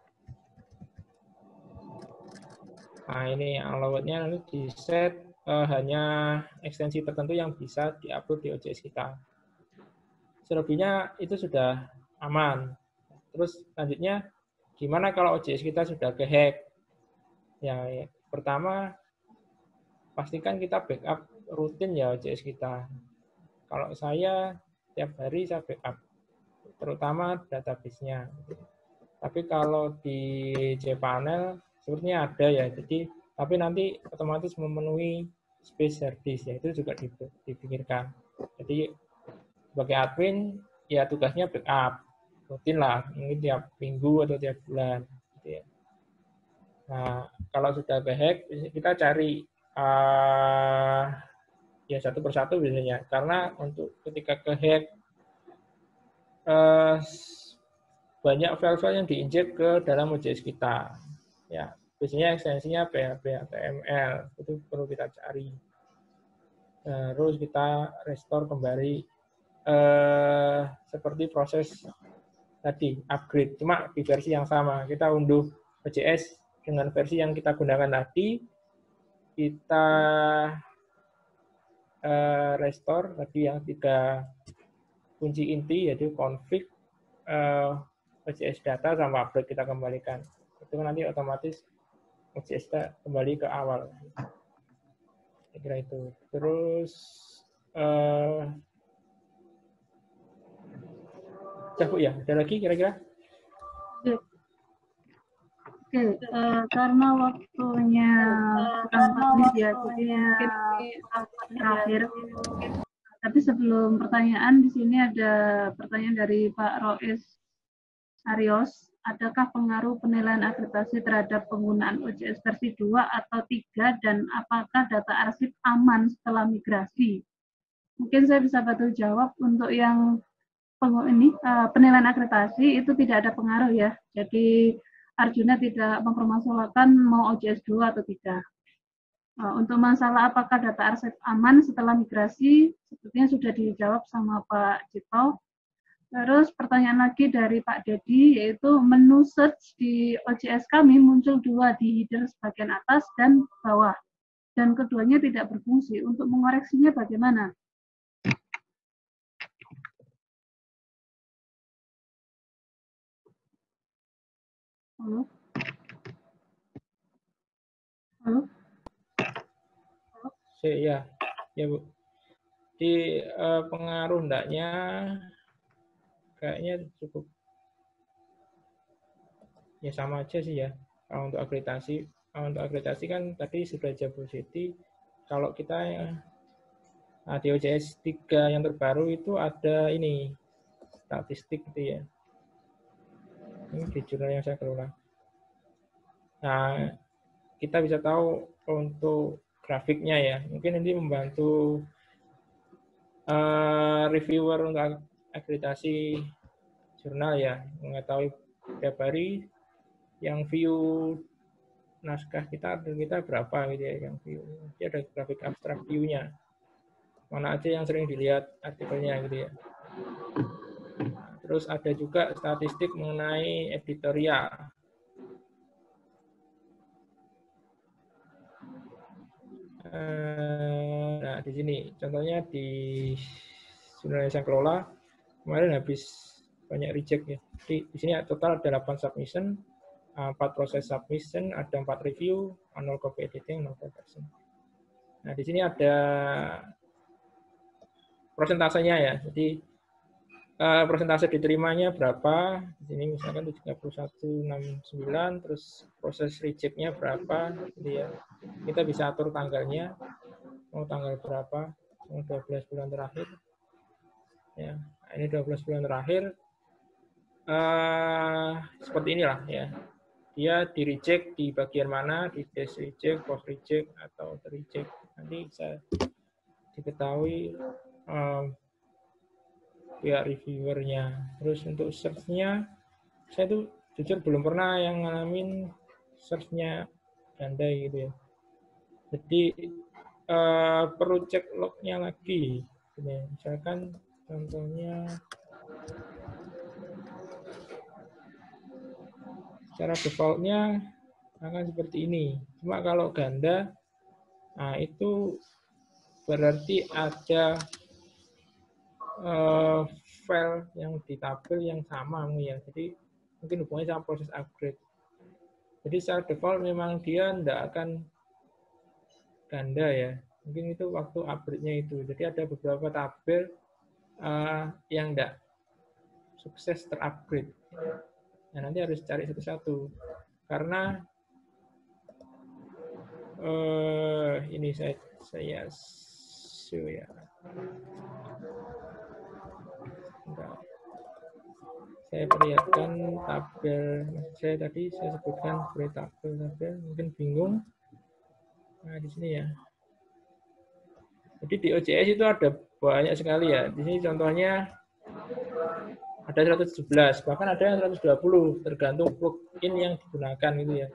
Nah, ini allowed-nya nanti di-set uh, hanya ekstensi tertentu yang bisa di-upload di O J S kita. Selebihnya itu sudah aman. Terus selanjutnya, gimana kalau O J S kita sudah ke-hack? Ya, ya, pertama, pastikan kita backup rutin ya O J S kita. Kalau saya tiap hari saya backup, terutama database-nya. Tapi kalau di cPanel sepertinya ada ya, jadi tapi nanti otomatis memenuhi space hard disk ya, itu juga dipikirkan. Jadi sebagai admin ya tugasnya backup rutin lah, mungkin tiap minggu atau tiap bulan. Gitu ya. Nah kalau sudah kehack kita cari uh, ya satu persatu biasanya, karena untuk ketika kehack uh, banyak file-file yang diinjek ke dalam O J S kita. Ya biasanya ekstensinya P H P, H T M L itu perlu kita cari. Terus kita restore kembali eh, seperti proses tadi upgrade, cuma di versi yang sama. Kita unduh O J S dengan versi yang kita gunakan tadi, kita eh, restore tadi yang tiga kunci inti, yaitu config, eh, O J S data sama upload kita kembalikan. Itu nanti otomatis O J S kita kembali ke awal. Saya kira itu. Terus eh, Cabu ya, ada lagi kira-kira? Oke, Oke uh, karena waktunya kurang lebih ya, jadi mungkin terakhir. Tapi sebelum pertanyaan, di sini ada pertanyaan dari Pak Rois Arios. Adakah pengaruh penilaian akreditasi terhadap penggunaan O J S versi dua atau tiga, dan apakah data arsip aman setelah migrasi? Mungkin saya bisa bantu jawab. Untuk yang ini uh, penilaian akreditasi itu tidak ada pengaruh ya. Jadi Arjuna tidak mempermasalahkan mau O J S dua atau tidak. Uh, untuk masalah apakah data arsip aman setelah migrasi, sepertinya sudah dijawab sama Pak Cito. Terus pertanyaan lagi dari Pak Dedi, yaitu menu search di O J S kami muncul dua di header bagian atas dan bawah, dan keduanya tidak berfungsi. Untuk mengoreksinya bagaimana? Halo? Halo? Ya, ya Bu. Di uh, pengaruh ndaknya kayaknya cukup ya sama aja sih ya. Kalau untuk akreditasi, kalau untuk akreditasi kan tadi sudah Jabu City. Kalau kita nah, di O J S tiga yang terbaru itu ada ini statistik gitu ya. Ini di jurnal yang saya kelola. Nah, kita bisa tahu untuk grafiknya ya. Mungkin ini membantu uh, reviewer untuk akreditasi jurnal ya, mengetahui tiap hari yang view naskah kita kita berapa gitu ya, yang view. Jadi ada grafik abstrak view-nya. Mana aja yang sering dilihat artikelnya gitu ya. Nah, terus ada juga statistik mengenai editorial. Nah, di sini contohnya di jurnal yang saya kelola kemarin habis banyak reject ya. Di, di sini total ada delapan submission, empat proses submission, ada empat review, nol copy editing, nol conversion. Nah, di sini ada persentasenya ya. Jadi uh, persentase diterimanya berapa? Di sini misalkan tiga puluh satu koma enam sembilan, terus proses reject-nya berapa gitu ya. Kita bisa atur tanggalnya, mau tanggal berapa, mau dua belas bulan terakhir. Ya, ini dua belas bulan terakhir. Uh, seperti inilah ya. Dia di reject di bagian mana, di dash reject, post reject, atau reject. Nanti bisa diketahui um, pihak reviewernya. Terus untuk search-nya, saya tuh jujur belum pernah yang ngalamin search-nya ganda gitu ya. Jadi uh, perlu cek log-nya lagi. Misalkan contohnya secara default-nya akan seperti ini. Cuma kalau ganda, nah itu berarti ada uh, file yang di tabel yang sama ya. Jadi mungkin hubungannya sama proses upgrade. Jadi secara default memang dia tidak akan ganda ya. Mungkin itu waktu upgrade-nya itu. Jadi ada beberapa tabel uh, yang tidak sukses terupgrade. Nah, nanti harus cari satu-satu. Karena uh, ini saya saya show ya. Enggak. Saya perlihatkan tabel. Saya tadi saya sebutkan sebagai tabel-tabel. Mungkin bingung. Nah, di sini ya. Jadi di O J S itu ada banyak sekali ya. Di sini contohnya ada seratus tujuh belas, bahkan ada yang seratus dua puluh, tergantung plugin yang digunakan gitu ya.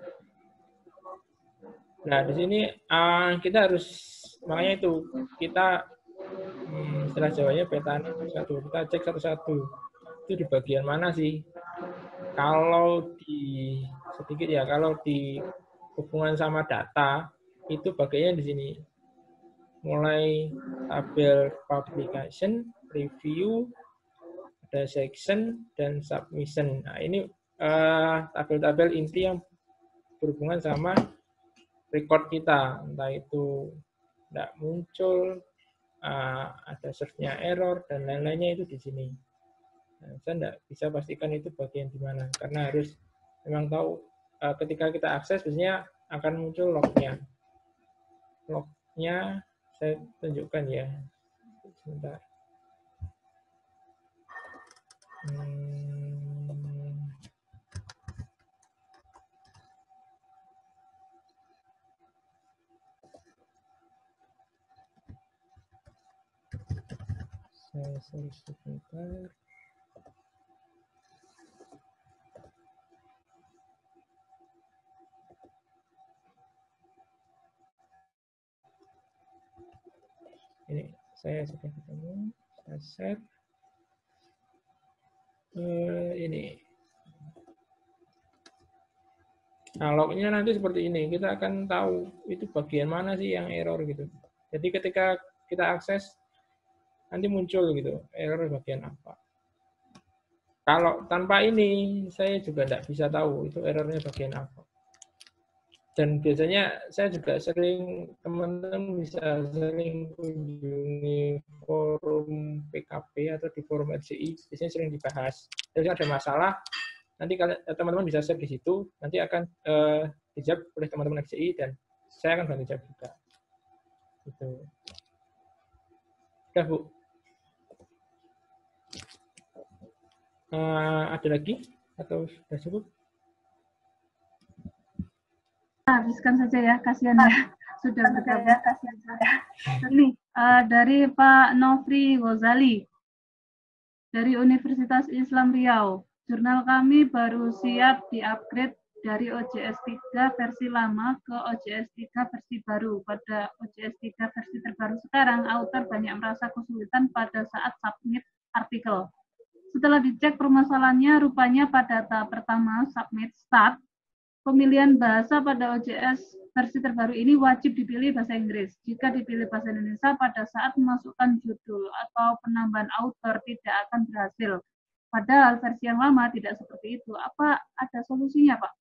Nah, di sini uh, kita harus, makanya itu, kita, hmm, istilah Jawanya petani satu, kita cek satu-satu. Itu di bagian mana sih? Kalau di, sedikit ya, kalau di hubungan sama data, itu bagiannya di sini. Mulai tabel publication, review, ada section, dan submission. Nah, ini tabel-tabel uh, inti yang berhubungan sama record kita. Entah itu tidak muncul, uh, ada search-nya error, dan lain-lainnya itu di sini. Nah, saya tidak bisa pastikan itu bagian di mana, karena harus memang tahu uh, ketika kita akses, biasanya akan muncul log-nya. Log-nya saya tunjukkan ya. Sebentar. Hmm. Saya search sebentar. Ini saya sudah ketemu. Saya set. Uh, ini. Nah, lognya nanti seperti ini. Kita akan tahu itu bagian mana sih yang error gitu. Jadi ketika kita akses, nanti muncul gitu, error bagian apa. Kalau tanpa ini, saya juga tidak bisa tahu itu errornya bagian apa. Dan biasanya saya juga sering, teman-teman bisa sering kunjungi forum P K P atau di forum R C I, biasanya sering dibahas. Jadi ada masalah, nanti kalian teman-teman bisa share di situ, nanti akan uh, dijawab oleh teman-teman R C I dan saya akan bantu jawab juga. Gitu. Udah, Bu. Uh, ada lagi atau sudah cukup? Habiskan saja ya, kasihan ya. Sudah bergabung, kasihan saya. Ini uh, dari Pak Nofri Ghazali dari Universitas Islam Riau. Jurnal kami baru siap di-upgrade dari O J S tiga versi lama ke O J S tiga versi baru. Pada O J S tiga versi terbaru sekarang, author banyak merasa kesulitan pada saat submit artikel. Setelah dicek permasalahannya, rupanya pada tahap pertama, submit start, pemilihan bahasa pada O J S versi terbaru ini wajib dipilih bahasa Inggris. Jika dipilih bahasa Indonesia, pada saat memasukkan judul atau penambahan author tidak akan berhasil. Padahal versi yang lama tidak seperti itu. Apa ada solusinya, Pak?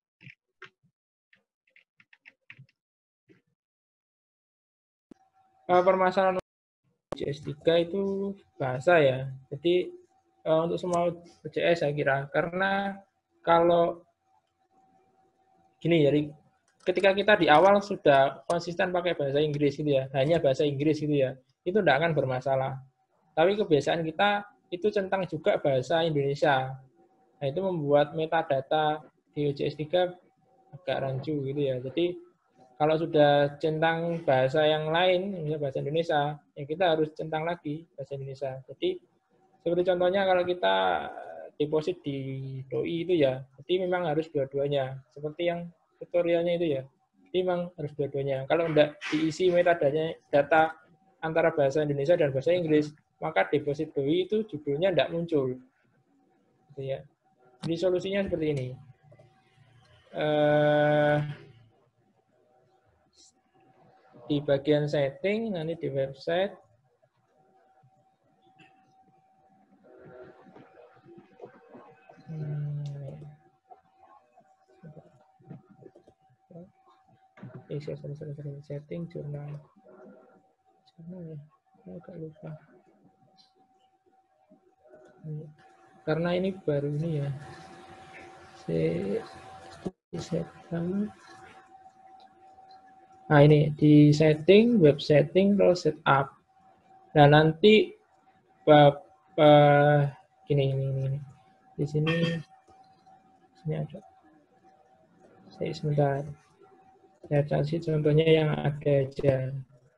Permasalahan O J S tiga itu bahasa ya. Jadi untuk semua O J S saya kira. Karena kalau gini, jadi ketika kita di awal sudah konsisten pakai bahasa Inggris gitu ya, hanya bahasa Inggris gitu ya, itu tidak akan bermasalah. Tapi kebiasaan kita itu centang juga bahasa Indonesia. Nah, itu membuat metadata di O J S tiga agak rancu gitu ya. Jadi kalau sudah centang bahasa yang lain, misalnya bahasa Indonesia, ya kita harus centang lagi bahasa Indonesia. Jadi seperti contohnya kalau kita deposit di doi itu ya, jadi memang harus dua-duanya. Seperti yang tutorialnya itu ya, jadi memang harus dua-duanya. Kalau tidak diisi metadata data antara bahasa Indonesia dan bahasa Inggris, maka deposit doi itu judulnya tidak muncul. Gitu ya. Jadi solusinya seperti ini. Uh, di bagian setting, nanti di website, Hmm. eh, sorry, sorry, sorry, sorry. Setting jurnal. Jurnal ya, saya agak lupa. Karena ini baru ini ya. Setting. Nah ini di setting, web setting, terus setup. Nah nanti bab uh, gini, ini, ini, di sini, sini ada. Saya sebentar. Saya kasih contohnya yang ada aja.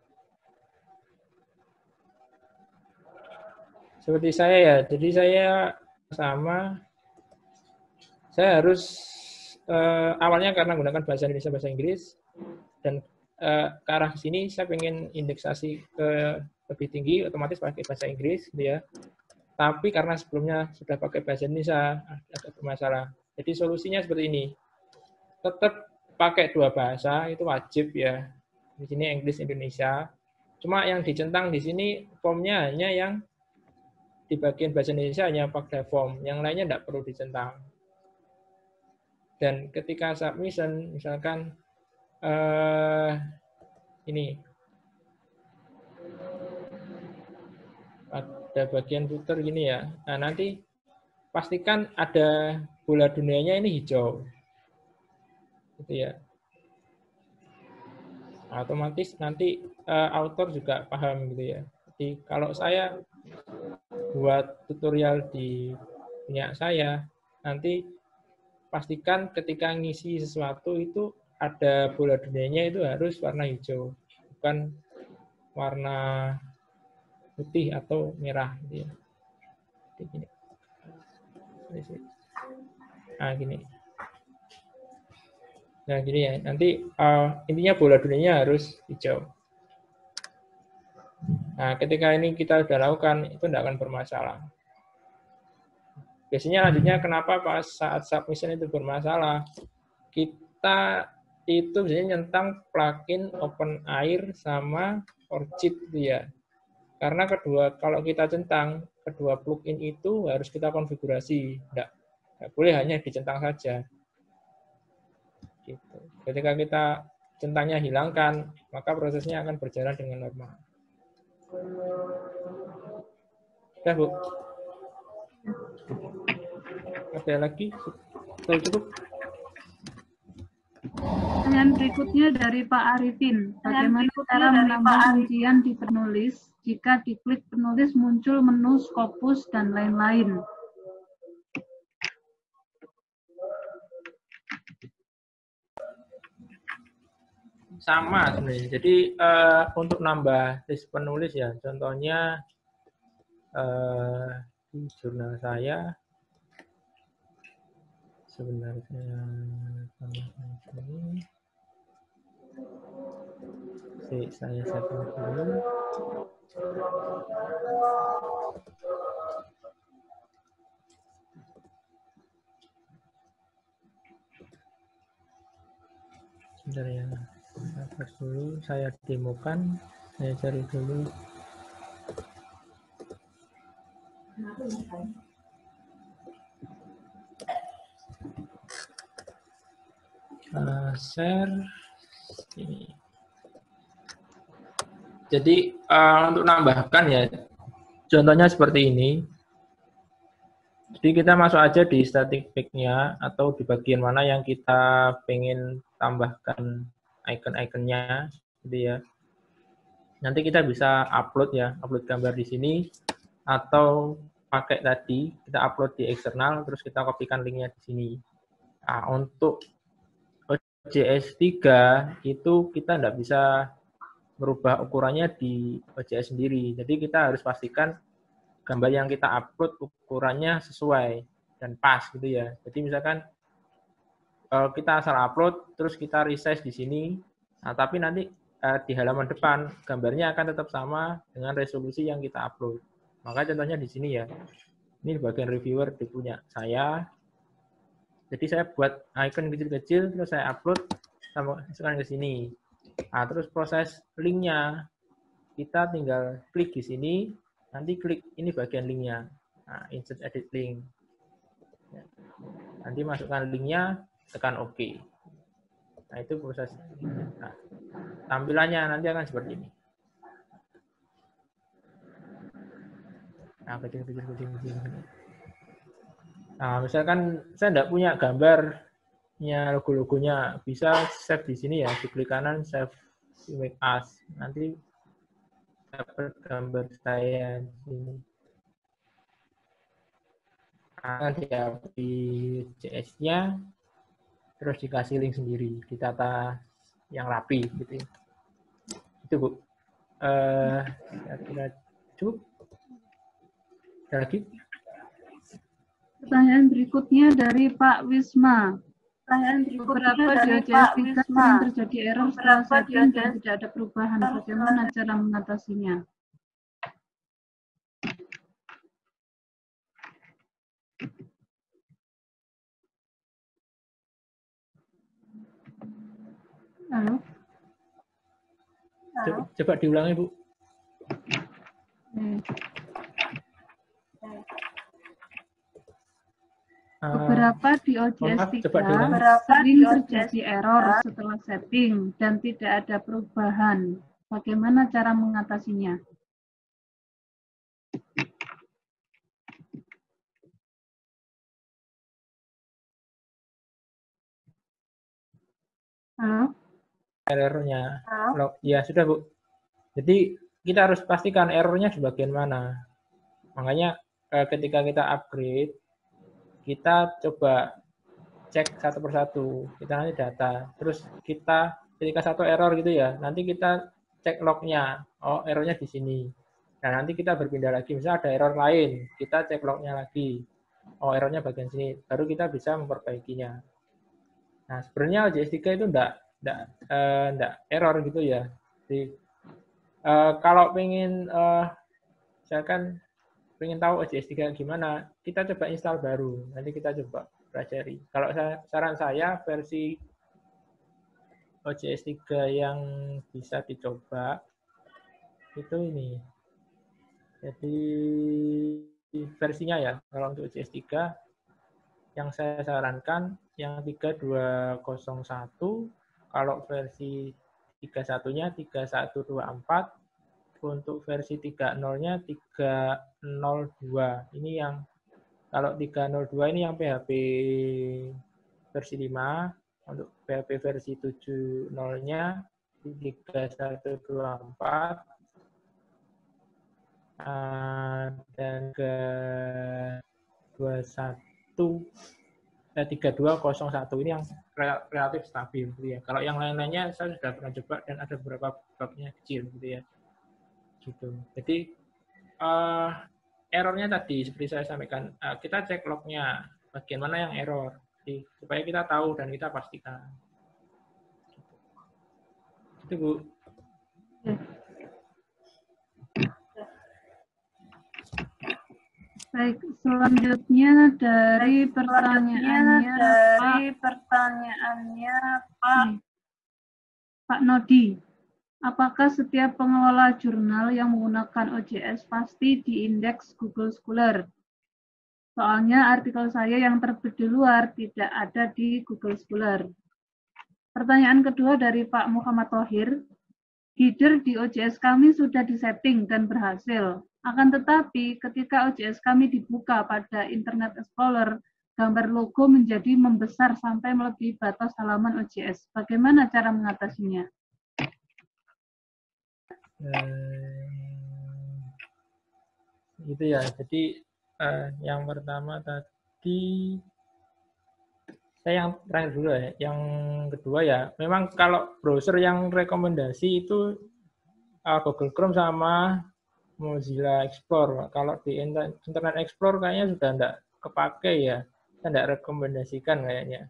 Seperti saya ya, jadi saya sama, saya harus uh, awalnya karena menggunakan bahasa Indonesia, bahasa Inggris, dan uh, ke arah sini saya pengen indeksasi ke lebih tinggi, otomatis pakai bahasa Inggris, gitu ya. Tapi karena sebelumnya sudah pakai bahasa Indonesia, agak bermasalah. Jadi solusinya seperti ini. Tetap pakai dua bahasa, itu wajib ya. Di sini Inggris Indonesia. Cuma yang dicentang di sini formnya hanya yang di bagian bahasa Indonesia hanya pakai form, yang lainnya tidak perlu dicentang. Dan ketika submission, misalkan uh, ini ada bagian footer gini ya. Nah nanti pastikan ada bola dunianya ini hijau, gitu ya. Otomatis nanti uh, author juga paham gitu ya. Jadi kalau saya buat tutorial di punya saya, nanti pastikan ketika ngisi sesuatu itu ada bola dunianya itu harus warna hijau, bukan warna putih atau merah gitu ya. Gini. Nah gini. Nah gini ya, nanti uh, intinya bola dunianya harus hijau. Nah, ketika ini kita sudah lakukan, itu tidak akan bermasalah. Biasanya lanjutnya kenapa pas saat submission itu bermasalah, kita itu biasanya nyentang plugin OpenAir sama Orchid gitu ya. Karena kedua, kalau kita centang, kedua plugin itu harus kita konfigurasi. Tidak, tidak boleh hanya dicentang saja. Gitu. Ketika kita centangnya hilangkan, maka prosesnya akan berjalan dengan normal. Sudah, Bu? Ada lagi? Sudah cukup? Pertanyaan berikutnya dari Pak Arifin. Bagaimana cara menambah kuncian di penulis jika diklik penulis muncul menu Scopus dan lain-lain? Sama sebenarnya. Jadi uh, untuk nambah list penulis ya, contohnya uh, di jurnal saya sebenarnya ini si saya setting dulu. Sebentar ya. Sabar dulu, saya demokan, saya cari dulu. Uh, share ini. Jadi uh, untuk nambahkan ya, contohnya seperti ini. Jadi kita masuk aja di static page-nya atau di bagian mana yang kita pengen tambahkan icon-iconnya, gitu ya. Nanti kita bisa upload ya, upload gambar di sini, atau pakai tadi kita upload di eksternal, terus kita kopikan linknya di sini. Nah, untuk O J S tiga itu kita tidak bisa merubah ukurannya di O J S sendiri. Jadi kita harus pastikan gambar yang kita upload ukurannya sesuai dan pas gitu ya. Jadi misalkan kita asal upload, terus kita resize di sini, nah, tapi nanti eh, di halaman depan gambarnya akan tetap sama dengan resolusi yang kita upload. Maka contohnya di sini ya, ini di bagian reviewer di punya saya. Jadi saya buat icon kecil-kecil, terus saya upload, sama sekarang ke sini. Nah, terus proses linknya, kita tinggal klik di sini, nanti klik ini bagian linknya. Nah, insert edit link. Nanti masukkan linknya, tekan OK. Nah, itu proses. Nah, tampilannya nanti akan seperti ini. Nah, kecil, kecil, kecil, kecil. Nah, misalkan saya tidak punya gambarnya, logo-logonya, bisa save di sini ya, diklik kanan, save image as. Nanti dapat gambar saya di sini. Nah, di C S-nya, terus dikasih link sendiri, ditata yang rapi, gitu ya. Itu, Bu. Uh, saya kira cukup. Ada lagi? Pertanyaan berikutnya dari Pak Wisma. Pertanyaan berikutnya dari Pak Wisma. Sering terjadi error setelah setting dan tidak ada perubahan. Bagaimana cara mengatasinya? Halo? Coba, coba diulangi, Bu. Hmm. Beberapa di O J S tiga sering terjadi error setelah setting dan tidak ada perubahan. Bagaimana cara mengatasinya? Halo? Errornya. Ya, sudah, Bu. Jadi, kita harus pastikan errornya di bagian mana. Makanya, ketika kita upgrade, kita coba cek satu persatu, kita nanti data, terus kita ketika satu error gitu ya, nanti kita cek lognya, oh errornya di sini. Nah nanti kita berpindah lagi, misalnya ada error lain, kita cek lognya lagi, oh errornya bagian sini, baru kita bisa memperbaikinya. Nah sebenarnya O J S tiga itu enggak, enggak, eh, enggak error gitu ya. Jadi eh, kalau pengen, eh, misalkan pengen tahu O J S tiga gimana, kita coba install baru, nanti kita coba pelajari. Kalau saya, saran saya versi O J S tiga yang bisa dicoba itu ini. Jadi versinya ya, kalau untuk O J S tiga yang saya sarankan yang tiga dua nol satu, kalau versi tiga puluh satu-nya tiga satu dua empat, untuk versi tiga nol-nya tiga nol dua. Ini yang kalau tiga nol dua ini yang P H P versi lima, untuk P H P versi tujuh nol-nya tiga satu dua empat, dan ke dua satu eh, tiga dua nol satu ini yang relatif stabil gitu ya. Kalau yang lain-lainnya saya sudah pernah coba dan ada beberapa bugnya kecil gitu ya. Gitu. Jadi uh, errornya tadi seperti saya sampaikan, uh, kita cek lognya bagian mana yang error, jadi, supaya kita tahu dan kita pastikan. Itu Bu. Baik, selanjutnya dari pertanyaannya dari pertanyaannya Pak Pak Nodi. Apakah setiap pengelola jurnal yang menggunakan O J S pasti diindeks Google Scholar? Soalnya artikel saya yang terbit di luar tidak ada di Google Scholar. Pertanyaan kedua dari Pak Muhammad Thohir. Header di O J S kami sudah disetting dan berhasil. Akan tetapi ketika O J S kami dibuka pada Internet Explorer, gambar logo menjadi membesar sampai melebihi batas halaman O J S. Bagaimana cara mengatasinya? Hmm, gitu ya. Jadi eh, yang pertama tadi saya yang terakhir dulu ya. Yang kedua ya, memang kalau browser yang rekomendasi itu uh, Google Chrome sama Mozilla Explorer. Kalau di Internet Explorer kayaknya sudah enggak kepake ya. Saya enggak rekomendasikan kayaknya.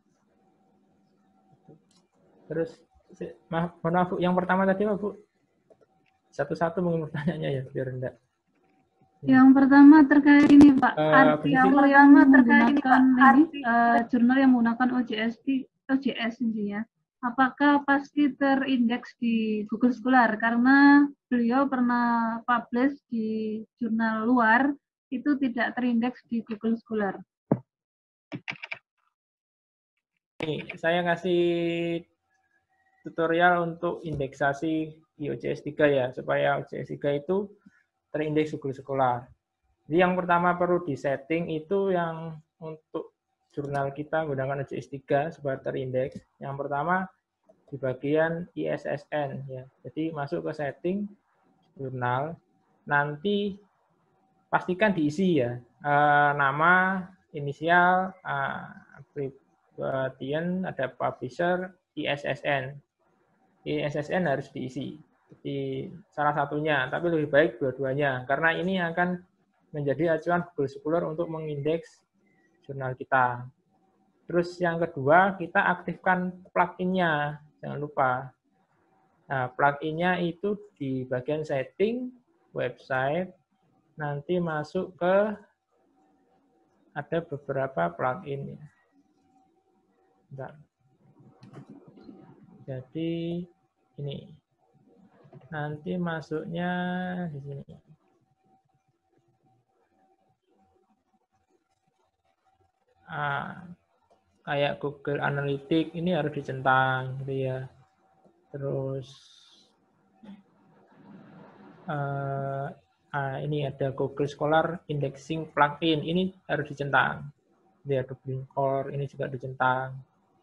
Terus maaf, maaf Bu, yang pertama tadi apa Bu? Satu-satu mungkin pertanyaannya ya, biar enggak. Yang pertama terkait ini Pak, Uh, artikel yang menggunakan ini, uh, jurnal yang menggunakan O J S, O J S intinya, apakah pasti terindeks di Google Scholar? Karena beliau pernah publish di jurnal luar, itu tidak terindeks di Google Scholar. Nih, saya kasih tutorial untuk indeksasi di O C S tiga ya, supaya O C S tiga itu terindeks Google Scholar. Jadi yang pertama perlu disetting itu yang untuk jurnal kita menggunakan O C S tiga supaya terindeks. Yang pertama di bagian I S S N ya. Jadi masuk ke setting jurnal, nanti pastikan diisi ya e, nama, inisial, abbreviation, ada publisher, I S S N. I S S N harus diisi. Jadi salah satunya, tapi lebih baik dua-duanya karena ini akan menjadi acuan Google Scholar untuk mengindeks jurnal kita. Terus yang kedua, kita aktifkan plugin-nya. Jangan lupa. Nah, plugin-nya itu di bagian setting, website, nanti masuk ke, ada beberapa plugin. Bentar. Jadi, ini. Nanti masuknya di sini. Ah, kayak Google Analytics ini harus dicentang gitu ya. Terus uh, uh, ini ada Google Scholar Indexing Plugin, ini harus dicentang. Dia Dublin Core ini juga dicentang.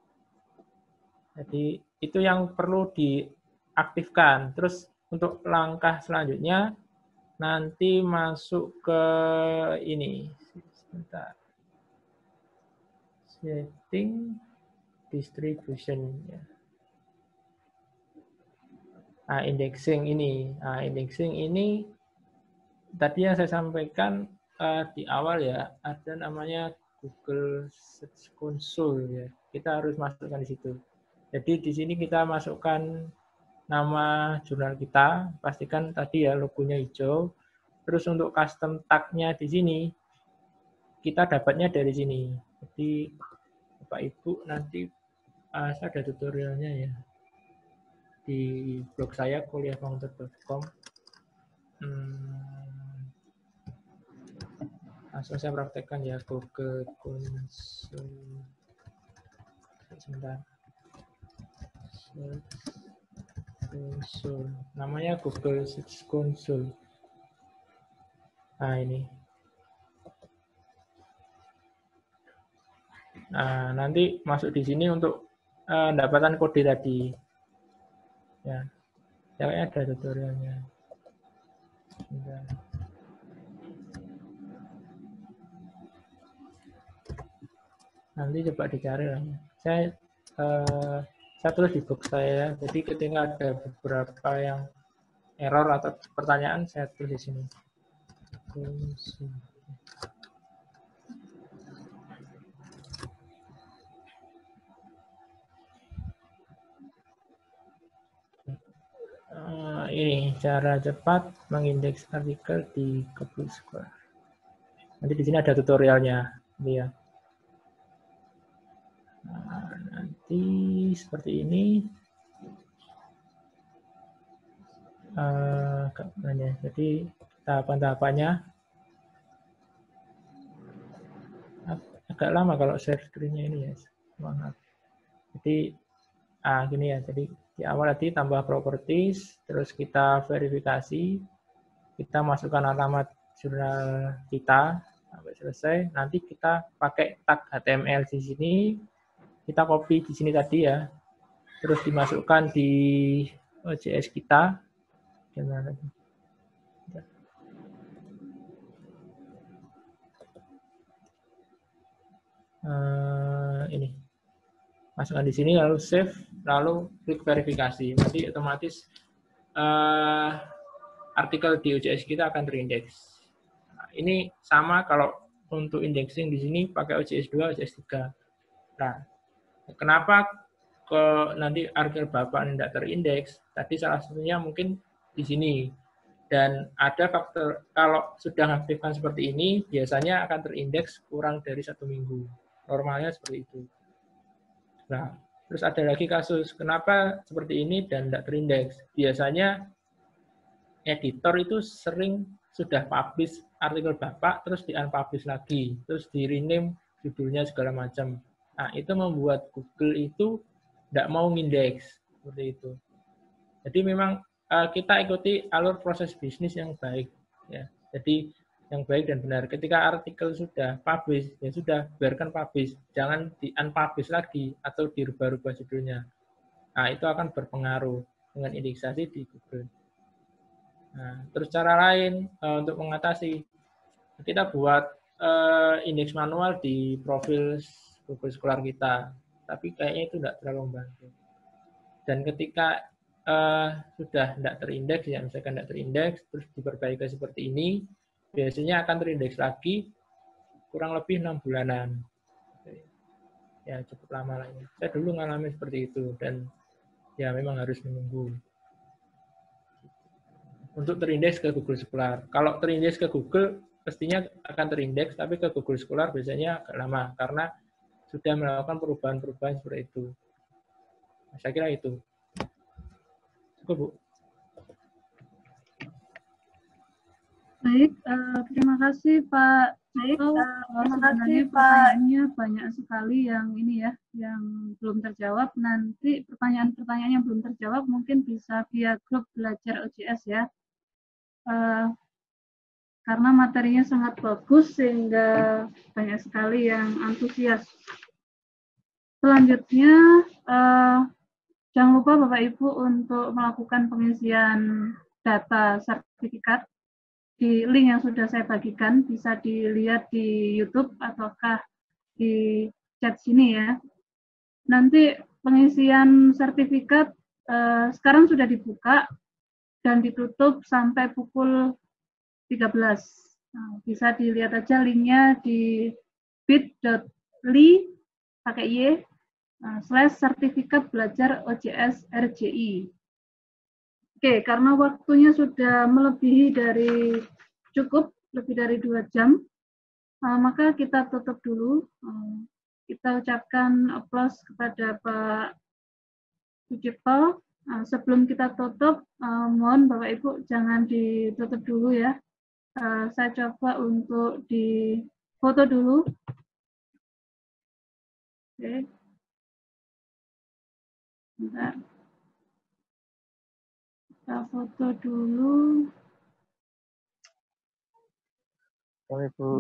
Jadi itu yang perlu diaktifkan. Terus untuk langkah selanjutnya nanti masuk ke ini. Sebentar. Setting distribution ya. Nah, indexing ini, nah, indexing ini tadi yang saya sampaikan uh, di awal ya, ada namanya Google Search Console ya. Kita harus masukkan di situ. Jadi di sini kita masukkan nama jurnal kita, pastikan tadi ya logonya hijau. Terus untuk custom tag-nya di sini kita dapatnya dari sini. Jadi Bapak Ibu nanti uh, ada tutorialnya ya di blog saya kuliah founder dot com. Hmm, langsung saya praktekkan ya Google Console. Sebentar. Search Console. Namanya Google Search Console. Nah ini. Nah, nanti masuk di sini untuk uh, mendapatkan kode tadi. Ya, kayaknya ada tutorialnya. Bentar. Nanti coba dicari lah. Saya, uh, saya tulis di blog saya, jadi ketika ada beberapa yang error atau pertanyaan, saya tulis di sini. Uh, ini cara cepat mengindeks artikel di Google Scholar. Nanti di sini ada tutorialnya, ya. Nah, nanti seperti ini. Uh, jadi tahapan-tahapannya agak lama kalau share screen-nya ini ya. Maaf. Jadi ah gini ya. Jadi di awal tadi tambah properties, terus kita verifikasi, kita masukkan alamat jurnal kita sampai selesai. Nanti kita pakai tag H T M L di sini, kita copy di sini tadi ya, terus dimasukkan di O C S kita. Gimana? Uh, ini masukkan di sini lalu save lalu klik verifikasi, nanti otomatis uh, artikel di O C S kita akan terindeks. Nah, ini sama kalau untuk indexing di sini pakai O C S dua, O C S tiga. Nah, kenapa ke nanti artikel Bapak tidak terindeks? Tadi salah satunya mungkin di sini. Dan ada faktor kalau sudah aktifkan seperti ini biasanya akan terindeks kurang dari satu minggu. Normalnya seperti itu. Nah, terus ada lagi kasus, kenapa seperti ini dan tidak terindeks? Biasanya editor itu sering sudah publish artikel Bapak, terus di-unpublish lagi, terus di-rename judulnya segala macam. Nah, itu membuat Google itu tidak mau ngindeks. seperti itu. Jadi memang uh, kita ikuti alur proses bisnis yang baik, ya. Jadi yang baik dan benar. Ketika artikel sudah publish, ya sudah, biarkan publish. Jangan di-unpublish lagi atau dirubah-rubah judulnya. Nah, itu akan berpengaruh dengan indeksasi di Google. Nah, terus cara lain uh, untuk mengatasi, kita buat uh, indeks manual di profil Google Scholar kita. Tapi kayaknya itu tidak terlalu membantu. Dan ketika uh, sudah tidak terindeks, ya misalkan tidak terindeks, terus diperbaiki seperti ini, biasanya akan terindeks lagi kurang lebih enam bulanan. Ya cukup lama lah ya. Saya dulu ngalamin seperti itu dan ya memang harus menunggu untuk terindeks ke Google Scholar. Kalau terindeks ke Google pastinya akan terindeks, tapi ke Google Scholar biasanya agak lama karena sudah melakukan perubahan-perubahan seperti itu. Nah, saya kira itu. Cukup, Bu. Baik, uh, terima kasih Pak. Baik, uh, terima kasih pertanyaannya banyak sekali yang ini ya, yang belum terjawab. Nanti pertanyaan-pertanyaan yang belum terjawab mungkin bisa via grup belajar O J S ya. Uh, karena materinya sangat bagus sehingga banyak sekali yang antusias. Selanjutnya, uh, jangan lupa Bapak Ibu untuk melakukan pengisian data sertifikat di link yang sudah saya bagikan, bisa dilihat di YouTube ataukah di chat sini ya. Nanti pengisian sertifikat eh, sekarang sudah dibuka dan ditutup sampai pukul tiga belas. Nah, bisa dilihat aja linknya di bit.ly pakai Y nah, slash sertifikat belajar O J S R J I. Oke, karena waktunya sudah melebihi dari cukup, lebih dari dua jam, uh, maka kita tutup dulu. Uh, kita ucapkan aplaus kepada Pak Sucipto. Uh, sebelum kita tutup, uh, mohon Bapak Ibu jangan ditutup dulu ya. Uh, saya coba untuk di foto dulu. Oke. Bentar. Kita foto dulu. Kami Bu.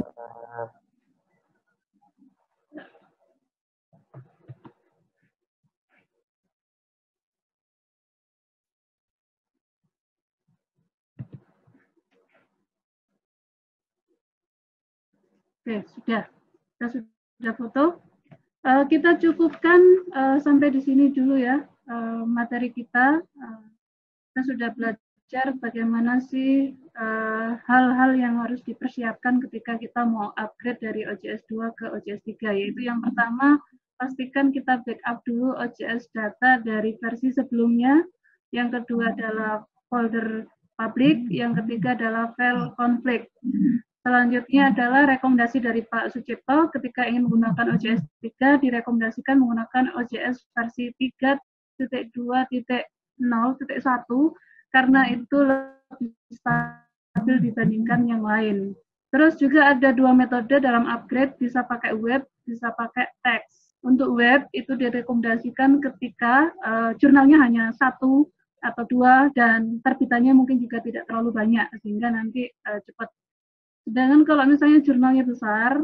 Oke, sudah. Kita sudah foto. Uh, kita cukupkan uh, sampai di sini dulu ya uh, materi kita. Uh, kita sudah belajar bagaimana sih hal-hal uh, yang harus dipersiapkan ketika kita mau upgrade dari O J S dua ke O J S tiga, yaitu yang pertama, pastikan kita backup dulu O J S data dari versi sebelumnya, yang kedua adalah folder publik, yang ketiga adalah file konflik. Selanjutnya adalah rekomendasi dari Pak Sucipto, ketika ingin menggunakan O J S tiga, direkomendasikan menggunakan O J S versi tiga titik dua titik nol titik satu, karena itu lebih stabil dibandingkan yang lain. Terus juga ada dua metode dalam upgrade, bisa pakai web, bisa pakai teks. Untuk web, itu direkomendasikan ketika uh, jurnalnya hanya satu atau dua, dan terbitannya mungkin juga tidak terlalu banyak, sehingga nanti uh, cepat. Sedangkan kalau misalnya jurnalnya besar,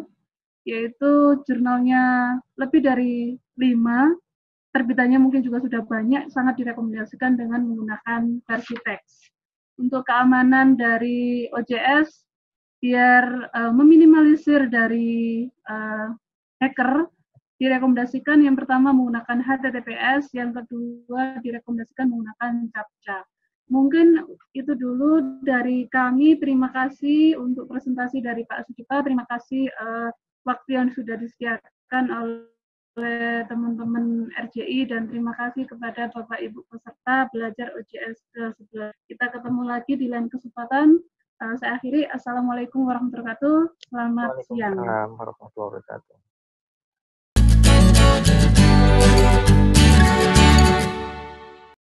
yaitu jurnalnya lebih dari lima, terbitannya mungkin juga sudah banyak, sangat direkomendasikan dengan menggunakan versi teks. Untuk keamanan dari O J S, biar uh, meminimalisir dari uh, hacker, direkomendasikan yang pertama menggunakan H T T P S, yang kedua direkomendasikan menggunakan captcha. Mungkin itu dulu dari kami. Terima kasih untuk presentasi dari Pak Sucipto. Terima kasih uh, waktu yang sudah disediakan oleh oleh teman-teman R J I, dan terima kasih kepada Bapak Ibu peserta belajar O J S ke sebelas. Kita ketemu lagi di lain kesempatan. Uh, saya akhiri. Assalamualaikum warahmatullahi wabarakatuh. Selamat siang. Waalaikumsalam warahmatullahi wabarakatuh.